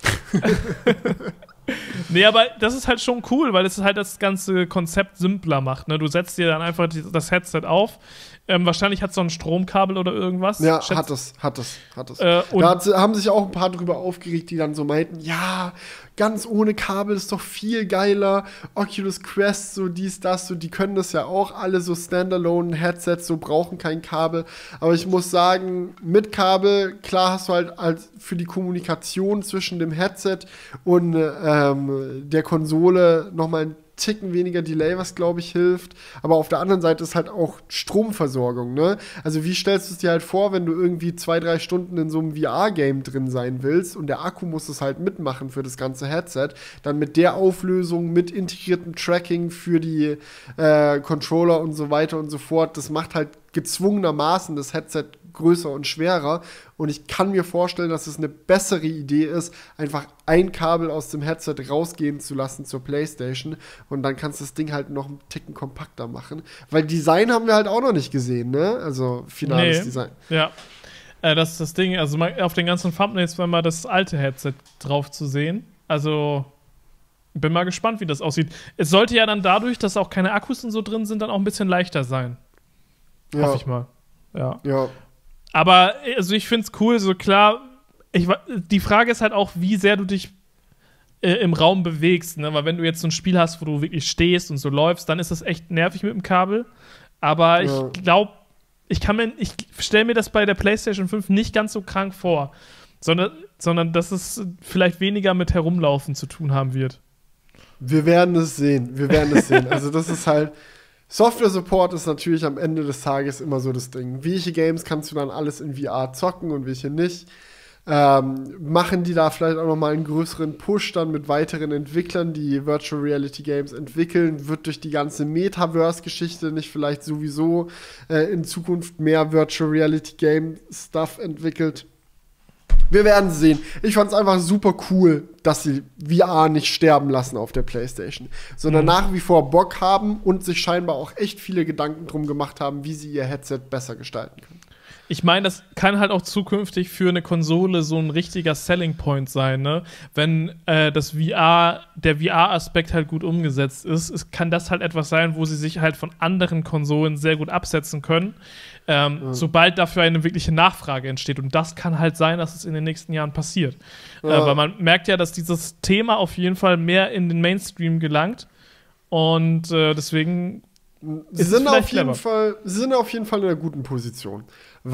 Nee, aber das ist halt schon cool, weil es halt das ganze Konzept simpler macht. Ne? Du setzt dir dann einfach das Headset auf. Wahrscheinlich hat es so ein Stromkabel oder irgendwas. Ja, hat es. Da haben sich auch ein paar drüber aufgeregt, die dann so meinten, ja, ganz ohne Kabel ist doch viel geiler. Oculus Quest, so dies, das, so, die können das ja auch alle, so Standalone-Headsets, so brauchen kein Kabel. Aber ich muss sagen, mit Kabel, klar hast du halt für die Kommunikation zwischen dem Headset und der Konsole nochmal ein Ticken weniger Delay, was, glaube ich, hilft. Aber auf der anderen Seite ist halt auch Stromversorgung, ne? Also wie stellst du es dir halt vor, wenn du irgendwie 2-3 Stunden in so einem VR-Game drin sein willst und der Akku muss es halt mitmachen für das ganze Headset, dann mit der Auflösung, mit integriertem Tracking für die Controller und so weiter und so fort, das macht halt gezwungenermaßen das Headset größer und schwerer. Und ich kann mir vorstellen, dass es eine bessere Idee ist, einfach ein Kabel aus dem Headset rausgehen zu lassen zur PlayStation. Und dann kannst du das Ding halt noch einen Ticken kompakter machen. Weil Design haben wir halt auch noch nicht gesehen, ne? Also finales Design. Ja. Das ist das Ding. Also auf den ganzen Thumbnails war mal das alte Headset drauf zu sehen. Also bin mal gespannt, wie das aussieht. Es sollte ja dann dadurch, dass auch keine Akkus und so drin sind, dann auch ein bisschen leichter sein. Ja. Hoffe ich mal. Ja. Aber also ich finde es cool, so klar, die Frage ist halt auch, wie sehr du dich im Raum bewegst, ne? Weil wenn du jetzt so ein Spiel hast, wo du wirklich stehst und so läufst, dann ist das echt nervig mit dem Kabel. Aber ich glaube, ich stelle mir das bei der PlayStation 5 nicht ganz so krank vor, sondern dass es vielleicht weniger mit Herumlaufen zu tun haben wird. Wir werden es sehen. Also das ist halt Software-Support ist natürlich am Ende des Tages immer so das Ding. Welche Games kannst du dann alles in VR zocken und welche nicht? Machen die da vielleicht auch noch mal einen größeren Push dann mit weiteren Entwicklern, die Virtual Reality Games entwickeln? Wird durch die ganze Metaverse-Geschichte nicht vielleicht sowieso in Zukunft mehr Virtual Reality Game Stuff entwickelt? Wir werden sehen. Ich fand es einfach super cool, dass sie VR nicht sterben lassen auf der PlayStation, sondern nach wie vor Bock haben und sich scheinbar auch echt viele Gedanken drum gemacht haben, wie sie ihr Headset besser gestalten können. Ich meine, das kann halt auch zukünftig für eine Konsole so ein richtiger Selling Point sein, ne? Wenn der VR-Aspekt halt gut umgesetzt ist, kann das halt etwas sein, wo sie sich halt von anderen Konsolen sehr gut absetzen können, sobald dafür eine wirkliche Nachfrage entsteht. Und das kann halt sein, dass es in den nächsten Jahren passiert. Weil man merkt ja, dass dieses Thema auf jeden Fall mehr in den Mainstream gelangt. Und deswegen Sie sind auf jeden Fall in einer guten Position.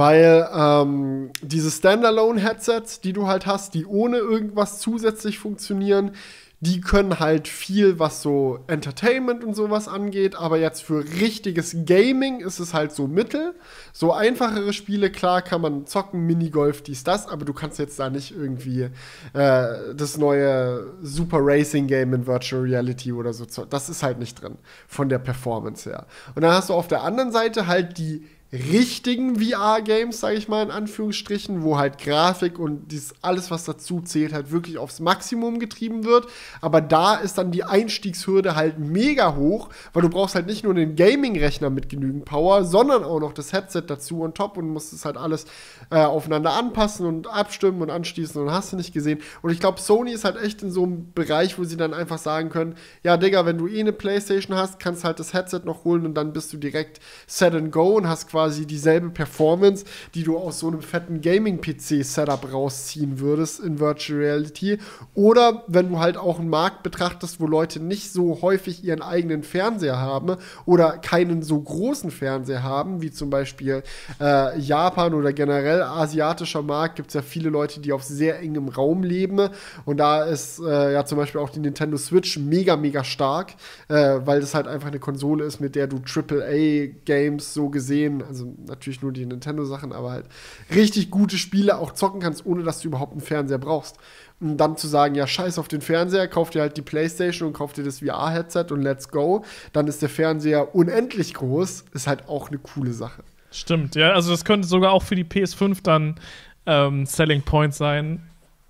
Weil diese Standalone-Headsets, die du halt hast, die ohne irgendwas zusätzlich funktionieren, die können halt viel, was so Entertainment und sowas angeht, aber jetzt für richtiges Gaming ist es halt so mittel. So einfachere Spiele, klar, kann man zocken, Minigolf, dies, das, aber du kannst jetzt da nicht irgendwie das neue Super Racing Game in Virtual Reality oder so, das ist halt nicht drin, von der Performance her. Und dann hast du auf der anderen Seite halt die richtigen VR-Games, sage ich mal in Anführungsstrichen, wo halt Grafik und alles, was dazu zählt, halt wirklich aufs Maximum getrieben wird. Aber da ist dann die Einstiegshürde halt mega hoch, weil du brauchst halt nicht nur einen Gaming-Rechner mit genügend Power, sondern auch noch das Headset dazu on top und musst es halt alles aufeinander anpassen und abstimmen und anschließen und hast du nicht gesehen. Und ich glaube, Sony ist halt echt in so einem Bereich, wo sie dann einfach sagen können, ja, Digga, wenn du eine Playstation hast, kannst halt das Headset noch holen und dann bist du direkt set and go und hast quasi dieselbe Performance, die du aus so einem fetten Gaming-PC-Setup rausziehen würdest in Virtual Reality. Oder wenn du halt auch einen Markt betrachtest, wo Leute nicht so häufig ihren eigenen Fernseher haben oder keinen so großen Fernseher haben, wie zum Beispiel Japan oder generell asiatischer Markt, gibt es ja viele Leute, die auf sehr engem Raum leben. Und da ist ja zum Beispiel auch die Nintendo Switch mega, mega stark, weil das halt einfach eine Konsole ist, mit der du AAA-Games so gesehen, also natürlich nur die Nintendo-Sachen, aber halt richtig gute Spiele auch zocken kannst, ohne dass du überhaupt einen Fernseher brauchst. Und dann zu sagen, ja, scheiß auf den Fernseher, kauf dir halt die Playstation und kauf dir das VR-Headset und let's go, dann ist der Fernseher unendlich groß, ist halt auch eine coole Sache. Stimmt, ja, also das könnte sogar auch für die PS5 dann Selling Point sein,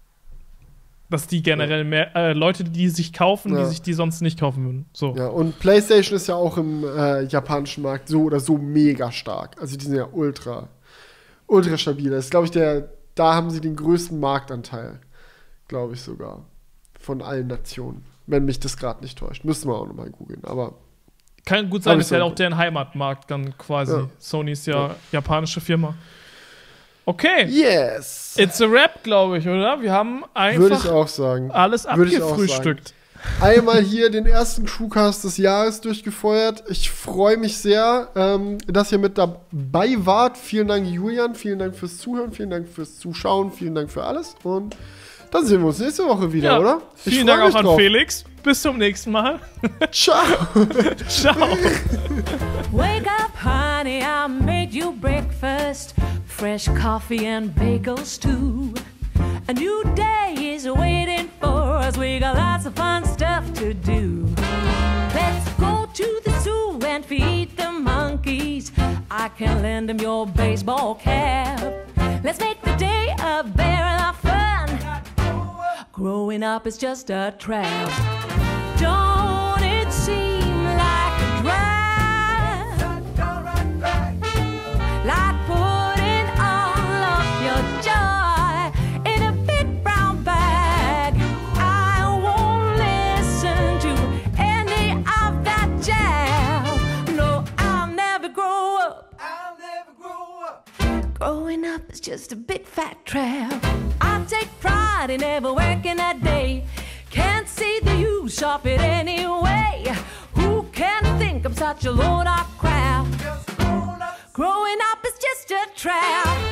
dass die generell mehr Leute, die sich kaufen, die sich die sonst nicht kaufen würden. So. Ja, und PlayStation ist ja auch im japanischen Markt so oder so mega stark. Also die sind ja ultra stabil. Das ist, glaube ich, da haben sie den größten Marktanteil, glaube ich sogar, von allen Nationen. Wenn mich das gerade nicht täuscht. Müssten wir auch nochmal googeln, aber kann gut sein, ist ja auch deren Heimatmarkt dann quasi. Ja. Sony ist ja japanische Firma. Okay. Yes. It's a wrap, glaube ich, oder? Wir haben einfach Würde ich auch sagen. Alles abgefrühstückt. Einmal hier den ersten Crewcast des Jahres durchgefeuert. Ich freue mich sehr, dass ihr mit dabei wart. Vielen Dank, Julian. Vielen Dank fürs Zuhören. Vielen Dank fürs Zuschauen. Vielen Dank für alles. Und dann sehen wir uns nächste Woche wieder, oder? Vielen Dank auch an Felix. Bis zum nächsten Mal. Ciao. Ciao. Wake up, honey, I made you breakfast. Fresh coffee and bagels too. A new day is waiting for us. We got lots of fun stuff to do. Let's go to the zoo and feed the monkeys. I can lend them your baseball cap. Let's make the day a barrel of fun. Growing up is just a trap. Don't it seem like a drag? Like putting all of your joy in a big brown bag. I won't listen to any of that jazz. No, I'll never grow up. Growing up is just a big fat trap. I take pride in never working a day. Can't see the use of it anyway. Who can think I'm such a load of crap? Growing up is just a trap.